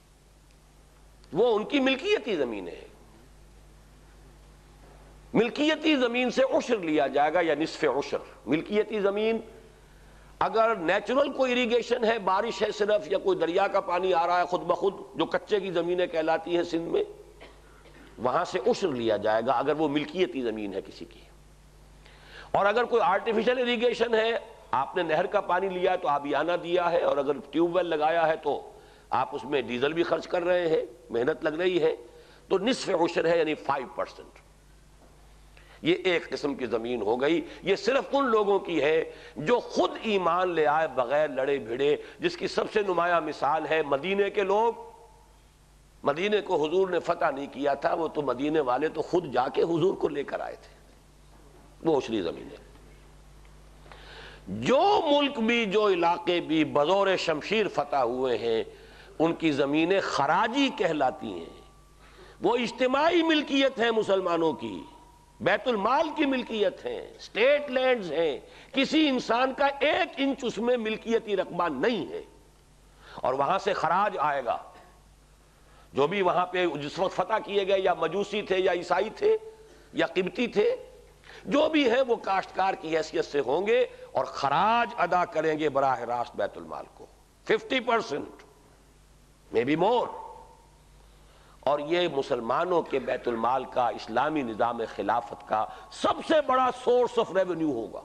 وہ ان کی ملکیتی زمینیں ہیں۔ ملکیتی زمین سے عشر لیا جائے گا یا نصف عشر۔ ملکیتی زمین اگر نیچرل کوئی اریگیشن ہے، بارش ہے صرف، یا کوئی دریا کا پانی آ رہا ہے خود بخود، جو کچے کی زمینیں کہلاتی ہیں سندھ میں، وہاں سے عشر لیا جائے گا اگر وہ ملکیتی زمین ہے کسی کی. اور اگر کوئی آرٹیفیشل اریگیشن ہے، آپ نے نہر کا پانی لیا ہے تو آبیانہ دیا ہے، اور اگر ٹیوب ویل لگایا ہے تو آپ اس میں ڈیزل بھی خرچ کر رہے ہیں، محنت لگ رہی ہے، تو نصف عشر ہے، یعنی 5%. یہ ایک قسم کی زمین ہو گئی. یہ صرف ان لوگوں کی ہے جو خود ایمان لے آئے بغیر لڑے بھیڑے، جس کی سب سے نمایاں مثال ہے مدینے کے لوگ. مدینے کو حضور نے فتح نہیں کیا تھا، وہ تو مدینے والے تو خود جا کے حضور کو لے کر آئے تھے. وہ عشری زمینیں. جو ملک بھی، جو علاقے بھی بزور شمشیر فتح ہوئے ہیں، ان کی زمینیں خراجی کہلاتی ہیں. وہ اجتماعی ملکیت ہے مسلمانوں کی، بیت المال کی ملکیت ہیں، اسٹیٹ لینڈز ہیں. کسی انسان کا 1 انچ اس میں ملکیتی رقبہ نہیں ہے، اور وہاں سے خراج آئے گا. جو بھی وہاں پہ جس وقت فتح کیے گئے، یا مجوسی تھے یا عیسائی تھے یا قبطی تھے، جو بھی ہے وہ کاشتکار کی حیثیت سے ہوں گے اور خراج ادا کریں گے براہ راست بیت المال کو. 50%، مے بی مور. اور یہ مسلمانوں کے بیت المال کا، اسلامی نظام خلافت کا سب سے بڑا سورس آف ریونیو ہوگا.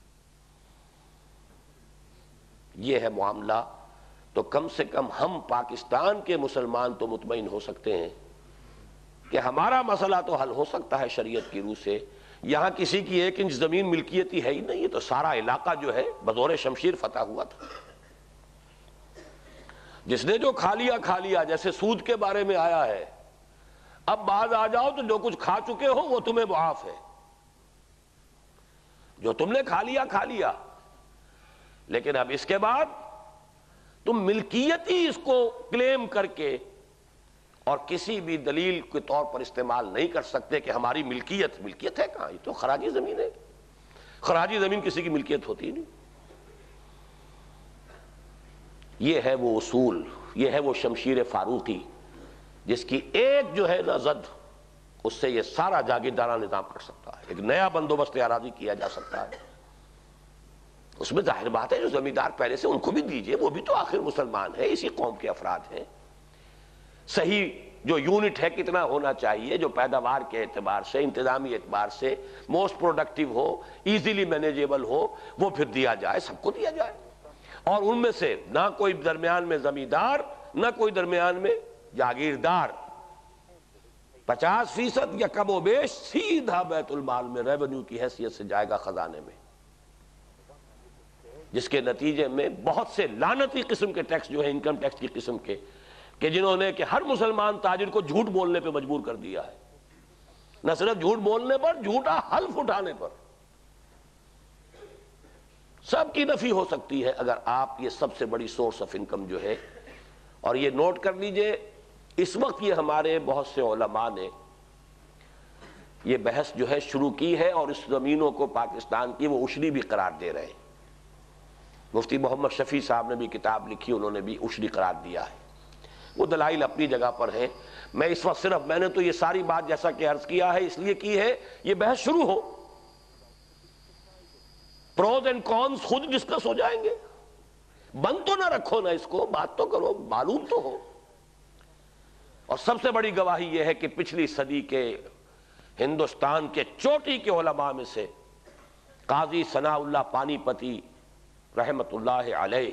یہ ہے معاملہ. تو کم سے کم ہم پاکستان کے مسلمان تو مطمئن ہو سکتے ہیں کہ ہمارا مسئلہ تو حل ہو سکتا ہے شریعت کی روح سے. یہاں کسی کی 1 انچ زمین ملکیتی ہے ہی نہیں. یہ تو سارا علاقہ جو ہے بطور شمشیر فتح ہوا تھا. جس نے جو کھا لیا، جیسے سود کے بارے میں آیا ہے، اب بعد آ جاؤ تو جو کچھ کھا چکے ہو وہ تمہیں معاف ہے. جو تم نے کھا لیا، لیکن اب اس کے بعد تم ملکیتی اس کو کلیم کر کے اور کسی بھی دلیل کے طور پر استعمال نہیں کر سکتے کہ ہماری ملکیت ہے کہاں. یہ تو خراجی زمین ہے. خراجی زمین کسی کی ملکیت ہوتی نہیں. یہ ہے وہ اصول، یہ ہے وہ شمشیر فاروقی جس کی ایک جو ہے نا زد، اس سے یہ سارا جاگیردارانہ نظام کر سکتا ہے. ایک نیا بندوبست اراضی کیا جا سکتا ہے. اس میں ظاہر بات ہے جو زمیندار پہلے سے، ان کو بھی دیجئے، وہ بھی تو آخر مسلمان ہیں، اسی قوم کے افراد ہیں. صحیح جو یونٹ ہے کتنا ہونا چاہیے جو پیداوار کے اعتبار سے، انتظامی اعتبار سے موسٹ پروڈکٹیو ہو، ایزیلی مینیجیبل ہو، وہ پھر دیا جائے، سب کو دیا جائے. اور ان میں سے نہ کوئی درمیان میں زمیندار، نہ کوئی درمیان میں جاگیردار. 50% یا کم و بیش سیدھا بیت المال میں ریونیو کی حیثیت سے جائے گا خزانے میں، جس کے نتیجے میں بہت سے لعنتی قسم کے ٹیکس جو ہے، انکم ٹیکس کی قسم کے، کہ جنہوں نے کہ ہر مسلمان تاجر کو جھوٹ بولنے پہ مجبور کر دیا ہے. نہ صرف جھوٹ بولنے پر، جھوٹا حلف اٹھانے پر. سب کی نفی ہو سکتی ہے اگر آپ یہ سب سے بڑی سورس آف انکم جو ہے. اور یہ نوٹ کر لیجئے، اس وقت یہ ہمارے بہت سے علماء نے یہ بحث جو ہے شروع کی ہے، اور اس زمینوں کو پاکستان کی وہ عشری بھی قرار دے رہے ہیں. مفتی محمد شفیع صاحب نے بھی کتاب لکھی، انہوں نے بھی عشری قرار دیا ہے. وہ دلائل اپنی جگہ پر ہیں. میں اس وقت صرف میں نے تو یہ ساری بات جیسا کہ عرض کیا ہے اس لیے کی ہے یہ بحث شروع ہو، پروز اینڈ کونز خود ڈسکس ہو جائیں گے. بند تو نہ رکھو نا اس کو، بات تو کرو، معلوم تو ہو. اور سب سے بڑی گواہی یہ ہے کہ پچھلی صدی کے ہندوستان کے چوٹی کے علماء میں سے قاضی ثناء اللہ پانی پتی رحمت اللہ علیہ،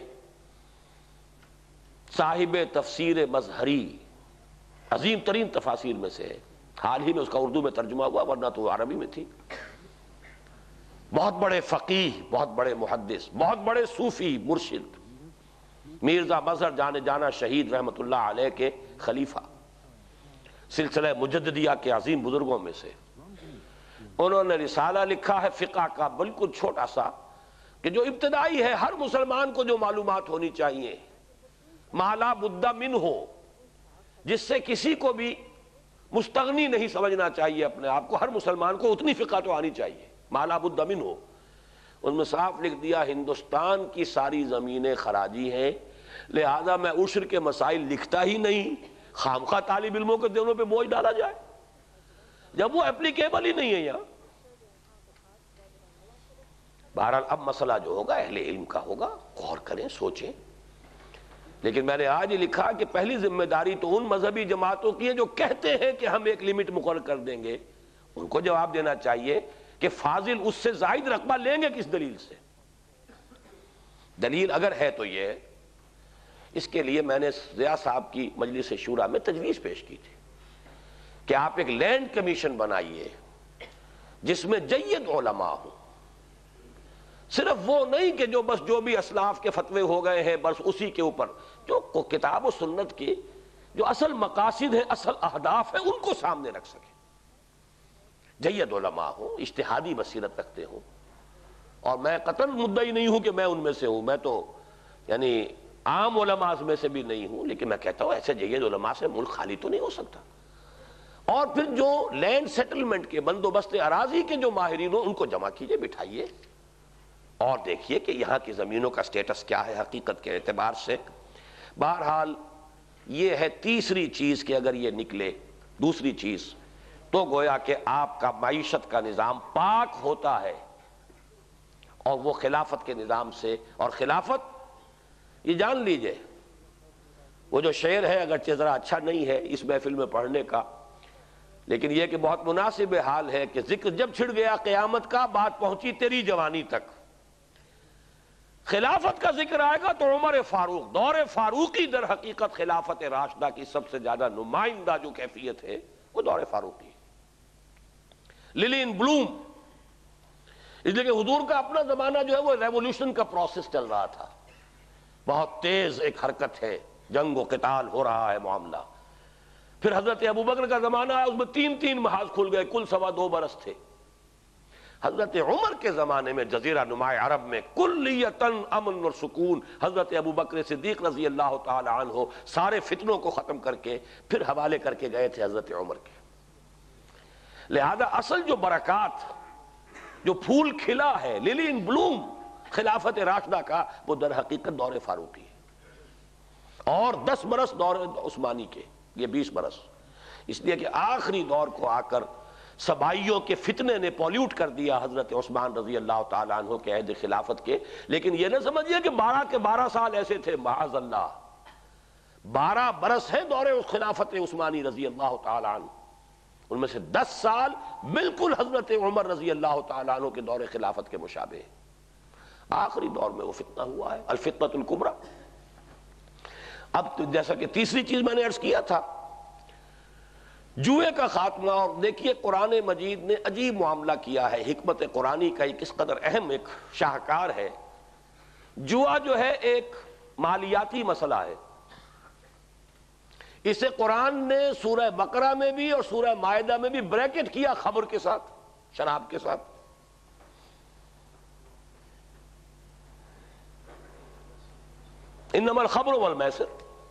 صاحب تفسیر مظہری، عظیم ترین تفاسیر میں سے ہے. حال ہی میں اس کا اردو میں ترجمہ ہوا، ورنہ تو عربی میں تھی. بہت بڑے فقیہ، بہت بڑے محدث، بہت بڑے صوفی مرشد، میرزا مظہر جانے جانا شہید رحمت اللہ علیہ کے خلیفہ، سلسلہ مجددیہ کے عظیم بزرگوں میں سے. انہوں نے رسالہ لکھا ہے فقہ کا، بالکل چھوٹا سا، کہ جو ابتدائی ہے، ہر مسلمان کو جو معلومات ہونی چاہیے، ما لا بد من ہو، جس سے کسی کو بھی مستغنی نہیں سمجھنا چاہیے اپنے آپ کو. ہر مسلمان کو اتنی فقہ تو آنی چاہیے، ما لا بد من ہو. ان میں صاف لکھ دیا ہندوستان کی ساری زمینیں خراجی ہیں، لہذا میں عشر کے مسائل لکھتا ہی نہیں، خامخواہ طالب علموں کے دلوں پہ بوجھ ڈالا جائے جب وہ اپلیکیبل ہی نہیں ہے یہاں. بہرحال اب مسئلہ جو ہوگا اہل علم کا ہوگا، غور کریں، سوچیں. لیکن میں نے آج ہی لکھا کہ پہلی ذمہ داری تو ان مذہبی جماعتوں کی ہے جو کہتے ہیں کہ ہم ایک لمٹ مقرر کر دیں گے. ان کو جواب دینا چاہیے کہ فاضل اس سے زائد رقبہ لیں گے کس دلیل سے؟ دلیل اگر ہے تو یہ. اس کے لیے میں نے ضیاء صاحب کی مجلس شورا میں تجویز پیش کی تھی کہ آپ ایک لینڈ کمیشن بنائیے جس میں جید علماء ہوں. صرف وہ نہیں کہ جو بھی اسلاف کے فتوے ہو گئے ہیں بس اسی کے اوپر، جو کتاب و سنت کی جو اصل مقاصد ہیں، اصل اہداف ہیں، ان کو سامنے رکھ سکے. جید علماء ہوں، اجتہادی بصیرت رکھتے ہوں. اور میں قطعاً مدعی نہیں ہوں کہ میں ان میں سے ہوں، میں تو یعنی عام علماء میں سے بھی نہیں ہوں، لیکن میں کہتا ہوں ایسے جید علماء سے ملک خالی تو نہیں ہو سکتا. اور پھر جو لینڈ سیٹلمنٹ کے بندوبست اراضی کے جو ماہرین ہوں ان کو جمع کیجئے، بٹھائیے اور دیکھیے کہ یہاں کی زمینوں کا سٹیٹس کیا ہے حقیقت کے اعتبار سے. بہرحال یہ ہے تیسری چیز کہ اگر یہ نکلے، دوسری چیز تو گویا کہ آپ کا معیشت کا نظام پاک ہوتا ہے اور وہ خلافت کے نظام سے. اور خلافت یہ جان لیجئے، وہ جو شعر ہے اگرچہ ذرا اچھا نہیں ہے اس محفل میں پڑھنے کا، لیکن یہ کہ بہت مناسب حال ہے کہ ذکر جب چھڑ گیا قیامت کا، بات پہنچی تیری جوانی تک. خلافت کا ذکر آئے گا تو عمر فاروق، دور فاروقی در حقیقت خلافت راشدہ کی سب سے زیادہ نمائندہ جو کیفیت ہے وہ دور فاروقی. للین بلوم، اس لیے کہ حضور کا اپنا زمانہ جو ہے وہ ریولوشن کا پروسیس چل رہا تھا، بہت تیز ایک حرکت ہے، جنگ و قتال ہو رہا ہے معاملہ. پھر حضرت ابوبکر کا زمانہ ہے، اس میں 3 محاذ کھل گئے، کل 2.25 برس تھے. حضرت عمر کے زمانے میں جزیرہ نما عرب میں کلیتاً امن اور سکون. حضرت ابوبکر صدیق رضی اللہ تعالی عنہ سارے فتنوں کو ختم کر کے پھر حوالے کر کے گئے تھے حضرت عمر کے. لہذا اصل جو برکات، جو پھول کھلا ہے، للی ان بلوم خلافت راشدہ کا، وہ در حقیقت دور فاروقی ہے. اور 10 برس دور عثمانی کے، یہ 20 برس. اس لیے کہ آخری دور کو آ کر سبائیوں کے فتنے نے پولیوٹ کر دیا حضرت عثمان رضی اللہ تعالیٰ عنہ کے عہد خلافت کے. لیکن یہ نہ سمجھیے کہ 12 کے 12 سال ایسے تھے، معاذ اللہ. 12 برس ہیں دور خلافت عثمانی رضی اللہ تعالیٰ عنہ، ان میں سے 10 سال بالکل حضرت عمر رضی اللہ تعالیٰ عنہ کے دور خلافت کے مشابہ ہیں. آخری دور میں وہ فتنہ ہوا ہے، الفتنۃ الکبریٰ. اب تو جیسا کہ تیسری چیز میں نے عرض کیا تھا، جوئے کا خاتمہ. اور دیکھیے قرآن مجید نے عجیب معاملہ کیا ہے، حکمت قرآنی کا ایک اس قدر اہم ایک شاہکار ہے. جوا جو ہے ایک مالیاتی مسئلہ ہے. اسے قرآن نے سورہ بقرہ میں بھی اور سورہ مائدہ میں بھی بریکٹ کیا، خمر کے ساتھ، شراب کے ساتھ. انما الخمر والمیسر،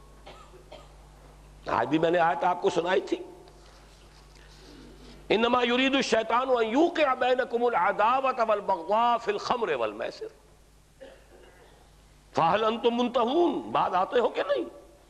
آج بھی میں نے آیت آپ کو سنائی تھی. انما یرید الشیطان ان یوقع بینکم العداوۃ والبغضاء فی الخمر والمیسر فہل انتم منتہون. بعد آتے ہو کہ نہیں؟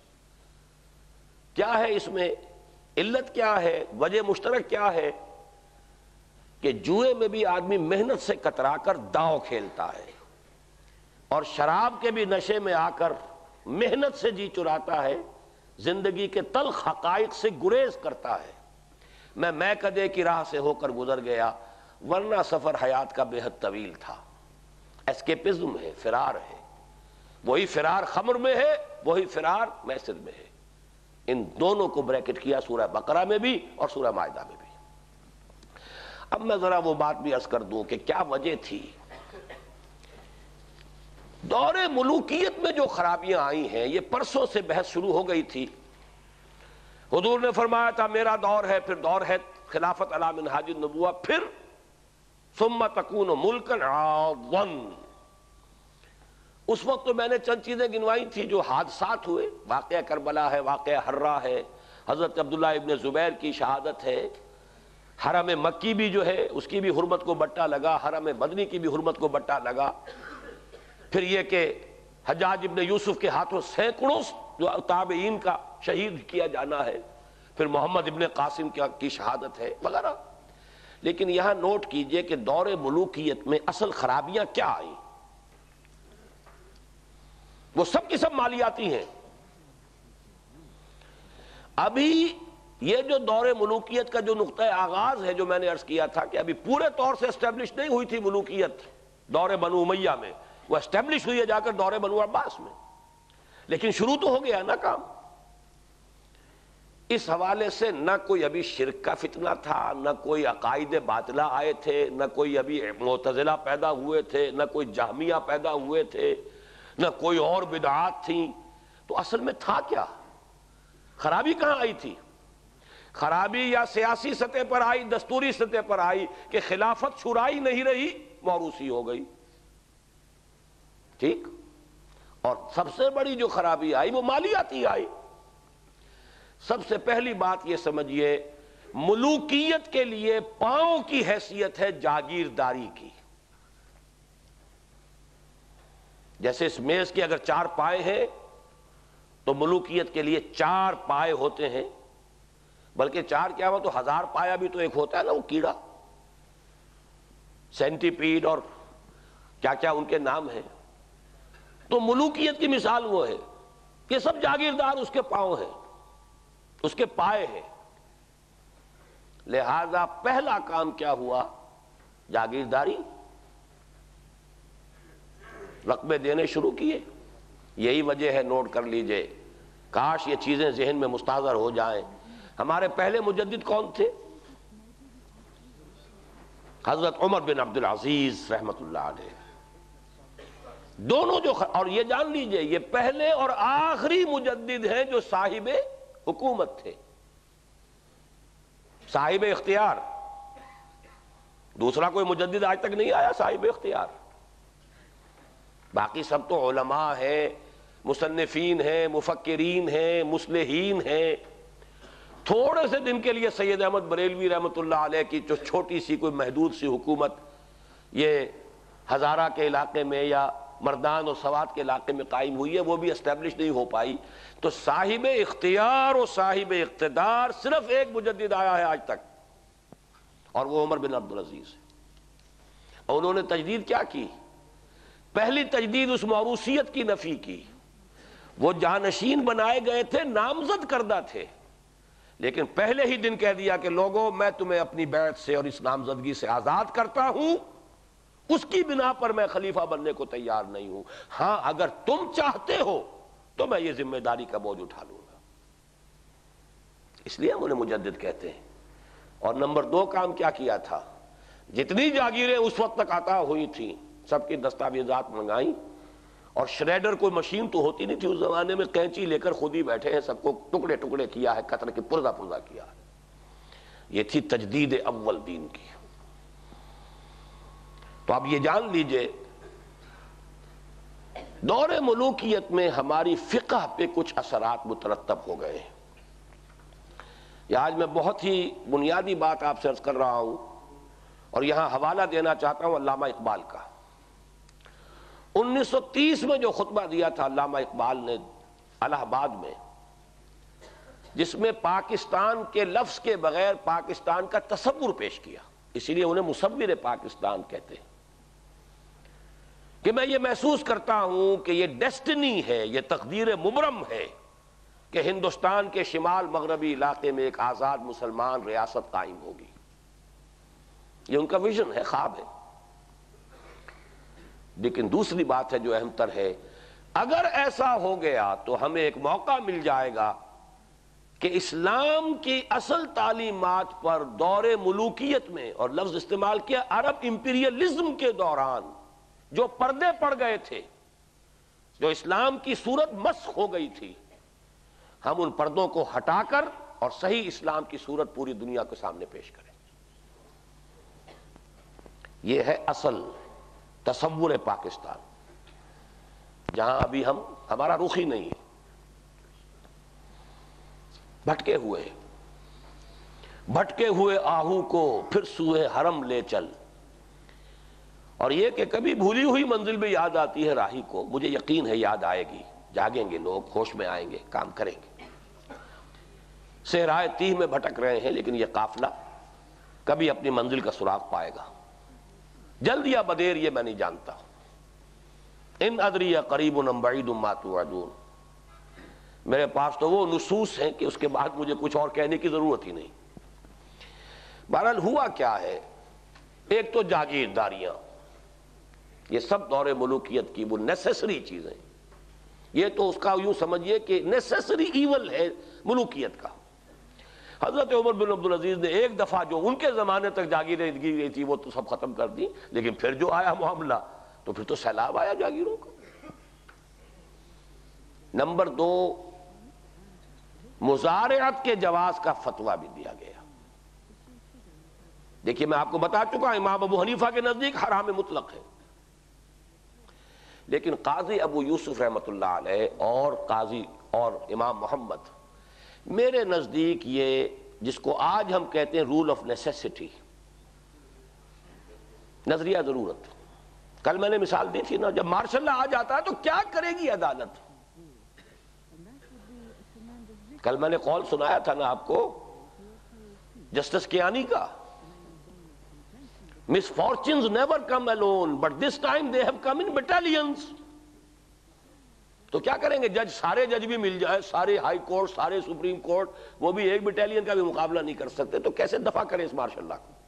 کیا ہے اس میں علت، کیا ہے وجہ مشترک، کیا ہے کہ جوئے میں بھی آدمی محنت سے کترا کر داؤ کھیلتا ہے، اور شراب کے بھی نشے میں آ کر محنت سے جی چراتا ہے، زندگی کے تلخ حقائق سے گریز کرتا ہے. میں کدے کی راہ سے ہو کر گزر گیا، ورنہ سفر حیات کا بے حد طویل تھا. اسکیپزم ہے، فرار ہے. وہی فرار خمر میں ہے، وہی فرار میسر میں ہے. ان دونوں کو بریکٹ کیا سورہ بقرہ میں بھی اور سورہ مائدہ میں بھی. اب میں ذرا وہ بات بھی عرض کر دوں کہ کیا وجہ تھی. دور ملوکیت میں جو خرابیاں آئی ہیں، یہ پرسوں سے بحث شروع ہو گئی تھی. حضور نے فرمایا تھا میرا دور ہے، پھر دور ہے خلافت علی منہاج النبوہ، پھر ثم تکون ملکا عاضا. اس وقت تو میں نے چند چیزیں گنوائی تھی جو حادثات ہوئے. واقعہ کربلا ہے، واقعہ حرہ ہے، حضرت عبداللہ ابن زبیر کی شہادت ہے، حرم مکی بھی جو ہے اس کی بھی حرمت کو بٹا لگا، حرم مدنی کی بھی حرمت کو بٹا لگا. پھر یہ کہ حجاج ابن یوسف کے ہاتھوں سینکڑوں جو تابعین کا شہید کیا جانا ہے، پھر محمد ابن قاسم کی شہادت ہے وغیرہ. لیکن یہاں نوٹ کیجئے کہ دور ملوکیت میں اصل خرابیاں کیا آئیں. وہ سب کی سب مالیاتی ہیں. ابھی یہ جو دور ملوکیت کا جو نقطہ آغاز ہے، جو میں نے عرض کیا تھا کہ ابھی پورے طور سے اسٹیبلش نہیں ہوئی تھی ملوکیت دور بنو امیہ میں، وہ اسٹیبلش ہوئی ہے جا کر دور بنو عباس میں، لیکن شروع تو ہو گیا نا کام۔ اس حوالے سے نہ کوئی ابھی شرک کا فتنہ تھا، نہ کوئی عقائد باطلہ آئے تھے، نہ کوئی ابھی معتزلہ پیدا ہوئے تھے، نہ کوئی جہمیہ پیدا ہوئے تھے، نہ کوئی اور بدعات تھیں۔ تو اصل میں تھا کیا؟ خرابی کہاں آئی تھی؟ خرابی یا سیاسی سطح پر آئی، دستوری سطح پر آئی کہ خلافت شورائی نہیں رہی، موروثی ہو گئی، ٹھیک؟ اور سب سے بڑی جو خرابی آئی وہ مالیاتی آئی۔ سب سے پہلی بات یہ سمجھیے، ملوکیت کے لیے پاؤں کی حیثیت ہے جاگیرداری کی۔ جیسے اس میز کے اگر 4 پائے ہیں تو ملوکیت کے لیے 4 پائے ہوتے ہیں، بلکہ 4 کیا ہوا تو 1000 پایا بھی تو ایک ہوتا ہے نا، وہ کیڑا، سینٹی پیڈ اور کیا کیا ان کے نام ہیں۔ تو ملوکیت کی مثال وہ ہے کہ سب جاگیردار اس کے پاؤں ہیں، اس کے پائے ہیں۔ لہذا پہلا کام کیا ہوا؟ جاگیرداری، رقبے دینے شروع کیے۔ یہی وجہ ہے، نوٹ کر لیجئے، کاش یہ چیزیں ذہن میں مستحضر ہو جائیں۔ ہمارے پہلے مجدد کون تھے؟ حضرت عمر بن عبد العزیز رحمت اللہ علیہ۔ دونوں جو اور یہ جان لیجئے، یہ پہلے اور آخری مجدد ہیں جو صاحب حکومت تھے، صاحب اختیار۔ دوسرا کوئی مجدد آج تک نہیں آیا صاحب اختیار۔ باقی سب تو علماء ہیں، مصنفین ہیں، مفکرین ہیں، مصلحین ہیں۔ تھوڑے سے دن کے لیے سید احمد بریلوی رحمت اللہ علیہ کی جو چھوٹی سی کوئی محدود سی حکومت یہ ہزارہ کے علاقے میں یا مردان اور سوات کے علاقے میں قائم ہوئی ہے، وہ بھی اسٹیبلش نہیں ہو پائی۔ تو صاحب اختیار اور صاحب اقتدار صرف ایک مجدد آیا ہے آج تک، اور وہ عمر بن عبد العزیز۔ اور انہوں نے تجدید کیا کی؟ پہلی تجدید اس موروثیت کی نفی کی۔ وہ جانشین بنائے گئے تھے، نامزد کردہ تھے، لیکن پہلے ہی دن کہہ دیا کہ لوگوں میں تمہیں اپنی بیعت سے اور اس نامزدگی سے آزاد کرتا ہوں، اس کی بنا پر میں خلیفہ بننے کو تیار نہیں ہوں، ہاں اگر تم چاہتے ہو تو میں یہ ذمہ داری کا بوجھ اٹھا لوں گا۔ اس لیے ہم انہیں مجدد کہتے ہیں۔ اور نمبر 2 کام کیا کیا تھا؟ جتنی جاگیریں اس وقت تک عطا ہوئی تھیں سب کی دستاویزات منگائیں، اور شریڈر کوئی مشین تو ہوتی نہیں تھی اس زمانے میں، کینچی لے کر خود ہی بیٹھے ہیں، سب کو ٹکڑے ٹکڑے کیا ہے، قطر کے پرزہ پرزہ کیا ہے۔ یہ تھی تجدید اول دین کی۔ تو اب یہ جان لیجئے، دور ملوکیت میں ہماری فقہ پہ کچھ اثرات مترتب ہو گئے ہیں۔ یہ آج میں بہت ہی بنیادی بات آپ سے عرض کر رہا ہوں، اور یہاں حوالہ دینا چاہتا ہوں علامہ اقبال کا۔ 1930 میں جو خطبہ دیا تھا علامہ اقبال نے الہ آباد میں، جس میں پاکستان کے لفظ کے بغیر پاکستان کا تصور پیش کیا، اسی لیے انہیں مصور پاکستان کہتے ہیں، کہ میں یہ محسوس کرتا ہوں کہ یہ ڈیسٹنی ہے، یہ تقدیر مبرم ہے کہ ہندوستان کے شمال مغربی علاقے میں ایک آزاد مسلمان ریاست قائم ہوگی۔ یہ ان کا ویژن ہے، خواب ہے۔ لیکن دوسری بات ہے جو اہم تر ہے، اگر ایسا ہو گیا تو ہمیں ایک موقع مل جائے گا کہ اسلام کی اصل تعلیمات پر دور ملوکیت میں، اور لفظ استعمال کیا عرب امپیریلزم کے دوران، جو پردے پڑ گئے تھے، جو اسلام کی صورت مسخ ہو گئی تھی، ہم ان پردوں کو ہٹا کر اور صحیح اسلام کی صورت پوری دنیا کے سامنے پیش کریں۔ یہ ہے اصل تصور پاکستان، جہاں ابھی ہمارا رخ ہی نہیں ہے، بھٹکے ہوئے آہو کو پھر سوئے حرم لے چل۔ اور یہ کہ کبھی بھولی ہوئی منزل بھی یاد آتی ہے راہی کو، مجھے یقین ہے یاد آئے گی، جاگیں گے لوگ، ہوش میں آئیں گے، کام کریں گے۔ صحرائے تیہ میں بھٹک رہے ہیں، لیکن یہ قافلہ کبھی اپنی منزل کا سراغ پائے گا، جلد یا بدیر یہ میں نہیں جانتا۔ ان ادری قریب ام بعید ما توعدون، میرے پاس تو وہ نصوص ہیں کہ اس کے بعد مجھے کچھ اور کہنے کی ضرورت ہی نہیں۔ بہرحال ہوا کیا ہے، ایک تو جاگیرداریاں، یہ سب دور ملوکیت کی وہ نیسیسری چیزیں، یہ تو اس کا یوں سمجھیے کہ نیسیسری ایول ہے ملوکیت کا۔ حضرت عمر بن عبدالعزیز نے ایک دفعہ جو ان کے زمانے تک جاگیریں دی گئی تھی وہ تو سب ختم کر دی، لیکن پھر جو آیا معاملہ تو پھر تو سیلاب آیا جاگیروں کا۔ نمبر دو، مزارعت کے جواز کا فتویٰ بھی دیا گیا۔ دیکھیے میں آپ کو بتا چکا امام ابو حنیفہ کے نزدیک حرام مطلق ہے، لیکن قاضی ابو یوسف رحمۃ اللہ علیہ اور امام محمد، میرے نزدیک یہ جس کو آج ہم کہتے ہیں رول آف نیسیسٹی، نظریہ ضرورت، کل میں نے مثال دی تھی نا، جب مارشل لا آ جاتا ہے تو کیا کرے گی عدالت؟ کل میں نے قول سنایا تھا نا آپ کو جسٹس کیانی کا، misfortunes never come alone but this time they have come in battalions۔ تو کیا کریں گے جج، سارے جج بھی مل جائے، سارے ہائی کورٹ، سارے سپریم کورٹ، وہ بھی ایک بٹالین کا بھی مقابلہ نہیں کر سکتے، تو کیسے دفع کریں اس مارشل لا کو؟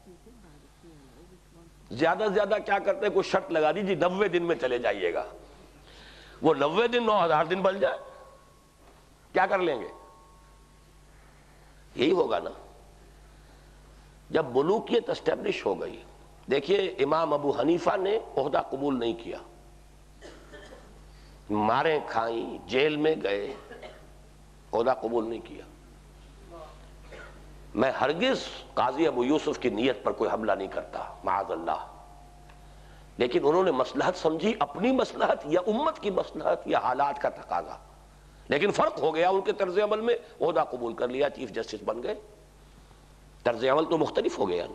زیادہ سے زیادہ کیا کرتے ہیں، کوئی شرط لگا دی جی 90 دن میں چلے جائیے گا، وہ 90 دن 9000 دن بن جائے، کیا کر لیں گے؟ یہی ہوگا نا جب ملوکیت اسٹیبلش ہو گئی۔ دیکھیے امام ابو حنیفہ نے عہدہ قبول نہیں کیا، ماریں کھائیں، جیل میں گئے، عہدہ قبول نہیں کیا۔ میں ہرگز قاضی ابو یوسف کی نیت پر کوئی حملہ نہیں کرتا، معاذ اللہ، لیکن انہوں نے مصلحت سمجھی، اپنی مصلحت یا امت کی مصلحت یا حالات کا تقاضا، لیکن فرق ہو گیا ان کے طرز عمل میں، عہدہ قبول کر لیا، چیف جسٹس بن گئے، طرز عمل تو مختلف ہو گیا نا۔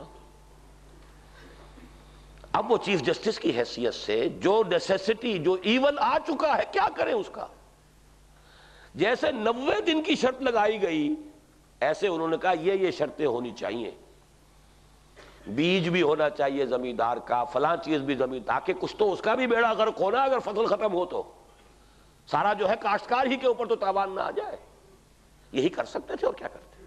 اب وہ چیف جسٹس کی حیثیت سے جو نیسیسٹی، جو ایول آ چکا ہے، کیا کریں اس کا؟ جیسے 90 دن کی شرط لگائی گئی، ایسے انہوں نے کہا یہ شرطیں ہونی چاہیے، بیج بھی ہونا چاہیے زمیندار کا، فلاں چیز بھی زمین، تاکہ کچھ تو اس کا بھی بیڑا غرق ہونا، اگر فصل ختم ہو تو سارا جو ہے کاشتکار ہی کے اوپر تو تاوان نہ آ جائے۔ یہی کر سکتے تھے اور کیا کرتے۔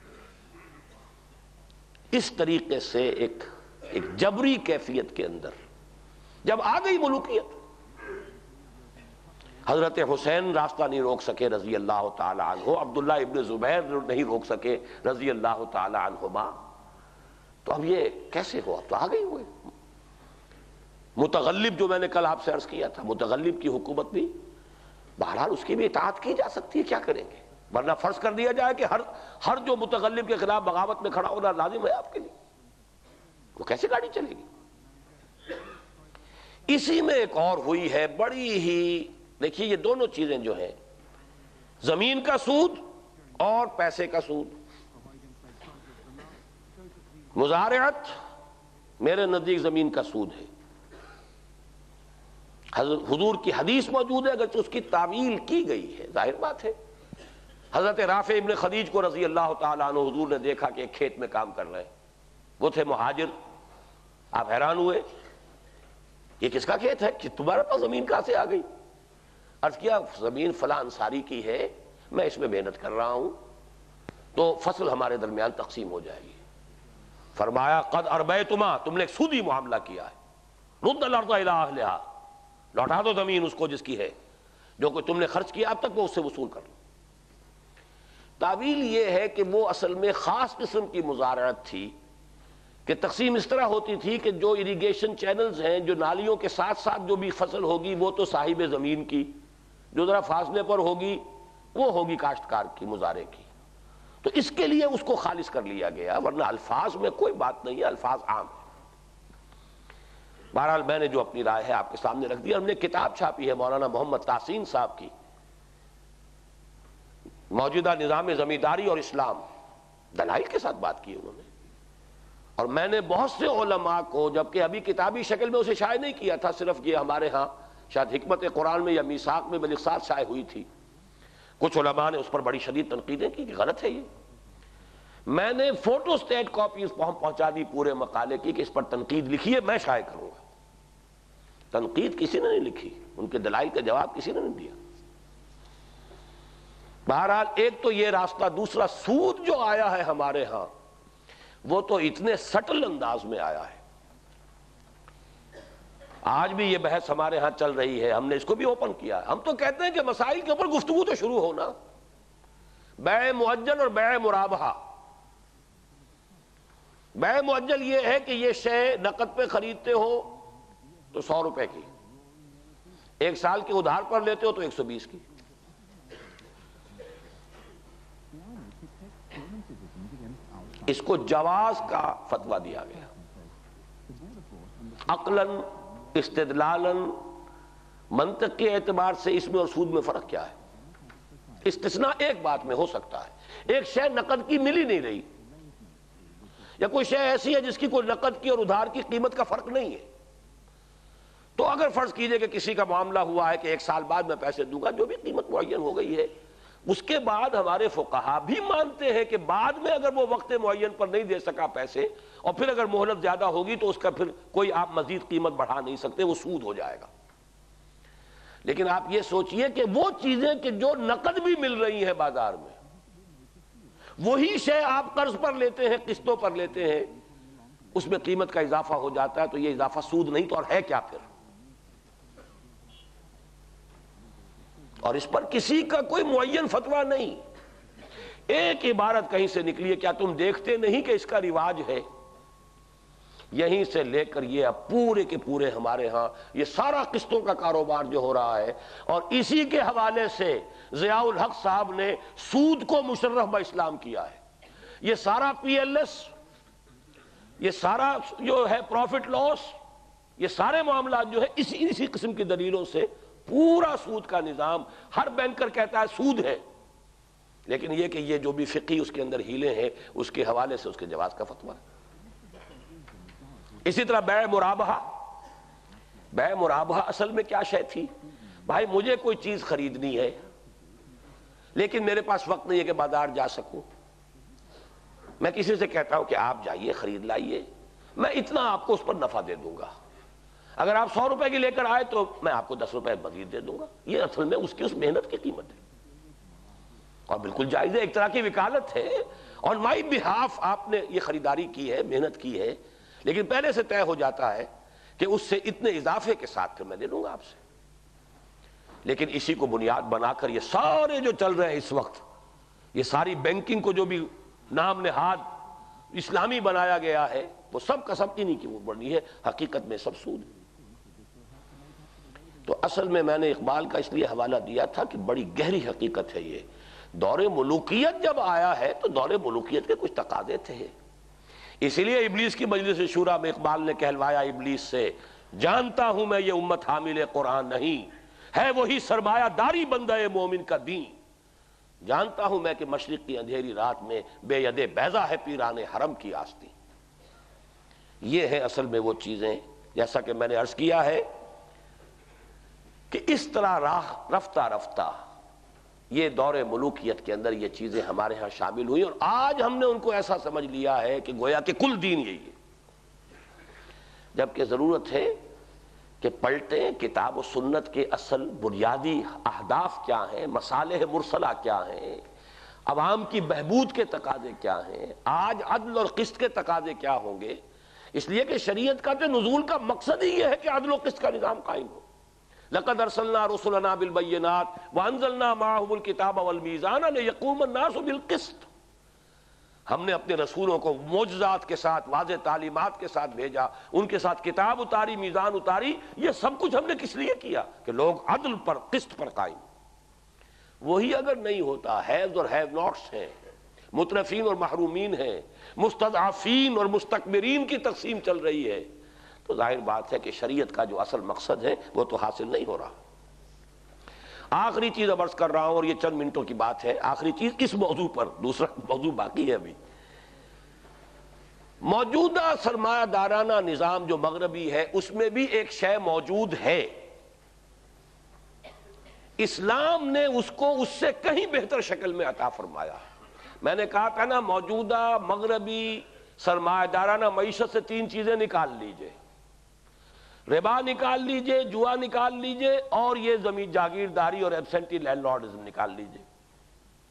اس طریقے سے ایک جبری کیفیت کے اندر جب آ گئی ملوکیت، حضرت حسین راستہ نہیں روک سکے رضی اللہ تعالی عنہ، عبداللہ ابن زبیر نہیں روک سکے رضی اللہ تعالی عنہما، تو اب یہ کیسے ہوا؟ تو آ گئی ہوئے متغلب، جو میں نے کل آپ سے عرض کیا تھا، متغلب کی حکومت بھی بہرحال اس کی بھی اطاعت کی جا سکتی ہے، کیا کریں گے؟ ورنہ فرض کر دیا جائے کہ ہر جو متغلب کے خلاف بغاوت میں کھڑا ہونا لازم ہے آپ کے لیے، وہ کیسے گاڑی چلے گی؟ اسی میں ایک اور ہوئی ہے بڑی ہی، دیکھیے یہ دونوں چیزیں جو ہیں، زمین کا سود اور پیسے کا سود، مزارعت میرے نزدیک زمین کا سود ہے، حضور کی حدیث موجود ہے، اگرچہ اس کی تعویل کی گئی ہے، ظاہر بات ہے۔ حضرت رافع ابن خدیج کو رضی اللہ تعالیٰ عنہ حضور نے دیکھا کہ ایک کھیت میں کام کر رہے ہیں، وہ تھے مہاجر، آپ حیران ہوئے یہ کس کا کھیت ہے کہ تمہارے پاس زمین کہاں سے آ گئی؟ عرض کیا زمین فلاں انصاری کی ہے، میں اس میں محنت کر رہا ہوں تو فصل ہمارے درمیان تقسیم ہو جائے گی۔ فرمایا قد اربیتما، تم نے ایک سودی معاملہ کیا ہے، رد الارض الی اہلھا، لوٹا دو زمین اس کو جس کی ہے، جو کہ تم نے خرچ کیا اب تک وہ اس سے وصول کر لو۔ تعویل یہ ہے کہ وہ اصل میں خاص قسم کی مزارعت تھی کہ تقسیم اس طرح ہوتی تھی کہ جو اریگیشن چینلز ہیں، جو نالیوں کے ساتھ ساتھ جو بھی فصل ہوگی وہ تو صاحب زمین کی، جو ذرا فاصلے پر ہوگی وہ ہوگی کاشتکار کی، مزارع کی، تو اس کے لیے اس کو خالص کر لیا گیا، ورنہ الفاظ میں کوئی بات نہیں ہے، الفاظ عام ہیں۔ بہرحال میں نے جو اپنی رائے ہے آپ کے سامنے رکھ دیا۔ ہم نے کتاب چھاپی ہے مولانا محمد تحسین صاحب کی، موجودہ نظام زمینداری اور اسلام، دلائل کے ساتھ بات کی انہوں نے، اور میں نے بہت سے علماء کو، جبکہ ابھی کتابی شکل میں اسے شائع نہیں کیا تھا، صرف یہ ہمارے ہاں شاید حکمت قرآن میں یا میثاق میں بالاخصار شائع ہوئی تھی، کچھ علماء نے اس پر بڑی شدید تنقیدیں کی کہ غلط ہے یہ۔ میں نے فوٹو اسٹیٹ کاپیز پہنچا دی پورے مقالے کی کہ اس پر تنقید لکھی ہے، میں شائع کروں گا۔ تنقید کسی نے نہیں لکھی، ان کے دلائل کا جواب کسی نے نہیں دیا۔ بہرحال ایک تو یہ راستہ، دوسرا سود جو آیا ہے ہمارے ہاں وہ تو اتنے سٹل انداز میں آیا ہے. آج بھی یہ بحث ہمارے ہاں چل رہی ہے، ہم نے اس کو بھی اوپن کیا ہے. ہم تو کہتے ہیں کہ مسائل کے اوپر گفتگو تو شروع ہونا. بیع مؤجل اور بیع مرابحہ. بیع مؤجل یہ ہے کہ یہ شے نقد پہ خریدتے ہو تو 100 روپے کی، 1 سال کے ادھار پر لیتے ہو تو 120 کی. اس کو جواز کا فتویٰ دیا گیا. عقلاً، استدلالاً، منطق کے اعتبار سے اس میں اور سود میں فرق کیا ہے؟ استثناء ایک بات میں ہو سکتا ہے، ایک شے نقد کی مل ہی نہیں رہی، یا کوئی شے ایسی ہے جس کی کوئی نقد کی اور ادھار کی قیمت کا فرق نہیں ہے. تو اگر فرض کیجئے کہ کسی کا معاملہ ہوا ہے کہ 1 سال بعد میں پیسے دوں گا، جو بھی قیمت معین ہو گئی ہے، اس کے بعد ہمارے فقہا بھی مانتے ہیں کہ بعد میں اگر وہ وقت معین پر نہیں دے سکا پیسے، اور پھر اگر مہلت زیادہ ہوگی تو اس کا پھر کوئی آپ مزید قیمت بڑھا نہیں سکتے، وہ سود ہو جائے گا. لیکن آپ یہ سوچئے کہ وہ چیزیں کہ جو نقد بھی مل رہی ہیں بازار میں، وہی شے آپ قرض پر لیتے ہیں، قسطوں پر لیتے ہیں، اس میں قیمت کا اضافہ ہو جاتا ہے، تو یہ اضافہ سود نہیں تو اور ہے کیا پھر؟ اور اس پر کسی کا کوئی معین فتویٰ نہیں. ایک عبارت کہیں سے نکلی ہے، کیا تم دیکھتے نہیں کہ اس کا رواج ہے؟ یہیں سے لے کر یہ اب پورے کے پورے ہمارے ہاں یہ سارا قسطوں کا کاروبار جو ہو رہا ہے، اور اسی کے حوالے سے ضیاء الحق صاحب نے سود کو مشرف باسلام کیا ہے. یہ سارا پی ایل ایس، یہ سارا جو ہے پروفٹ لاس، یہ سارے معاملات جو ہے اسی قسم کی دلیلوں سے پورا سود کا نظام. ہر بینکر کہتا ہے سود ہے، لیکن یہ کہ یہ جو بھی فقہی اس کے اندر ہیلے ہیں، اس کے حوالے سے اس کے جواز کا فتویٰ. اسی طرح بیع مرابحہ. بیع مرابحہ اصل میں کیا شے تھی؟ بھائی مجھے کوئی چیز خریدنی ہے لیکن میرے پاس وقت نہیں ہے کہ بازار جا سکوں. میں کسی سے کہتا ہوں کہ آپ جائیے خرید لائیے، میں اتنا آپ کو اس پر نفع دے دوں گا. اگر آپ 100 روپے کی لے کر آئے تو میں آپ کو 10 روپے مزید دے دوں گا. یہ اصل میں اس محنت کی قیمت ہے اور بالکل جائز ہے، ایک طرح کی وکالت ہے. آن مائی بہاف آپ نے یہ خریداری کی ہے، محنت کی ہے، لیکن پہلے سے طے ہو جاتا ہے کہ اس سے اتنے اضافے کے ساتھ پھر میں دے دوں گا آپ سے. لیکن اسی کو بنیاد بنا کر یہ سارے جو چل رہے ہیں اس وقت، یہ ساری بینکنگ کو جو بھی نام نہاد اسلامی بنایا گیا ہے، وہ سب کا سب انہی کی وہ بنی ہے. حقیقت میں سب سود ہے. تو اصل میں نے اقبال کا اس لیے حوالہ دیا تھا کہ بڑی گہری حقیقت ہے یہ. دور ملوکیت جب آیا ہے تو دور ملوکیت کے کچھ تقاضے تھے. اسی لیے ابلیس کی مجلس شورا میں اقبال نے کہلوایا ابلیس سے، جانتا ہوں میں یہ امت حامل قرآن نہیں ہے، وہی سرمایہ داری بندہ مومن کا دین. جانتا ہوں میں کہ مشرق کی اندھیری رات میں بے ید بیضا ہے پیران حرم کی آستی. یہ ہے اصل میں وہ چیزیں، جیسا کہ میں نے عرض کیا ہے کہ اس طرح رفتہ رفتہ یہ دور ملوکیت کے اندر یہ چیزیں ہمارے ہاں شامل ہوئی، اور آج ہم نے ان کو ایسا سمجھ لیا ہے کہ گویا کہ کل دین یہی ہے. جبکہ ضرورت ہے کہ پلٹیں کتاب و سنت کے اصل بنیادی اہداف کیا ہیں، مصالح مرسلہ کیا ہیں، عوام کی بہبود کے تقاضے کیا ہیں، آج عدل اور قسط کے تقاضے کیا ہوں گے. اس لیے کہ شریعت کا تو نزول کا مقصد ہی یہ ہے کہ عدل و قسط کا نظام قائم ہو. لقد ارسلنا رسلنا بالبینات وانزلنا معهم الکتاب والمیزان لیقوم الناس بالقسط. ہم نے اپنے رسولوں کو معجزات کے ساتھ، واضح تعلیمات کے ساتھ بھیجا، ان کے ساتھ کتاب اتاری، میزان اتاری. یہ سب کچھ ہم نے کس لیے کیا؟ کہ لوگ عدل پر، قسط پر قائم. وہی اگر نہیں ہوتا، ہیوز اور ہیو ناٹس ہیں، مترفین اور محرومین ہیں، مستضعفین اور مستکبرین کی تقسیم چل رہی ہے، تو ظاہر بات ہے کہ شریعت کا جو اصل مقصد ہے وہ تو حاصل نہیں ہو رہا. آخری چیز اب عرض کر رہا ہوں، اور یہ چند منٹوں کی بات ہے. آخری چیز اس موضوع پر، دوسرا موضوع باقی ہے ابھی. موجودہ سرمایہ دارانہ نظام جو مغربی ہے، اس میں بھی ایک شے موجود ہے. اسلام نے اس کو اس سے کہیں بہتر شکل میں عطا فرمایا. میں نے کہا تھا نا، موجودہ مغربی سرمایہ دارانہ معیشت سے 3 چیزیں نکال لیجئے. ربا نکال لیجئے، جوا نکال لیجئے، اور یہ زمین جاگیرداری اور ایبسنٹی لینڈ لارڈزم نکال لیجئے.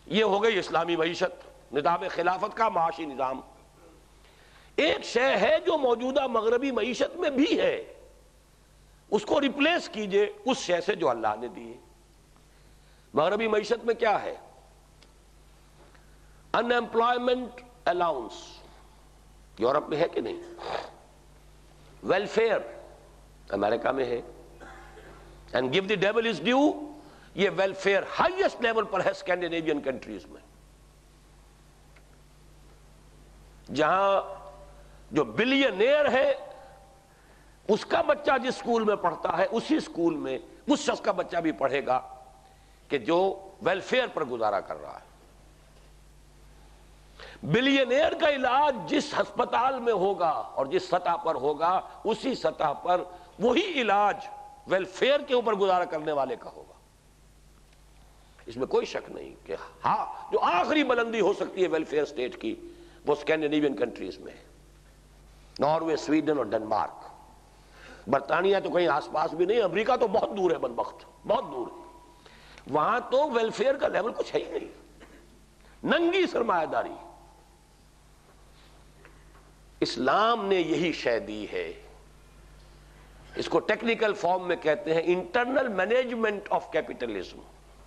یہ ہو گئی اسلامی معیشت، نظام خلافت کا معاشی نظام۔ ایک شے ہے جو موجودہ مغربی معیشت میں بھی ہے، اس کو ریپلیس کیجئے اس شے سے جو اللہ نے دی ہے۔ مغربی معیشت میں کیا ہے؟ ان ایمپلائمنٹ الاؤنس، یورپ میں ہے کہ نہیں؟ ویلفیئر امریکہ میں ہے، and give the devil his due, یہ ویلفیئر ہائیسٹ لیول پر ہے اسکینڈینیوین کنٹریز میں، جہاں جو بلینئر ہے اس کا بچہ جس سکول میں پڑھتا ہے اسی سکول میں اس شخص کا بچہ بھی پڑھے گا کہ جو ویلفیئر پر گزارا کر رہا ہے۔ بلینئر کا علاج جس ہسپتال میں ہوگا اور جس سطح پر ہوگا اسی سطح پر وہی علاج ویلفیئر کے اوپر گزارا کرنے والے کا ہوگا۔ اس میں کوئی شک نہیں کہ ہاں جو آخری بلندی ہو سکتی ہے ویلفیئر سٹیٹ کی وہ اسکینڈینیوین کنٹریز میں ہے، ناروے، سویڈن اور ڈنمارک۔ برطانیہ تو کہیں آس پاس بھی نہیں، امریکہ تو بہت دور ہے، بدبخت بہت دور ہے، وہاں تو ویلفیئر کا لیول کچھ ہے ہی نہیں، ننگی سرمایہ داری۔ اسلام نے یہی شے دی ہے، اس کو ٹیکنیکل فارم میں کہتے ہیں انٹرنل مینجمنٹ آف کیپٹلزم۔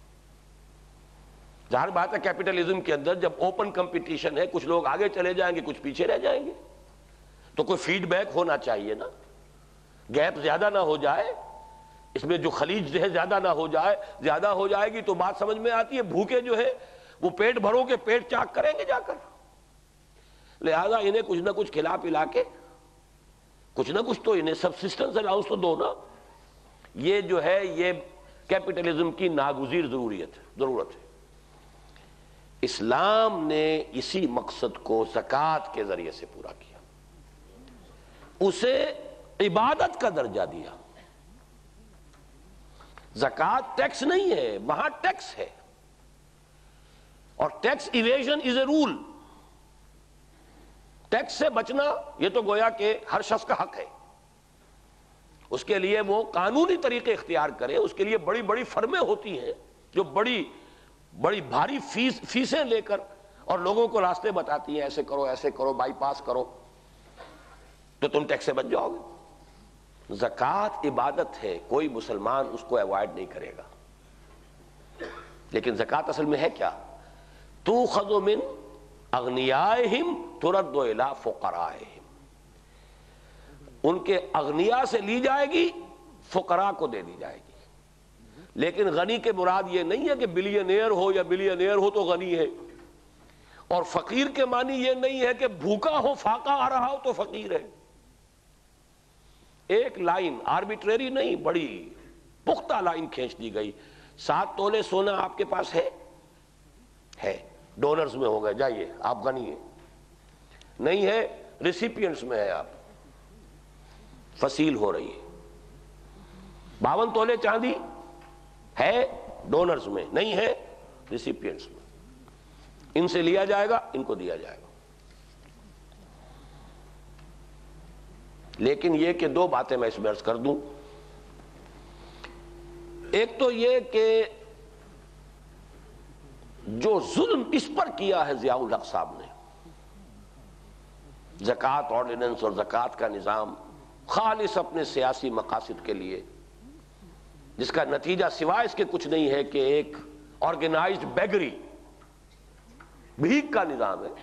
ظاہر بات ہے کیپٹلزم کے اندر جب اوپن کمپٹیشن ہے، کچھ لوگ آگے چلے جائیں گے، کچھ پیچھے رہ جائیں گے، تو کوئی فیڈ بیک ہونا چاہیے نا، گیپ زیادہ نہ ہو جائے، اس میں جو خلیج ہے زیادہ نہ ہو جائے، زیادہ ہو جائے گی تو بات سمجھ میں آتی ہے، بھوکے جو ہے وہ پیٹ بھرو کے پیٹ چاک کریں گے جا کر، لہذا انہیں کچھ نہ کچھ کھلا پلا کے کچھ نہ کچھ تو انہیں سبسسٹنس الاؤنس تو دو نا۔ یہ جو ہے یہ کیپٹلزم کی ناگزیر ضرورت ہے۔ اسلام نے اسی مقصد کو زکوٰۃ کے ذریعے سے پورا کیا، اسے عبادت کا درجہ دیا۔ زکوٰۃ ٹیکس نہیں ہے، وہاں ٹیکس ہے، اور tax evasion is a rule. Tax سے بچنا یہ تو گویا کہ ہر شخص کا حق ہے، اس کے لیے وہ قانونی طریقے اختیار کرے، اس کے لیے بڑی بڑی فرمیں ہوتی ہیں جو بڑی بھاری فیسیں لے کر اور لوگوں کو راستے بتاتی ہیں، ایسے کرو ایسے کرو، بائی پاس کرو تو تم ٹیکس سے بچ جاؤ گے۔ زکوٰۃ عبادت ہے، کوئی مسلمان اس کو ایوائڈ نہیں کرے گا، لیکن زکوٰۃ اصل میں ہے کیا؟ تؤخذ من اغنیائہم ترد الی فقرائہم، ان کے اغنیاء سے لی جائے گی، فقراء کو دے دی جائے گی۔ لیکن غنی کے مراد یہ نہیں ہے کہ بلینئر ہو یا بلینئر ہو تو غنی ہے، اور فقیر کے معنی یہ نہیں ہے کہ بھوکا ہو فاقہ آ رہا ہو تو فقیر ہے۔ ایک لائن آربیٹریری نہیں، بڑی پختہ لائن کھینچ دی گئی۔ 7 تولے سونا آپ کے پاس ہے، ڈونرز میں ہو گئے، جائیے آپ غنی ہیں، نہیں ہے ریسیپینٹس میں ہے، آپ فصیل ہو رہی ہے۔ 52 تولے چاندی ہے، ڈونرز میں نہیں ہے، ریسیپینٹس میں، ان سے لیا جائے گا، ان کو دیا جائے گا۔ لیکن یہ کہ 2 باتیں میں اس میں عرض کر دوں، ایک تو یہ کہ جو ظلم اس پر کیا ہے ضیاء الحق صاحب نے، زکوٰۃ آرڈیننس اور زکوٰۃ کا نظام خالص اپنے سیاسی مقاصد کے لیے، جس کا نتیجہ سوائے اس کے کچھ نہیں ہے کہ ایک آرگنائزڈ بیگری، بھیک کا نظام ہے۔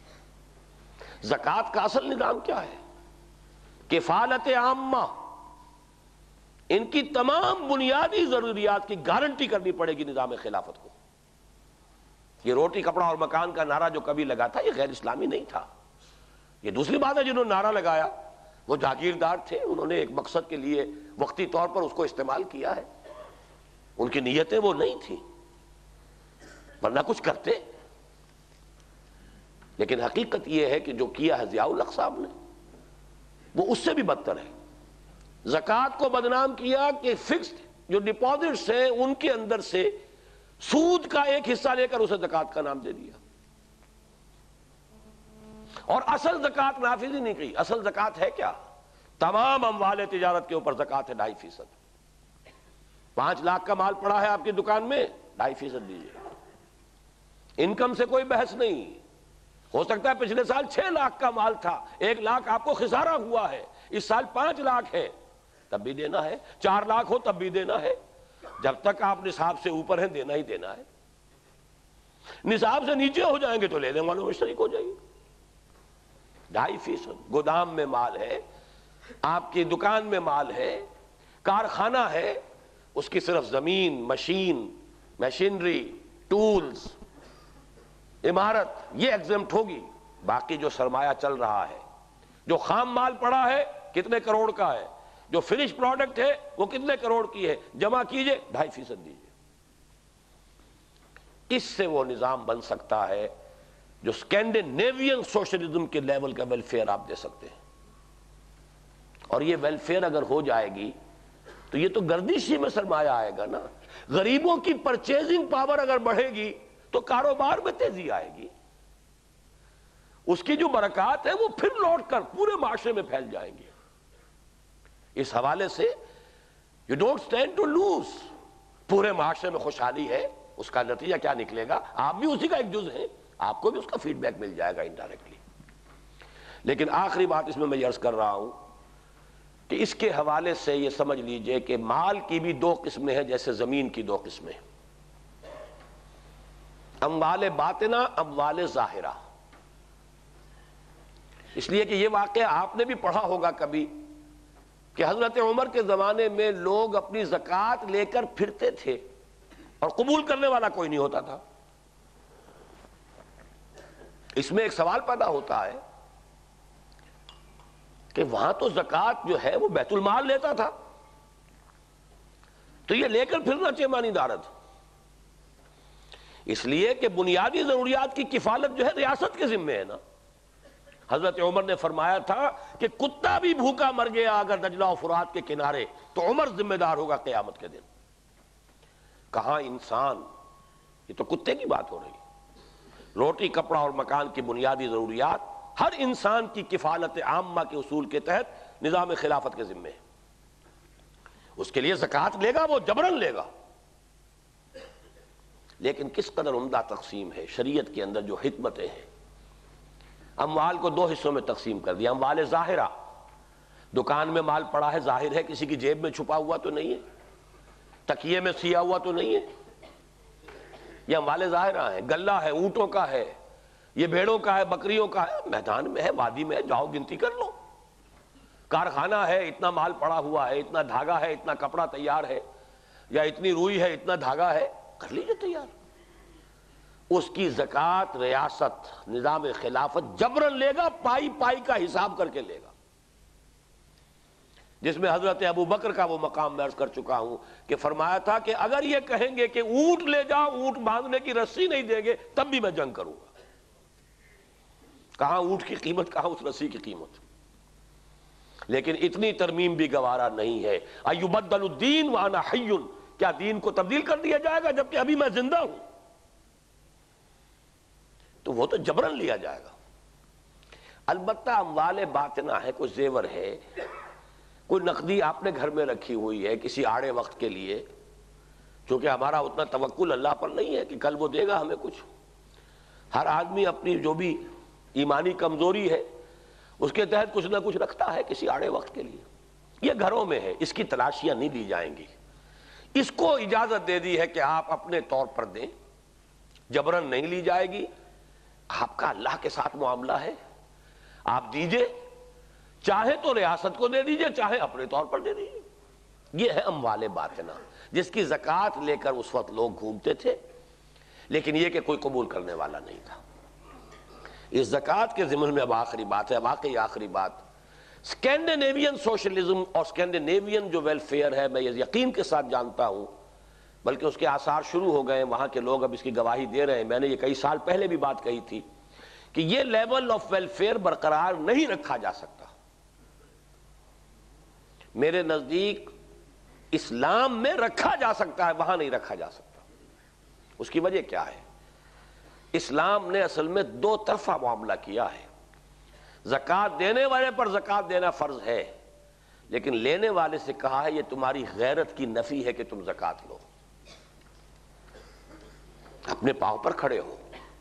زکوٰۃ کا اصل نظام کیا ہے؟ کفالت عامہ، ان کی تمام بنیادی ضروریات کی گارنٹی کرنی پڑے گی نظام خلافت کو۔ یہ روٹی کپڑا اور مکان کا نعرہ جو کبھی لگا تھا یہ غیر اسلامی نہیں تھا۔ یہ دوسری بات ہے جنہوں نے نعرہ لگایا وہ جاگیردار تھے، انہوں نے ایک مقصد کے لیے وقتی طور پر اس کو استعمال کیا ہے، ان کی نیتیں وہ نہیں تھیں، ورنہ کچھ کرتے۔ لیکن حقیقت یہ ہے کہ جو کیا ہے ضیاء الحق صاحب نے وہ اس سے بھی بدتر ہے۔ زکوٰۃ کو بدنام کیا کہ فکسڈ جو ڈپازٹس ہیں ان کے اندر سے سود کا ایک حصہ لے کر اسے زکوٰۃ کا نام دے دیا، اور اصل زکوٰۃ نافذ ہی نہیں کی۔ اصل زکوٰۃ ہے کیا؟ تمام اموال تجارت کے اوپر زکوٰۃ ہے 2.5%۔ 5 لاکھ کا مال پڑا ہے آپ کی دکان میں، 2.5% دیجیے۔ انکم سے کوئی بحث نہیں. ہو سکتا ہے پچھلے سال 6 لاکھ کا مال تھا، 1 لاکھ آپ کو خسارہ ہوا ہے، اس سال 5 لاکھ ہے، تب بھی دینا ہے. 4 لاکھ ہو تب بھی دینا ہے. جب تک آپ نصاب سے اوپر ہیں دینا ہی دینا ہے. نصاب سے نیچے ہو جائیں گے تو لینے والوں میں شریک ہو جائیں گے. 2.5% گودام میں مال ہے، آپ کی دکان میں مال ہے، کارخانہ ہے، اس کی صرف زمین، مشینری، ٹولز، عمارت یہ ایگزمپٹ ہوگی. باقی جو سرمایہ چل رہا ہے، جو خام مال پڑا ہے کتنے کروڑ کا ہے، جو فنش پروڈکٹ ہے وہ کتنے کروڑ کی ہے، جمع کیجئے 2.5% دیجئے. اس سے وہ نظام بن سکتا ہے جو اسکینڈینیوین سوشلزم کے لیول کا ویلفیئر آپ دے سکتے ہیں. اور یہ ویلفیئر اگر ہو جائے گی تو یہ تو گردش ہی میں سرمایہ آئے گا نا. غریبوں کی پرچیزنگ پاور اگر بڑھے گی تو کاروبار میں تیزی آئے گی. اس کی جو برکات ہے وہ پھر لوٹ کر پورے معاشرے میں پھیل جائیں گے. اس حوالے سے you don't stand to lose. پورے معاشرے میں خوشحالی ہے، اس کا نتیجہ کیا نکلے گا؟ آپ بھی اسی کا ایک جز ہیں، آپ کو بھی اس کا فیڈ بیک مل جائے گا انڈائریکٹلی. لیکن آخری بات اس میں عرض کر رہا ہوں کہ اس کے حوالے سے یہ سمجھ لیجئے کہ مال کی بھی 2 قسمیں ہیں جیسے زمین کی 2 قسمیں. اموال باطنہ، اموال ظاہرہ. اس لیے کہ یہ واقعہ آپ نے بھی پڑھا ہوگا کبھی کہ حضرت عمر کے زمانے میں لوگ اپنی زکوٰۃ لے کر پھرتے تھے اور قبول کرنے والا کوئی نہیں ہوتا تھا. اس میں ایک سوال پیدا ہوتا ہے کہ وہاں تو زکوٰۃ جو ہے وہ بیت المال لیتا تھا، تو یہ لے کر پھرنا چیمانی دارت. اس لیے کہ بنیادی ضروریات کی کفالت جو ہے ریاست کے ذمے ہے نا. حضرت عمر نے فرمایا تھا کہ کتا بھی بھوکا مر گیا اگر دجلہ و فرات کے کنارے تو عمر ذمہ دار ہوگا قیامت کے دن. کہاں انسان، یہ تو کتے کی بات ہو رہی ہے. روٹی، کپڑا اور مکان کی بنیادی ضروریات ہر انسان کی کفالت عامہ کے اصول کے تحت نظام خلافت کے ذمے ہے. اس کے لیے زکوٰۃ لے گا، وہ جبرن لے گا. لیکن کس قدر عمدہ تقسیم ہے شریعت کے اندر جو حکمتیں ہیں. اموال کو 2 حصوں میں تقسیم کر دیا. اموال ظاہرہ، دکان میں مال پڑا ہے، ظاہر ہے، کسی کی جیب میں چھپا ہوا تو نہیں ہے، تکیے میں سیا ہوا تو نہیں ہے. یہ اموال ظاہرہ ہیں. غلہ ہے، اونٹوں کا ہے، یہ بھیڑوں کا ہے، بکریوں کا ہے، میدان میں ہے، وادی میں ہے، جاؤ گنتی کر لو. کارخانہ ہے، اتنا مال پڑا ہوا ہے، اتنا دھاگا ہے، اتنا کپڑا تیار ہے، یا اتنی روئی ہے، اتنا دھاگا ہے، کر لیجیے تیار. اس کی زکوٰۃ ریاست، نظام خلافت جبرن لے گا، پائی پائی کا حساب کر کے لے گا. جس میں حضرت ابو بکر کا وہ مقام میں عرض کر چکا ہوں کہ فرمایا تھا کہ اگر یہ کہیں گے کہ اونٹ لے جاؤ، اونٹ باندھنے کی رسی نہیں دیں گے، تب بھی میں جنگ کروں گا. کہاں اونٹ کی قیمت، کہاں اس رسی کی قیمت. لیکن اتنی ترمیم بھی گوارا نہیں ہے. ایبدل الدین وانا حی، کیا دین کو تبدیل کر دیا جائے گا جبکہ ابھی میں زندہ ہوں؟ تو وہ تو جبرن لیا جائے گا. البتہ اموال باطنہ ہے، کوئی زیور ہے، کوئی نقدی آپ نے گھر میں رکھی ہوئی ہے کسی آڑے وقت کے لیے، چونکہ ہمارا اتنا توکل اللہ پر نہیں ہے کہ کل وہ دے گا ہمیں کچھ. ہر آدمی اپنی جو بھی ایمانی کمزوری ہے اس کے تحت کچھ نہ کچھ رکھتا ہے کسی آڑے وقت کے لیے. یہ گھروں میں ہے، اس کی تلاشیاں نہیں دی جائیں گی. اس کو اجازت دے دی ہے کہ آپ اپنے طور پر دیں، جبرن نہیں لی جائے گی. آپ کا اللہ کے ساتھ معاملہ ہے، آپ دیجئے، چاہے تو ریاست کو دے دیجئے، چاہے اپنے طور پر دے دیجئے. یہ ہے اموال باطنہ جس کی زکوٰۃ لے کر اس وقت لوگ گھومتے تھے، لیکن یہ کہ کوئی قبول کرنے والا نہیں تھا. اس زکوٰۃ کے ضمن میں اب آخری بات ہے، واقعی آخری بات. اسکینڈینیوین سوشلزم اور اسکینڈینیوین جو ویلفیئر ہے، میں یہ یقین کے ساتھ جانتا ہوں، بلکہ اس کے آثار شروع ہو گئے، وہاں کے لوگ اب اس کی گواہی دے رہے ہیں. میں نے یہ کئی سال پہلے بھی بات کہی تھی کہ یہ لیول آف ویلفیئر برقرار نہیں رکھا جا سکتا. میرے نزدیک اسلام میں رکھا جا سکتا ہے، وہاں نہیں رکھا جا سکتا. اس کی وجہ کیا ہے؟ اسلام نے اصل میں 2 طرفہ معاملہ کیا ہے. زکوٰۃ دینے والے پر زکوٰۃ دینا فرض ہے، لیکن لینے والے سے کہا ہے یہ تمہاری غیرت کی نفی ہے کہ تم زکوٰۃ لو. اپنے پاؤں پر کھڑے ہو.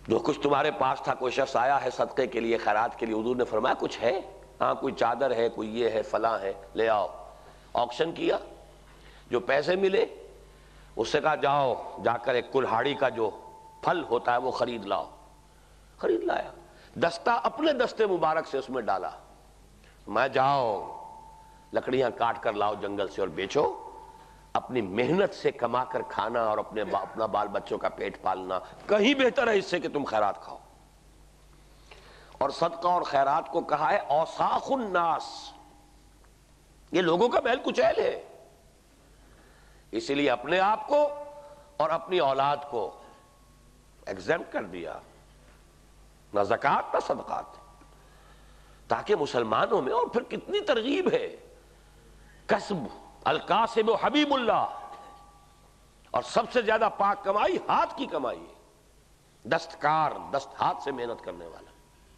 جو کچھ تمہارے پاس تھا، کوئی شخص آیا ہے صدقے کے لیے، خیرات کے لیے، حضور نے فرمایا کچھ ہے؟ ہاں کوئی چادر ہے، کوئی یہ ہے، فلاں ہے، لے آؤ۔ آکشن کیا، جو پیسے ملے اس سے کہا جاؤ جا کر ایک کلہاڑی کا جو پھل ہوتا ہے وہ خرید لاؤ۔ خرید لایا، دستہ اپنے دستے مبارک سے اس میں ڈالا، میں جاؤ لکڑیاں کاٹ کر لاؤ جنگل سے اور بیچو، اپنی محنت سے کما کر کھانا اور اپنا بال بچوں کا پیٹ پالنا کہیں بہتر ہے اس سے کہ تم خیرات کھاؤ۔ اور صدقہ اور خیرات کو کہا ہے اوساخ الناس، یہ لوگوں کا میل کچیل ہے، اسی لیے اپنے آپ کو اور اپنی اولاد کو ایگزمپٹ کر دیا، نہ زکوٰۃ نہ صدقات، تاکہ مسلمانوں میں، اور پھر کتنی ترغیب ہے، کسب الکاسب حبیب اللہ، اور سب سے زیادہ پاک کمائی ہاتھ کی کمائی ہے، دستکار، ہاتھ سے محنت کرنے والا۔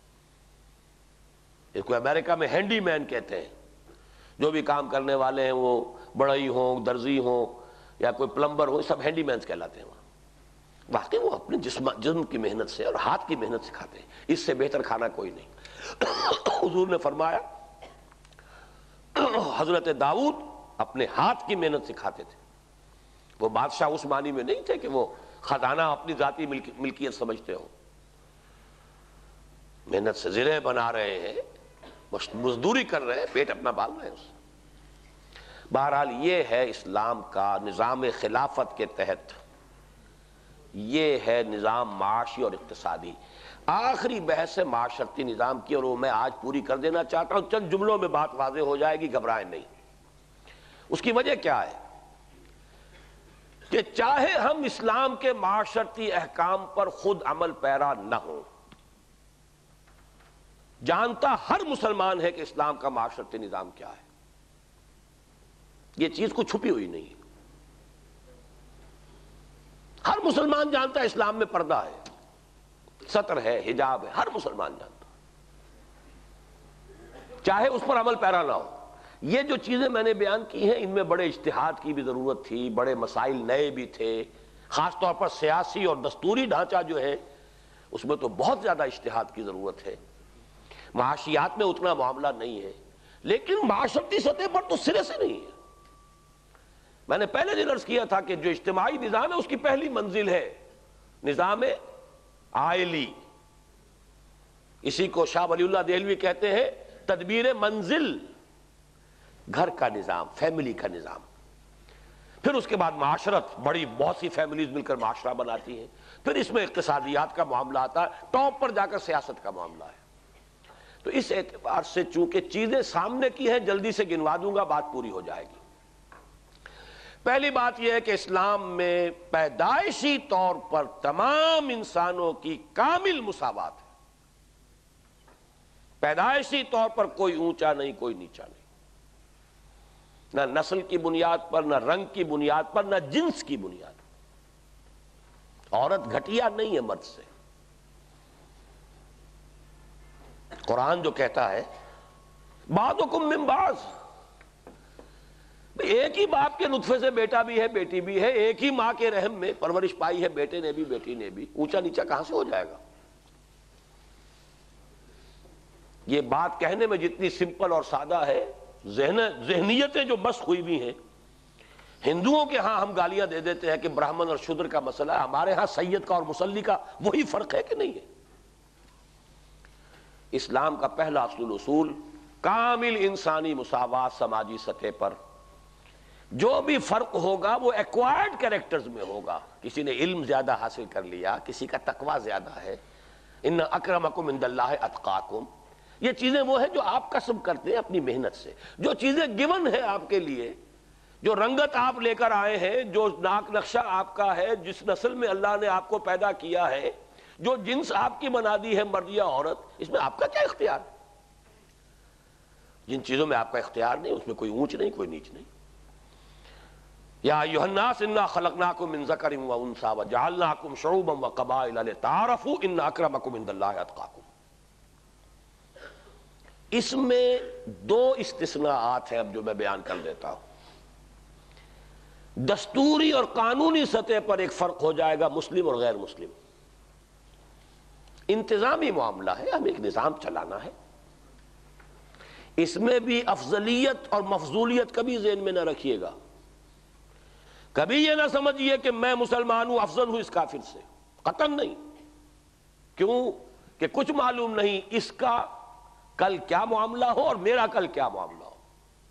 اس کو امریکہ میں ہینڈی مین کہتے ہیں، جو بھی کام کرنے والے ہیں، وہ بڑھئی ہوں، درزی ہوں یا کوئی پلمبر ہو، سب ہینڈی مینز کہلاتے ہیں وہاں۔ واقعی وہ اپنے جسم کی محنت سے اور ہاتھ کی محنت سے کھاتے ہیں، اس سے بہتر کھانا کوئی نہیں۔ حضور نے فرمایا حضرت داؤد اپنے ہاتھ کی محنت سے کھاتے تھے، وہ بادشاہ اس معنی میں نہیں تھے کہ وہ خزانہ اپنی ذاتی ملکیت سمجھتے ہو، محنت سے زرعیں بنا رہے ہیں، مزدوری کر رہے ہیں، پیٹ اپنا پال رہے ہیں اس سے۔ بہرحال یہ ہے اسلام کا نظام خلافت کے تحت، یہ ہے نظام معاشی اور اقتصادی۔ آخری بحث ہے معاشرتی نظام کی، اور وہ میں آج پوری کر دینا چاہتا ہوں، چند جملوں میں بات واضح ہو جائے گی، گھبرائیں نہیں۔ اس کی وجہ کیا ہے کہ چاہے ہم اسلام کے معاشرتی احکام پر خود عمل پیرا نہ ہوں، جانتا ہر مسلمان ہے کہ اسلام کا معاشرتی نظام کیا ہے، یہ چیز کو چھپی ہوئی نہیں ہے، ہر مسلمان جانتا ہے اسلام میں پردہ ہے، ستر ہے، حجاب ہے، ہر مسلمان جانتا، چاہے اس پر عمل پیرا نہ ہو۔ یہ جو چیزیں میں نے بیان کی ہیں، ان میں بڑے اجتہاد کی بھی ضرورت تھی، بڑے مسائل نئے بھی تھے، خاص طور پر سیاسی اور دستوری ڈھانچہ جو ہے اس میں تو بہت زیادہ اجتہاد کی ضرورت ہے، معاشیات میں اتنا معاملہ نہیں ہے، لیکن معاشرتی سطح پر تو سرے سے نہیں ہے۔ میں نے پہلے دن عرض کیا تھا کہ جو اجتماعی نظام ہے اس کی پہلی منزل ہے نظام عائلی، اسی کو شاہ ولی اللہ دہلوی کہتے ہیں تدبیر منزل، گھر کا نظام، فیملی کا نظام۔ پھر اس کے بعد معاشرت، بہت سی فیملیز مل کر معاشرہ بناتی ہیں، پھر اس میں اقتصادیات کا معاملہ آتا ہے، ٹاپ پر جا کر سیاست کا معاملہ ہے۔ تو اس اعتبار سے چونکہ چیزیں سامنے کی ہیں، جلدی سے گنوا دوں گا، بات پوری ہو جائے گی۔ پہلی بات یہ ہے کہ اسلام میں پیدائشی طور پر تمام انسانوں کی کامل مساوات ہے، پیدائشی طور پر کوئی اونچا نہیں، کوئی نیچا نہیں، نہ نسل کی بنیاد پر، نہ رنگ کی بنیاد پر، نہ جنس کی بنیاد پر۔ عورت گھٹیا نہیں ہے مرد سے۔ قرآن جو کہتا ہے بعضکم من بعض، ایک ہی باپ کے نطفے سے بیٹا بھی ہے، بیٹی بھی ہے، ایک ہی ماں کے رحم میں پرورش پائی ہے، بیٹے نے بھی بیٹی نے بھی، اونچا نیچا کہاں سے ہو جائے گا؟ یہ بات کہنے میں جتنی سمپل اور سادہ ہے، ذہنیتیں جو مسخ ہوئی بھی ہیں، ہندوؤں کے ہاں ہم گالیاں دے دیتے ہیں کہ برہمن اور شودر کا مسئلہ ہے، ہمارے ہاں سید کا اور مسلی کا وہی فرق ہے کہ نہیں ہے؟ اسلام کا پہلا اصول کامل انسانی مساوات سماجی سطح پر، جو بھی فرق ہوگا وہ ایکوائرڈ کریکٹرز میں ہوگا، کسی نے علم زیادہ حاصل کر لیا، کسی کا تقوی زیادہ ہے، ان اکرمکم عند اللہ اتقاکم، یہ چیزیں وہ ہیں جو آپ کسب کرتے ہیں اپنی محنت سے، جو چیزیں گیون ہیں آپ کے لیے، جو رنگت آپ لے کر آئے ہیں، جو ناک نقشہ آپ کا ہے، جس نسل میں اللہ نے آپ کو پیدا کیا ہے، جو جنس آپ کی بنا دی ہے مرد یا عورت، اس میں آپ کا کیا اختیار ہے؟ جن چیزوں میں آپ کا اختیار نہیں، اس میں کوئی اونچ نہیں، کوئی نیچ نہیں۔ یا ایھا الناس انا خلقناکم من ذکر و انثی وجعلناکم شعوبا وقبائل لتعارفوا ان اکرمکم عند اللہ اتقاکم۔ اس میں دو استثناءات ہیں اب جو میں بیان کر دیتا ہوں۔ دستوری اور قانونی سطح پر ایک فرق ہو جائے گا مسلم اور غیر مسلم، انتظامی معاملہ ہے، ہم ایک نظام چلانا ہے. اس میں بھی افضلیت اور مفضولیت کبھی ذہن میں نہ رکھیے گا. کبھی یہ نہ سمجھیے کہ میں مسلمان ہوں افضل ہوں اس کافر سے، قطعاً نہیں. کیوں کہ کچھ معلوم نہیں اس کا کل کیا معاملہ ہو اور میرا کل کیا معاملہ ہو.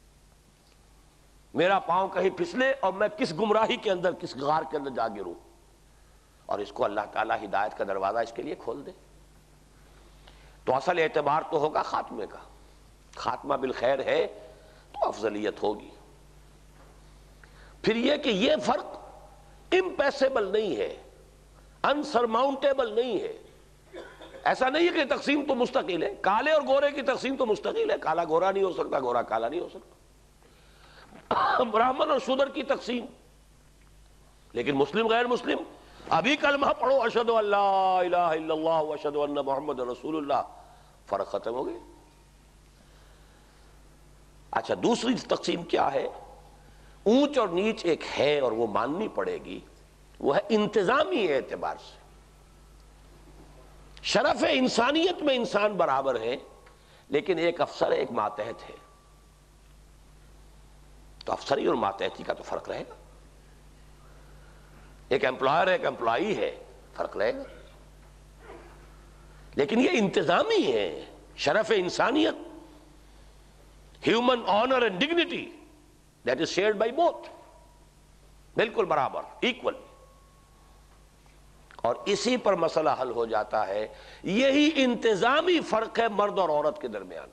میرا پاؤں کہیں پھسلے اور میں کس گمراہی کے اندر، کس غار کے اندر جا گروں، اور اس کو اللہ تعالیٰ ہدایت کا دروازہ اس کے لیے کھول دے. تو اصل اعتبار تو ہوگا خاتمے کا. خاتمہ بالخیر ہے تو افضلیت ہوگی. پھر یہ کہ یہ فرق امپیسیبل نہیں ہے، انسرماؤنٹیبل نہیں ہے. ایسا نہیں ہے کہ تقسیم تو مستقل ہے. کالے اور گورے کی تقسیم تو مستقل ہے. کالا گورا نہیں ہو سکتا، گورا کالا نہیں ہو سکتا. برہمن اور شودر کی تقسیم، لیکن مسلم غیر مسلم ابھی کلمہ پڑھو اشہد ان لا الہ الا اللہ واشہد ان محمد رسول اللہ، فرق ختم ہو گئی. اچھا، دوسری تقسیم کیا ہے؟ اونچ اور نیچ ایک ہے اور وہ ماننی پڑے گی، وہ ہے انتظامی اعتبار سے. شرف انسانیت میں انسان برابر ہے، لیکن ایک افسر ہے ایک ماتحت ہے. تو افسری اور ماتحتی کا تو فرق رہے گا. ایک امپلائر ہے ایک امپلائی ہے، فرق رہے گا. لیکن یہ انتظامی ہے. شرف انسانیت، human honour and dignity, that is shared by both, بالکل برابر، ایکول. اور اسی پر مسئلہ حل ہو جاتا ہے. یہی انتظامی فرق ہے مرد اور عورت کے درمیان.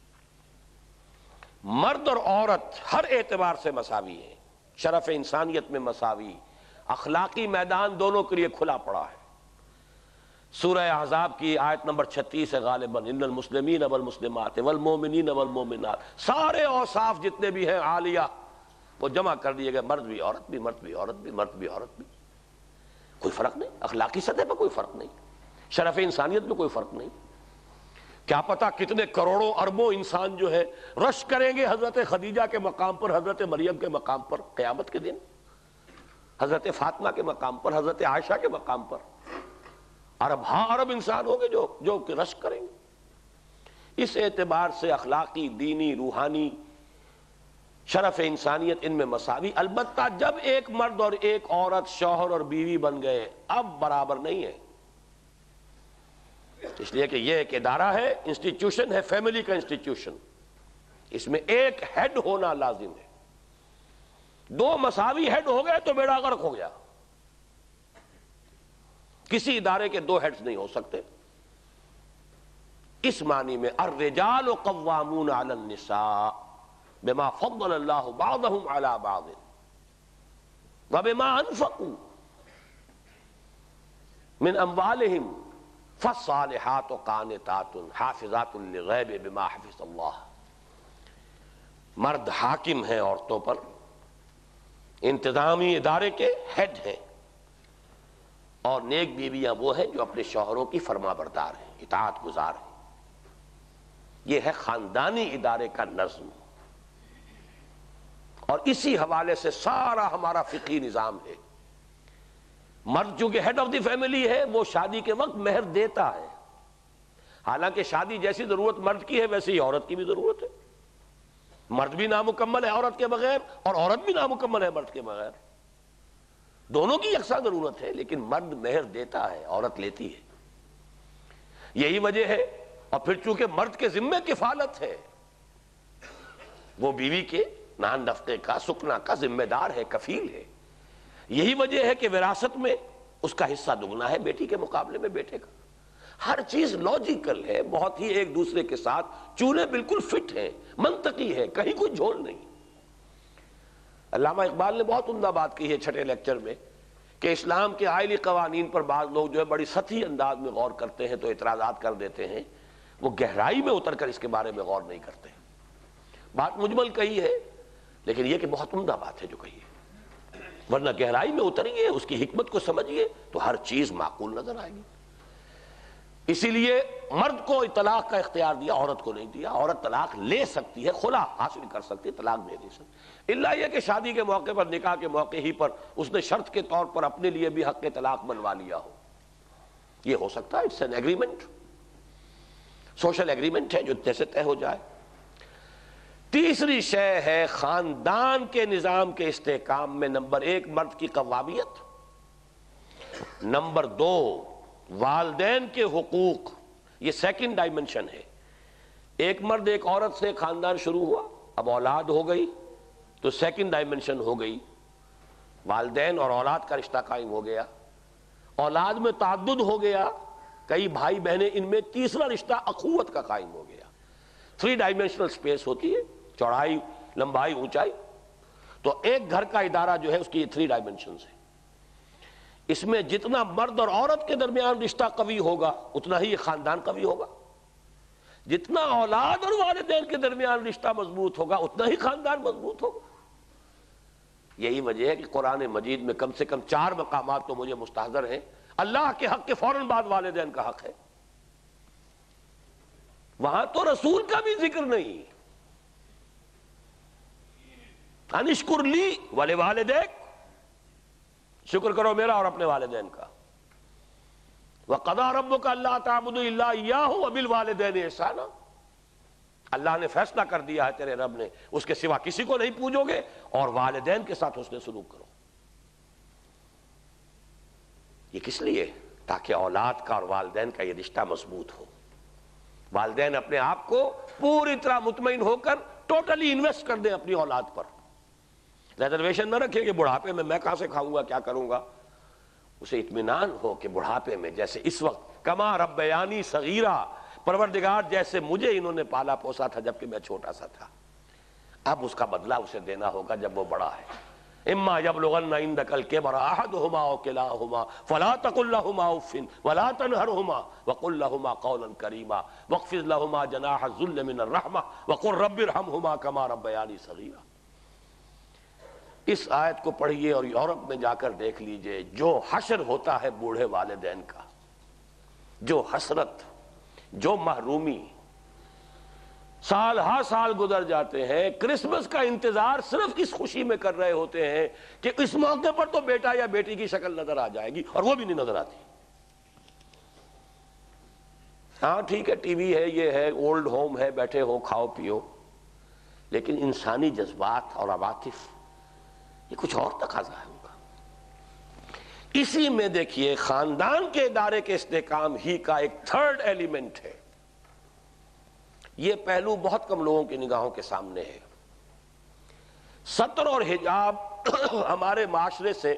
مرد اور عورت ہر اعتبار سے مساوی ہیں، شرف انسانیت میں مساوی، اخلاقی میدان دونوں کے لیے کھلا پڑا ہے. سورہ احزاب کی آیت نمبر 36 ہے غالباً، ان المسلمین والمسلمات والمومنین والمومنات، سارے اوصاف جتنے بھی ہیں عالیہ وہ جمع کر دیے گئے. مرد بھی عورت بھی، مرد بھی عورت بھی، مرد بھی عورت بھی، کوئی فرق نہیں. اخلاقی سطح پر کوئی فرق نہیں، شرف انسانیت میں کوئی فرق نہیں. کیا پتا کتنے کروڑوں اربوں انسان جو ہے رش کریں گے حضرت خدیجہ کے مقام پر، حضرت مریم کے مقام پر قیامت کے دن، حضرت فاطمہ کے مقام پر، حضرت عائشہ کے مقام پر. ارب انسان ہوں گے جو رش کریں گے. اس اعتبار سے اخلاقی، دینی، روحانی، شرف انسانیت ان میں مساوی. البتہ جب ایک مرد اور ایک عورت شوہر اور بیوی بن گئے اب برابر نہیں ہے. اس لیے کہ یہ ایک ادارہ ہے، انسٹیٹیوشن ہے، فیملی کا انسٹیٹیوشن. اس میں ایک ہیڈ ہونا لازم ہے. دو مساوی ہیڈ ہو گئے تو بیڑا غرق ہو گیا. کسی ادارے کے دو ہیڈز نہیں ہو سکتے. اس معنی میں الرجال قوامون علی النساء بما فضل اللہ بعضهم علی بعض وبما انفقوا من اموالهم فالصالحات قانتات حافظات للغیب بما حفظ اللہ. مرد حاکم ہیں عورتوں پر، انتظامی ادارے کے ہیڈ ہیں، اور نیک بیویاں وہ ہیں جو اپنے شوہروں کی فرما بردار ہیں، اطاعت گزار ہیں. یہ ہے خاندانی ادارے کا نظم. اور اسی حوالے سے سارا ہمارا فقہی نظام ہے. مرد چونکہ ہیڈ آف دی فیملی ہے، وہ شادی کے وقت مہر دیتا ہے. حالانکہ شادی جیسی ضرورت مرد کی ہے ویسے ہی عورت کی بھی ضرورت ہے. مرد بھی نامکمل ہے عورت کے بغیر، اور عورت بھی نامکمل ہے مرد کے بغیر. دونوں کی یکساں ضرورت ہے، لیکن مرد مہر دیتا ہے، عورت لیتی ہے. یہی وجہ ہے. اور پھر چونکہ مرد کے ذمہ کفالت ہے، وہ بیوی کے نان نفقے کا، سکنا کا ذمہ دار ہے، کفیل ہے. یہی وجہ ہے کہ وراثت میں اس کا حصہ دگنا ہے بیٹی کے مقابلے میں بیٹے کا. ہر چیز لاجیکل ہے، بہت ہی ایک دوسرے کے ساتھ چولہے بالکل فٹ ہیں، منطقی ہے، کہیں کوئی جھول نہیں. علامہ اقبال نے بہت عمدہ بات کی ہے چھٹے لیکچر میں کہ اسلام کے آئلی قوانین پر بعض لوگ جو ہے بڑی سطحی انداز میں غور کرتے ہیں تو اعتراضات کر دیتے ہیں، وہ گہرائی میں اتر کر اس کے بارے میں غور نہیں کرتے. بات مجمل کہی ہے، لیکن یہ کہ بہت عمدہ بات ہے جو کہی ہے. ورنہ گہرائی میں اتریے، اس کی حکمت کو سمجھیے تو ہر چیز معقول نظر آئے گی. اسی لیے مرد کو طلاق کا اختیار دیا، عورت کو نہیں دیا. عورت طلاق لے سکتی ہے، خلا حاصل کر سکتی ہے، طلاق دے نہیں سکتی، الا یہ کہ شادی کے موقع پر، نکاح کے موقع ہی پر اس نے شرط کے طور پر اپنے لیے بھی حق طلاق بنوا لیا ہو. یہ ہو سکتا ہے، it's an agreement, social agreement ہے جو جیسے طے ہو جائے۔ تیسری شے ہے خاندان کے نظام کے استحکام میں نمبر 1 مرد کی قوامیت، نمبر 2 والدین کے حقوق، یہ سیکنڈ ڈائمنشن ہے۔ ایک مرد ایک عورت سے خاندان شروع ہوا، اب اولاد ہو گئی تو سیکنڈ ڈائمنشن ہو گئی، والدین اور اولاد کا رشتہ قائم ہو گیا۔ اولاد میں تعدد ہو گیا، کئی بھائی بہنیں، ان میں تیسرا رشتہ اخوت کا قائم ہو گیا۔ 3 ڈائمنشنل سپیس ہوتی ہے، چوڑائی، لمبائی، اونچائی۔ تو ایک گھر کا ادارہ جو ہے اس کی یہ 3 ڈائمنشنز ہیں۔ اس میں جتنا مرد اور عورت کے درمیان رشتہ قوی ہوگا اتنا ہی یہ خاندان قوی ہوگا، جتنا اولاد اور والدین کے درمیان رشتہ مضبوط ہوگا اتنا ہی خاندان مضبوط ہوگا۔ یہی وجہ ہے کہ قرآن مجید میں کم سے کم 4 مقامات تو مجھے مستحضر ہیں، اللہ کے حق کے فوراً بعد والدین کا حق ہے۔ وہاں تو رسول کا بھی ذکر نہیں، انشکر لی ولوالدیک، شکر کرو میرا اور اپنے والدین کا۔ وَقَضَىٰ رَبُّكَ أَلَّا تَعْبُدُوا إِلَّا إِيَّاهُ وَبِالْوَالِدَيْنِ إِحْسَانًا، اللہ نے فیصلہ کر دیا ہے تیرے رب نے اس کے سوا کسی کو نہیں پوجو گے، اور والدین کے ساتھ حسن سلوک کرو۔ یہ کس لیے؟ تاکہ اولاد کا اور والدین کا یہ رشتہ مضبوط ہو، والدین اپنے آپ کو پوری طرح مطمئن ہو کر ٹوٹلی انویسٹ کر دیں اپنی اولاد پر، ریزرویشن نہ رکھے کہ بڑھاپے میں کہاں سے کھاؤں گا، کیا کروں گا۔ اسے اطمینان ہو کہ بڑھاپے میں جیسے اس وقت کما ربیانی صغیرہ، پروردگار جیسے مجھے انہوں نے پالا پوسا تھا جبکہ میں چھوٹا سا تھا، اب اس کا بدلہ اسے دینا ہوگا جب وہ بڑا ہے۔ اما یبلغن عندک الکبر احدہما او کلاہما فلا تقل لہما اف ولا تنہرہما وقل لہما قولا کریما واخفض لہما جناح الذل من الرحمہ وقل رب ارحمہما کما ربیانی صغیرا۔ اس آیت کو پڑھیے اور یورپ میں جا کر دیکھ لیجئے، جو حشر ہوتا ہے بوڑھے والدین کا، جو حسرت، جو محرومی، سال ہر سال گزر جاتے ہیں، کرسمس کا انتظار صرف اس خوشی میں کر رہے ہوتے ہیں کہ اس موقع پر تو بیٹا یا بیٹی کی شکل نظر آ جائے گی، اور وہ بھی نہیں نظر آتی۔ ہاں ٹھیک ہے، ٹی وی ہے، یہ ہے، اولڈ ہوم ہے، بیٹھے ہو، کھاؤ پیو، لیکن انسانی جذبات اور عواطف یہ کچھ اور تقاضا ہے ان کا۔ اسی میں دیکھیے خاندان کے ادارے کے استحکام ہی کا ایک 3rd ایلیمنٹ ہے۔ یہ پہلو بہت کم لوگوں کی نگاہوں کے سامنے ہے۔ ستر اور حجاب ہمارے معاشرے سے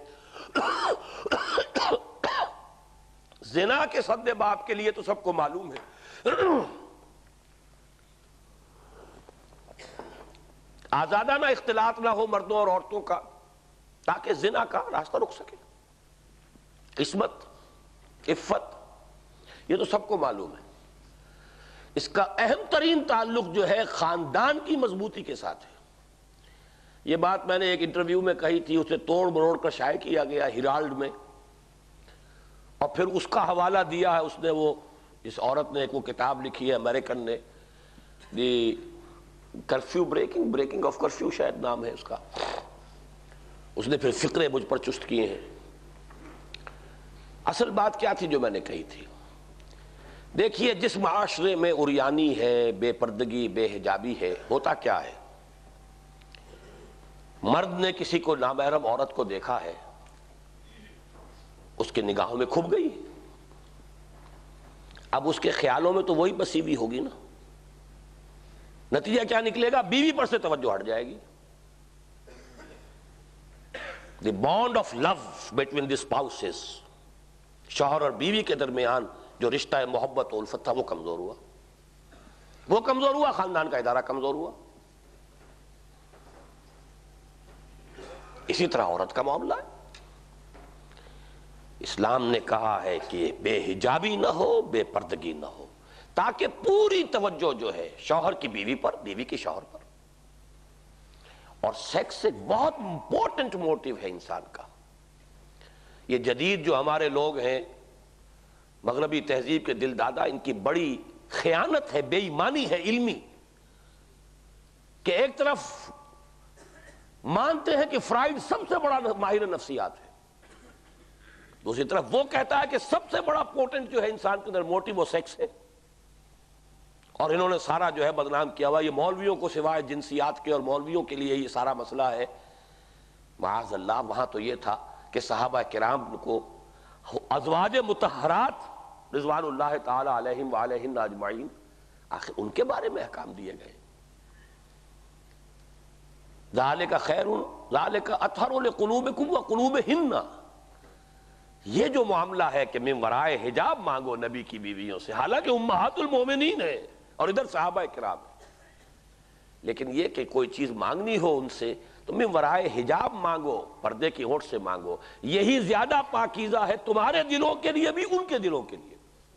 زنا کے سد باب کے لیے تو سب کو معلوم ہے، آزادانہ اختلاط نہ ہو مردوں اور عورتوں کا تاکہ زنا کا راستہ رک سکے، عصمت، عفت، یہ تو سب کو معلوم ہے۔ اس کا اہم ترین تعلق جو ہے خاندان کی مضبوطی کے ساتھ ہے۔ یہ بات میں نے ایک انٹرویو میں کہی تھی، اسے توڑ مروڑ کر شائع کیا گیا ہیرالڈ میں، اور پھر اس کا حوالہ دیا ہے اس نے، وہ اس عورت نے ایک وہ کتاب لکھی ہے امریکن نے، the curfew breaking of curfew شاید نام ہے اس کا۔ اس نے پھر فقرے مجھ پر چست کیے ہیں۔ اصل بات کیا تھی جو میں نے کہی تھی؟ دیکھیے جس معاشرے میں عریانی ہے، بے پردگی، بے حجابی ہے، ہوتا کیا ہے؟ مرد نے کسی کو نامحرم عورت کو دیکھا ہے، اس کے نگاہوں میں کھپ گئی، اب اس کے خیالوں میں تو وہی بسی ہوئی ہوگی نا۔ نتیجہ کیا نکلے گا؟ بیوی پر سے توجہ ہٹ جائے گی۔ The bond of love between the spouses, شوہر اور بیوی کے درمیان جو رشتہ محبت و الفت تھا وہ کمزور ہوا، وہ کمزور ہوا، خاندان کا ادارہ کمزور ہوا۔ اسی طرح عورت کا معاملہ ہے۔ اسلام نے کہا ہے کہ بے حجابی نہ ہو، بے پردگی نہ ہو، تاکہ پوری توجہ جو ہے شوہر کی بیوی پر، بیوی کی شوہر پر۔ اور سیکس ایک بہت امپورٹنٹ موٹیو ہے انسان کا۔ یہ جدید جو ہمارے لوگ ہیں، مغربی تہذیب کے دل دادا، ان کی بڑی خیانت ہے، بے ایمانی ہے علمی، کہ ایک طرف مانتے ہیں کہ فرائیڈ سب سے بڑا ماہر نفسیات ہے، دوسری طرف وہ کہتا ہے کہ سب سے بڑا پوٹنٹ جو ہے انسان کے اندر موٹو وہ سیکس ہے، اور انہوں نے سارا جو ہے بدنام کیا ہوا، یہ مولویوں کو سوائے جنسیات کے اور مولویوں کے لیے یہ سارا مسئلہ ہے۔ معاذ اللہ، وہاں تو یہ تھا کہ صحابہ کرام کو ازواج مطہرات رضوان اللہ تعالی علیہم وعلیہن اجمعین، آخر ان کے بارے میں احکام دیے گئے۔ ذالک خیر ذالک اطہر لقلوبکم وقلوبہن، یہ جو معاملہ ہے کہ من ورائے حجاب مانگو نبی کی بیویوں سے، حالانکہ امہات المومنین ہے اور ادھر صحابہ کرام ہے، لیکن یہ کہ کوئی چیز مانگنی ہو ان سے تو من ورائے حجاب مانگو، پردے کی اوٹ سے مانگو، یہی زیادہ پاکیزہ ہے تمہارے دلوں کے لیے بھی ان کے دلوں کے لیے۔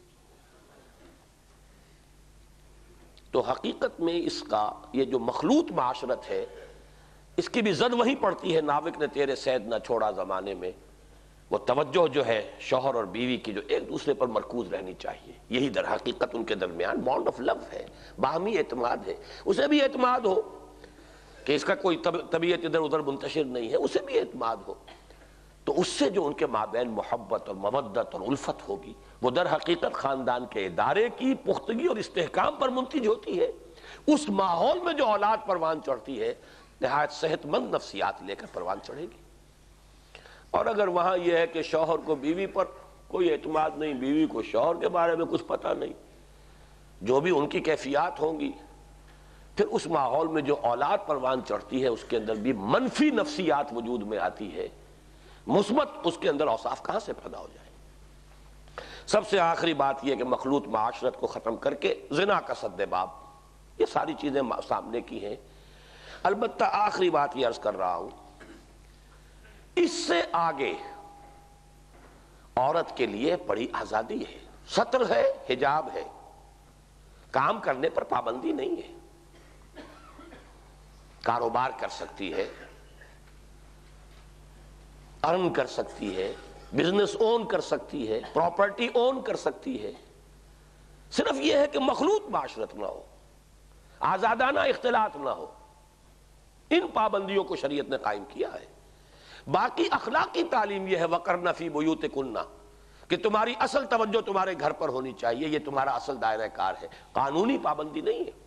تو حقیقت میں اس کا یہ جو مخلوط معاشرت ہے، اس کی بھی زد وہی پڑتی ہے ناوک نے تیرے سید نہ چھوڑا زمانے میں۔ وہ توجہ جو ہے شوہر اور بیوی کی جو ایک دوسرے پر مرکوز رہنی چاہیے، یہی در حقیقت ان کے درمیان بانڈ آف لو ہے، باہمی اعتماد ہے۔ اسے بھی اعتماد ہو کہ اس کا کوئی طبیعت ادھر ادھر منتشر نہیں ہے، اسے بھی اعتماد ہو، تو اس سے جو ان کے مابین محبت اور مودت اور الفت ہوگی وہ در حقیقت خاندان کے ادارے کی پختگی اور استحکام پر منتج ہوتی ہے۔ اس ماحول میں جو اولاد پروان چڑھتی ہے نہایت صحت مند نفسیات لے کر پروان چڑھے گی۔ اور اگر وہاں یہ ہے کہ شوہر کو بیوی پر کوئی اعتماد نہیں، بیوی کو شوہر کے بارے میں کچھ پتہ نہیں، جو بھی ان کی کیفیات ہوں گی، پھر اس ماحول میں جو اولاد پروان چڑھتی ہے اس کے اندر بھی منفی نفسیات وجود میں آتی ہے، مثبت اس کے اندر اوصاف کہاں سے پیدا ہو جائے۔ سب سے آخری بات یہ کہ مخلوط معاشرت کو ختم کر کے زنا کا سد باب، یہ ساری چیزیں سامنے کی ہیں۔ البتہ آخری بات یہ عرض کر رہا ہوں، اس سے آگے عورت کے لیے بڑی آزادی ہے، ستر ہے، حجاب ہے، کام کرنے پر پابندی نہیں ہے، کاروبار کر سکتی ہے، ارن کر سکتی ہے، بزنس اون کر سکتی ہے، پراپرٹی اون کر سکتی ہے، صرف یہ ہے کہ مخلوط معاشرت نہ ہو، آزادانہ اختلاط نہ ہو، ان پابندیوں کو شریعت نے قائم کیا ہے۔ باقی اخلاقی تعلیم یہ ہے وَقَرْنَ فِي بُيُوتِكُنَّ، کہ تمہاری اصل توجہ تمہارے گھر پر ہونی چاہیے، یہ تمہارا اصل دائرہ کار ہے، قانونی پابندی نہیں ہے۔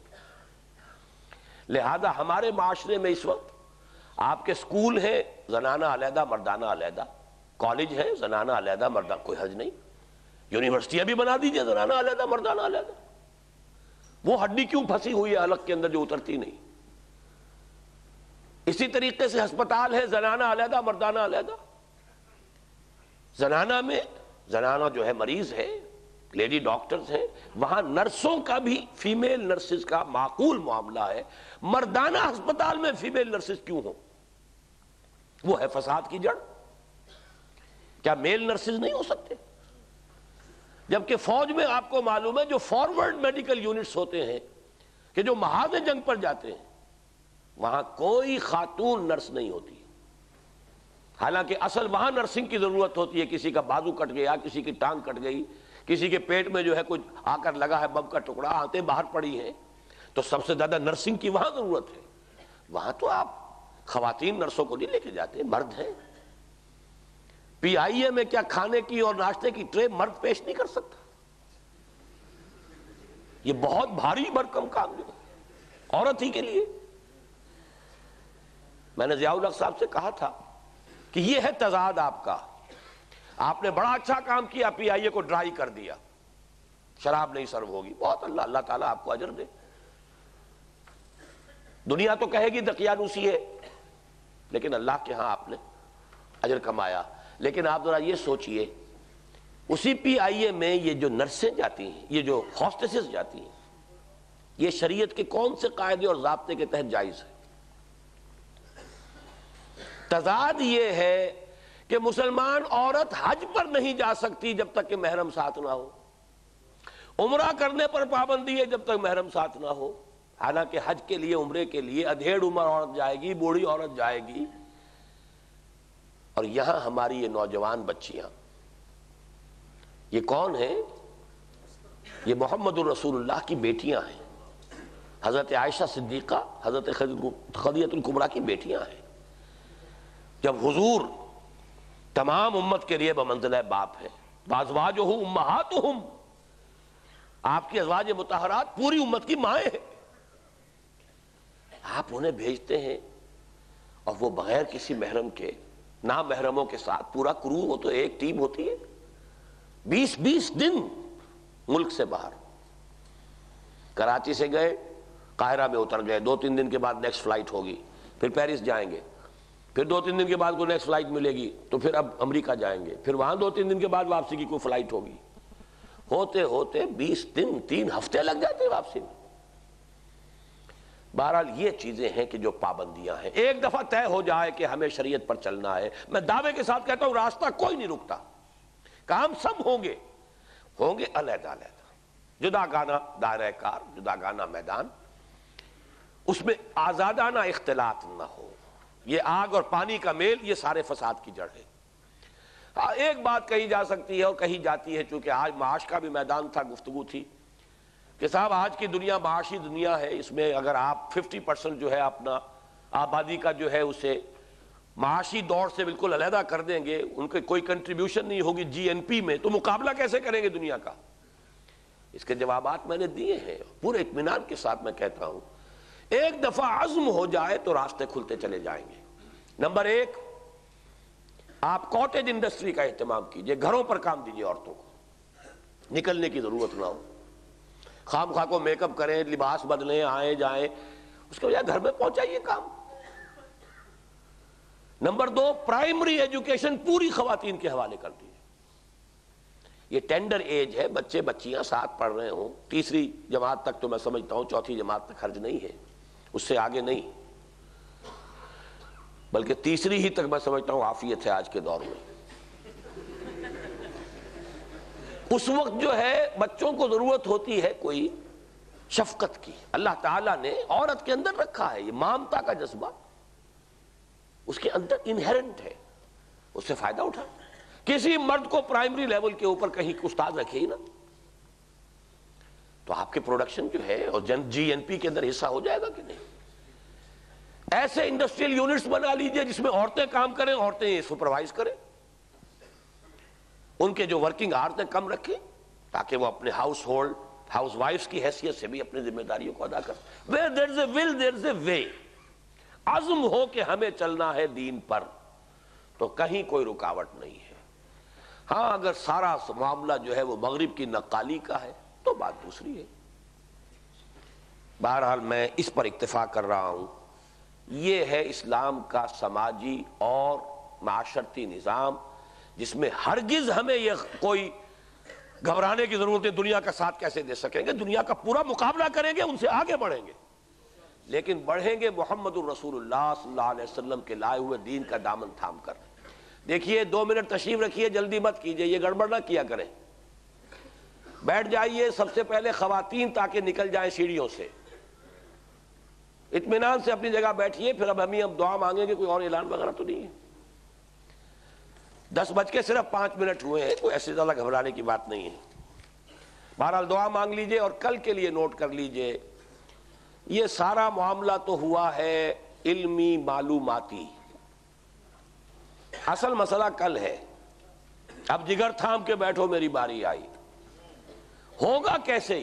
لہذا ہمارے معاشرے میں اس وقت آپ کے سکول ہیں زنانہ علیحدہ مردانہ علیحدہ، کالج ہے زنانہ علیحدہ مردانہ، کوئی حرج نہیں، یونیورسٹیاں بھی بنا دیجئے زنانہ علیحدہ مردانہ علیحدہ، وہ ہڈی کیوں پھنسی ہوئی ہے حلق کے اندر جو اترتی نہیں۔ اسی طریقے سے ہسپتال ہے زنانہ علیحدہ مردانہ علیحدہ، زنانہ میں زنانہ جو ہے مریض ہے، لیڈی ڈاکٹرز ہیں، وہاں نرسوں کا بھی فیمیل نرسز کا معقول معاملہ ہے، مردانہ ہسپتال میں فیمیل نرسز کیوں ہوں؟ وہ ہے فساد کی جڑ۔ کیا میل نرسز نہیں ہو سکتے؟ جبکہ فوج میں آپ کو معلوم ہے جو فارورڈ میڈیکل یونٹس ہوتے ہیں کہ جو محاذ جنگ پر جاتے ہیں، وہاں کوئی خاتون نرس نہیں ہوتی، حالانکہ اصل وہاں نرسنگ کی ضرورت ہوتی ہے۔ کسی کا بازو کٹ گیا، کسی کی ٹانگ کٹ گئی، کسی کے پیٹ میں جو ہے کچھ آ کر لگا ہے بم کا ٹکڑا، آنتیں باہر پڑی ہیں، تو سب سے زیادہ نرسنگ کی وہاں ضرورت ہے۔ وہاں تو آپ خواتین نرسوں کو نہیں لے کے جاتے، مرد ہیں۔ پی آئی اے میں کیا کھانے کی اور ناشتے کی ٹرے مرد پیش نہیں کر سکتا؟ یہ بہت بھاری بھرکم کام جو ہے عورت ہی کے لیے۔ میں نے ضیاء الحق صاحب سے کہا تھا کہ یہ ہے تضاد آپ کا، آپ نے بڑا اچھا کام کیا، پی آئی اے کو ڈرائی کر دیا، شراب نہیں سرو ہوگی، بہت اللہ تعالیٰ آپ کو اجر دے۔ دنیا تو کہے گی دقیانوسی ہے، لیکن اللہ کے ہاں آپ نے اجر کمایا۔ لیکن آپ ذرا یہ سوچئے، اسی پی آئی اے میں یہ جو نرسیں جاتی ہیں، یہ جو ہاسٹسز جاتی ہیں، یہ شریعت کے کون سے قاعدے اور ضابطے کے تحت جائز ہے؟ تضاد یہ ہے کہ مسلمان عورت حج پر نہیں جا سکتی جب تک کہ محرم ساتھ نہ ہو، عمرہ کرنے پر پابندی ہے جب تک محرم ساتھ نہ ہو، حالانکہ حج کے لیے عمرے کے لیے ادھیڑ عمر عورت جائے گی، بوڑھی عورت جائے گی۔ اور یہاں ہماری یہ نوجوان بچیاں، یہ کون ہیں؟ یہ محمد الرسول اللہ کی بیٹیاں ہیں، حضرت عائشہ صدیقہ، حضرت خدیجہ الکبریٰ کی بیٹیاں ہیں۔ جب حضور تمام امت کے لیے بمنزلہ باپ ہے. وازواجہ امہاتہم، آپ کی ازواج مطہرات پوری امت کی مائیں ہیں. آپ انہیں بھیجتے ہیں اور وہ بغیر کسی محرم کے، نامحرموں کے ساتھ، پورا کرو وہ تو ایک ٹیم ہوتی ہے، 20 دن ملک سے باہر. کراچی سے گئے، قاہرہ میں اتر گئے، 2-3 دن کے بعد نیکسٹ فلائٹ ہوگی، پھر پیرس جائیں گے، پھر 2-3 دن کے بعد کوئی نیکسٹ فلائٹ ملے گی تو پھر اب امریکہ جائیں گے، پھر وہاں 2-3 دن کے بعد واپسی کی کوئی فلائٹ ہوگی. ہوتے ہوتے 20 دن، 3 ہفتے لگ جاتے ہیں واپسی میں. بہرحال یہ چیزیں ہیں کہ جو پابندیاں ہیں. ایک دفعہ طے ہو جائے کہ ہمیں شریعت پر چلنا ہے، میں دعوے کے ساتھ کہتا ہوں راستہ کوئی نہیں رکتا. کام سب ہوں گے علیحدہ علیحدہ، جدا گانا دائرہ کار، جدا گانا میدان، اس میں آزادانہ اختلاط نہ ہو. یہ آگ اور پانی کا میل، یہ سارے فساد کی جڑ ہے. ایک بات کہی جا سکتی ہے اور کہی جاتی ہے، چونکہ آج معاش کا بھی میدان تھا، گفتگو تھی کہ صاحب آج کی دنیا معاشی دنیا ہے، اس میں اگر آپ 50% جو ہے اپنا آبادی کا جو ہے اسے معاشی دور سے بالکل علیحدہ کر دیں گے، ان کے کوئی کنٹریبیوشن نہیں ہوگی GNP میں، تو مقابلہ کیسے کریں گے دنیا کا؟ اس کے جوابات میں نے دیے ہیں پورے اطمینان کے ساتھ. میں کہتا ہوں ایک دفعہ عزم ہو جائے تو راستے کھلتے چلے جائیں گے. نمبر 1، آپ کاٹیج انڈسٹری کا اہتمام کیجئے، گھروں پر کام دیجئے، عورتوں کو نکلنے کی ضرورت نہ ہو، خام خواہ کو میک اپ کریں، لباس بدلیں، آئیں جائیں، اس کے بجائے گھر میں پہنچائیے کام. نمبر 2، پرائمری ایجوکیشن پوری خواتین کے حوالے کر دیجیے. یہ ٹینڈر ایج ہے، بچے بچیاں ساتھ پڑھ رہے ہوں، 3ری جماعت تک تو میں سمجھتا ہوں، 4تھی جماعت تک حرج نہیں ہے، اس سے آگے نہیں، بلکہ 3ری ہی تک میں سمجھتا ہوں عافیت ہے آج کے دور میں. اس وقت جو ہے بچوں کو ضرورت ہوتی ہے کوئی شفقت کی. اللہ تعالیٰ نے عورت کے اندر رکھا ہے یہ مامتا کا جذبہ، اس کے اندر انہیرنٹ ہے، اس سے فائدہ اٹھا. کسی مرد کو پرائمری لیول کے اوپر کہیں استاد رکھے ہی نا، تو آپ کے پروڈکشن جو ہے اور GNP کے اندر حصہ ہو جائے گا کہ نہیں. ایسے انڈسٹریل یونٹس بنا لیجئے جس میں عورتیں کام کریں، عورتیں سپروائز کریں، ان کے جو ورکنگ آورز کم رکھیں تاکہ وہ اپنے ہاؤس وائفز کی حیثیت سے بھی اپنی ذمہ داریوں کو ادا کریں. Where there is a will, there is a way. عزم ہو کہ ہمیں چلنا ہے دین پر تو کہیں کوئی رکاوٹ نہیں ہے. ہاں اگر سارا معاملہ جو ہے وہ مغرب کی نقالی کا ہے تو بات دوسری ہے. بہرحال میں اس پر اکتفا کر رہا ہوں. یہ ہے اسلام کا سماجی اور معاشرتی نظام جس میں ہرگز ہمیں یہ کوئی گھبرانے کی ضرورت ہے دنیا کا ساتھ کیسے دے سکیں گے. دنیا کا پورا مقابلہ کریں گے، ان سے آگے بڑھیں گے، لیکن بڑھیں گے محمد الرسول اللہ صلی اللہ علیہ وسلم کے لائے ہوئے دین کا دامن تھام کر. دیکھیے 2 منٹ تشریف رکھیے، جلدی مت کیجئے، یہ گڑبڑ نہ کیا کریں. بیٹھ جائیے سب سے پہلے خواتین تاکہ نکل جائیں سیڑھیوں سے، اطمینان سے اپنی جگہ بیٹھیے. پھر اب ہم دعا مانگیں گے، کوئی اور اعلان وغیرہ تو نہیں ہے. 10 بج کے صرف 5 منٹ ہوئے ہیں، کوئی ایسے زیادہ گھبرانے کی بات نہیں ہے. بہرحال دعا مانگ لیجئے اور کل کے لیے نوٹ کر لیجئے. یہ سارا معاملہ تو ہوا ہے علمی معلوماتی، اصل مسئلہ کل ہے. اب جگر تھام کے بیٹھو، میری باری آئی. ہوگا کیسے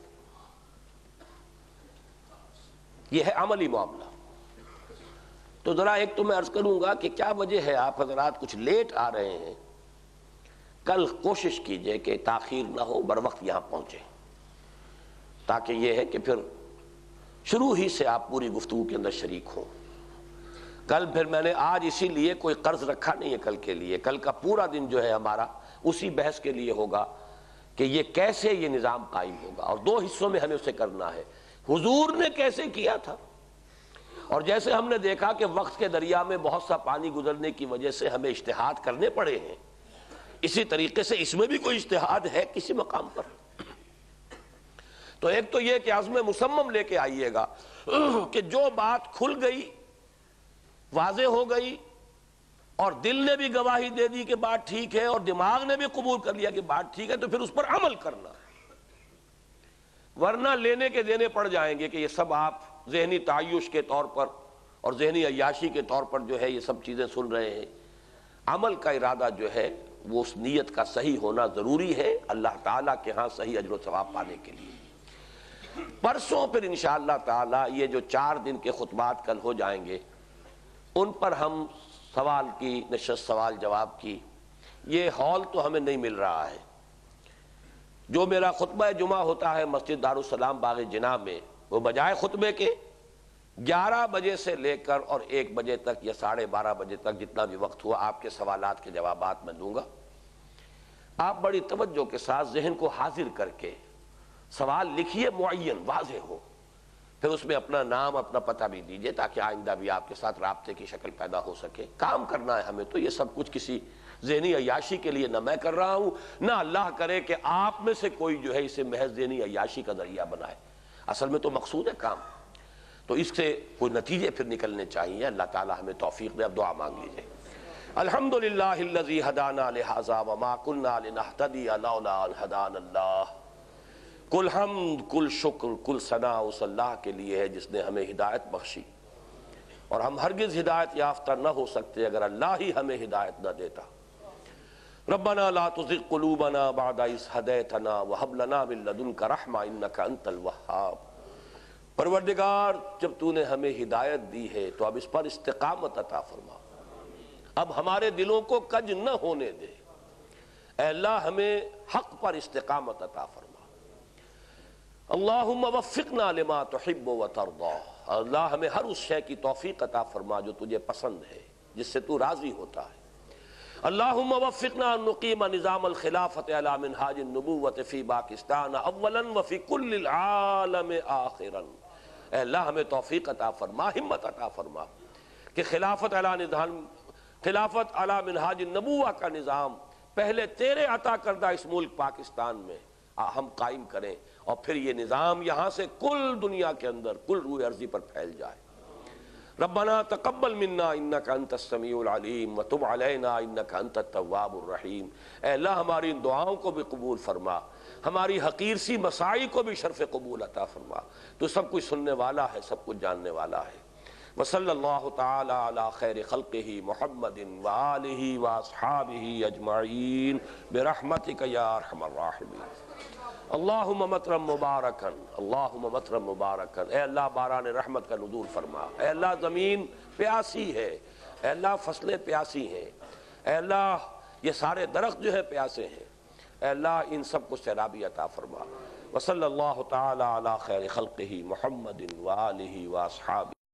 یہ ہے عملی معاملہ. تو ذرا ایک تو میں عرض کروں گا کہ کیا وجہ ہے آپ حضرات کچھ لیٹ آ رہے ہیں. کل کوشش کیجئے کہ تاخیر نہ ہو، بر وقت یہاں پہنچے، تاکہ یہ ہے کہ پھر شروع ہی سے آپ پوری گفتگو کے اندر شریک ہوں. کل پھر میں نے آج اسی لیے کوئی قرض رکھا نہیں ہے کل کے لیے. کل کا پورا دن جو ہے ہمارا اسی بحث کے لیے ہوگا کہ یہ کیسے یہ نظام قائم ہوگا، اور 2 حصوں میں ہمیں اسے کرنا ہے. حضور نے کیسے کیا تھا، اور جیسے ہم نے دیکھا کہ وقت کے دریا میں بہت سا پانی گزرنے کی وجہ سے ہمیں اجتہاد کرنے پڑے ہیں، اسی طریقے سے اس میں بھی کوئی اجتہاد ہے کسی مقام پر. تو ایک تو یہ کہ عزم مصمم لے کے آئیے گا کہ جو بات کھل گئی، واضح ہو گئی، اور دل نے بھی گواہی دے دی کہ بات ٹھیک ہے، اور دماغ نے بھی قبول کر لیا کہ بات ٹھیک ہے، تو پھر اس پر عمل کرنا. ورنہ لینے کے دینے پڑ جائیں گے کہ یہ سب آپ ذہنی تعیش کے طور پر اور ذہنی عیاشی کے طور پر جو ہے یہ سب چیزیں سن رہے ہیں. عمل کا ارادہ جو ہے وہ اس نیت کا صحیح ہونا ضروری ہے اللہ تعالیٰ کے ہاں صحیح اجر و ثواب پانے کے لیے۔ پرسوں پھر انشاءاللہ تعالیٰ یہ جو 4 دن کے خطبات کل ہو جائیں گے ان پر ہم سوال کی نشست، سوال جواب کی، یہ ہال تو ہمیں نہیں مل رہا ہے۔ جو میرا خطبہ جمعہ ہوتا ہے مسجد دارالسلام باغ جناح میں، وہ بجائے خطبے کے 11 بجے سے لے کر اور 1 بجے تک یا 12:30 بجے تک جتنا بھی وقت ہوا آپ کے سوالات کے جوابات میں دوں گا۔ آپ بڑی توجہ کے ساتھ ذہن کو حاضر کر کے سوال لکھیے، معین واضح ہو، پھر اس میں اپنا نام اپنا پتہ بھی دیجئے تاکہ آئندہ بھی آپ کے ساتھ رابطے کی شکل پیدا ہو سکے۔ کام کرنا ہے ہمیں، تو یہ سب کچھ کسی ذہنی عیاشی کے لیے نہ میں کر رہا ہوں، نہ اللہ کرے کہ آپ میں سے کوئی جو ہے اسے محض ذہنی عیاشی کا ذریعہ بنائے۔ اصل میں تو مقصود ہے کام، تو اس سے کوئی نتیجے پھر نکلنے چاہیے۔ اللہ تعالی ہمیں توفیق دے۔ اب دعا مانگ لیجیے۔ الحمدللہ الذی ہدانا لہذا وما کنا لنہتدی لولا ان ہدانا اللہ۔ کل حمد، کل شکر، کل ثنا اس اللہ کے لیے ہے جس نے ہمیں ہدایت بخشی، اور ہم ہرگز ہدایت یافتہ نہ ہو سکتے اگر اللہ ہی ہمیں ہدایت نہ دیتا۔ ربنا لا تزغ قلوبنا بعد اذ ہدیتنا وہب لنا من لدنک رحمہ انک انت الوہاب۔ پروردگار، جب تو نے ہمیں ہدایت دی ہے تو اب اس پر استقامت عطا فرما، اب ہمارے دلوں کو کج نہ ہونے دے۔ اے اللہ ہمیں حق پر استقامت عطا فرما۔ اللہم وفقنا لما تحب وترضى، اللہ ہمیں ہر اس شے کی توفیق عطا فرما جو تجھے پسند ہے، جس سے تو راضی ہوتا ہے۔ اللہم وفقنا ان نقیم نظام الخلافت علی منہاج النبوت فی پاکستان اولا وفی کل العالم آخرا۔ اے اللہ ہمیں توفیق عطا فرما، ہمت عطا فرما کہ خلافت علی منہاج النبوہ کا نظام پہلے تیرے عطا کردہ اس ملک پاکستان میں ہم قائم کریں، اور پھر یہ نظام یہاں سے کل دنیا کے اندر کل روئے ارضی پر پھیل جائے۔ ربنا تقبل منا انک انت السمیع العلیم وتب علینا انک انت التواب الرحیم۔ اے اللہ ہماری ان دعاؤں کو بھی قبول فرما، ہماری حقیر سی مساعی کو بھی شرف قبول عطا فرما۔ تو سب کچھ سننے والا ہے، سب کچھ جاننے والا ہے۔ وصلی اللہ تعالی علی خیر خلقہ محمد وآلہ واصحابہ اجمعین برحمتک یا ارحم الراحمین۔ اللہم مطرم مبارکن، اللہم مطرم مبارکن۔ اے اللہ باران رحمت کا نزول فرما۔ اے اللہ زمین پیاسی ہے، اے اللہ فصلیں پیاسی ہیں، اے اللہ یہ سارے درخت جو ہے پیاسے ہیں، اے اللہ ان سب کو سیرابی عطا فرما۔ وصلی اللہ تعالی علی خیر خلقہ محمد وآلہ واصحابہ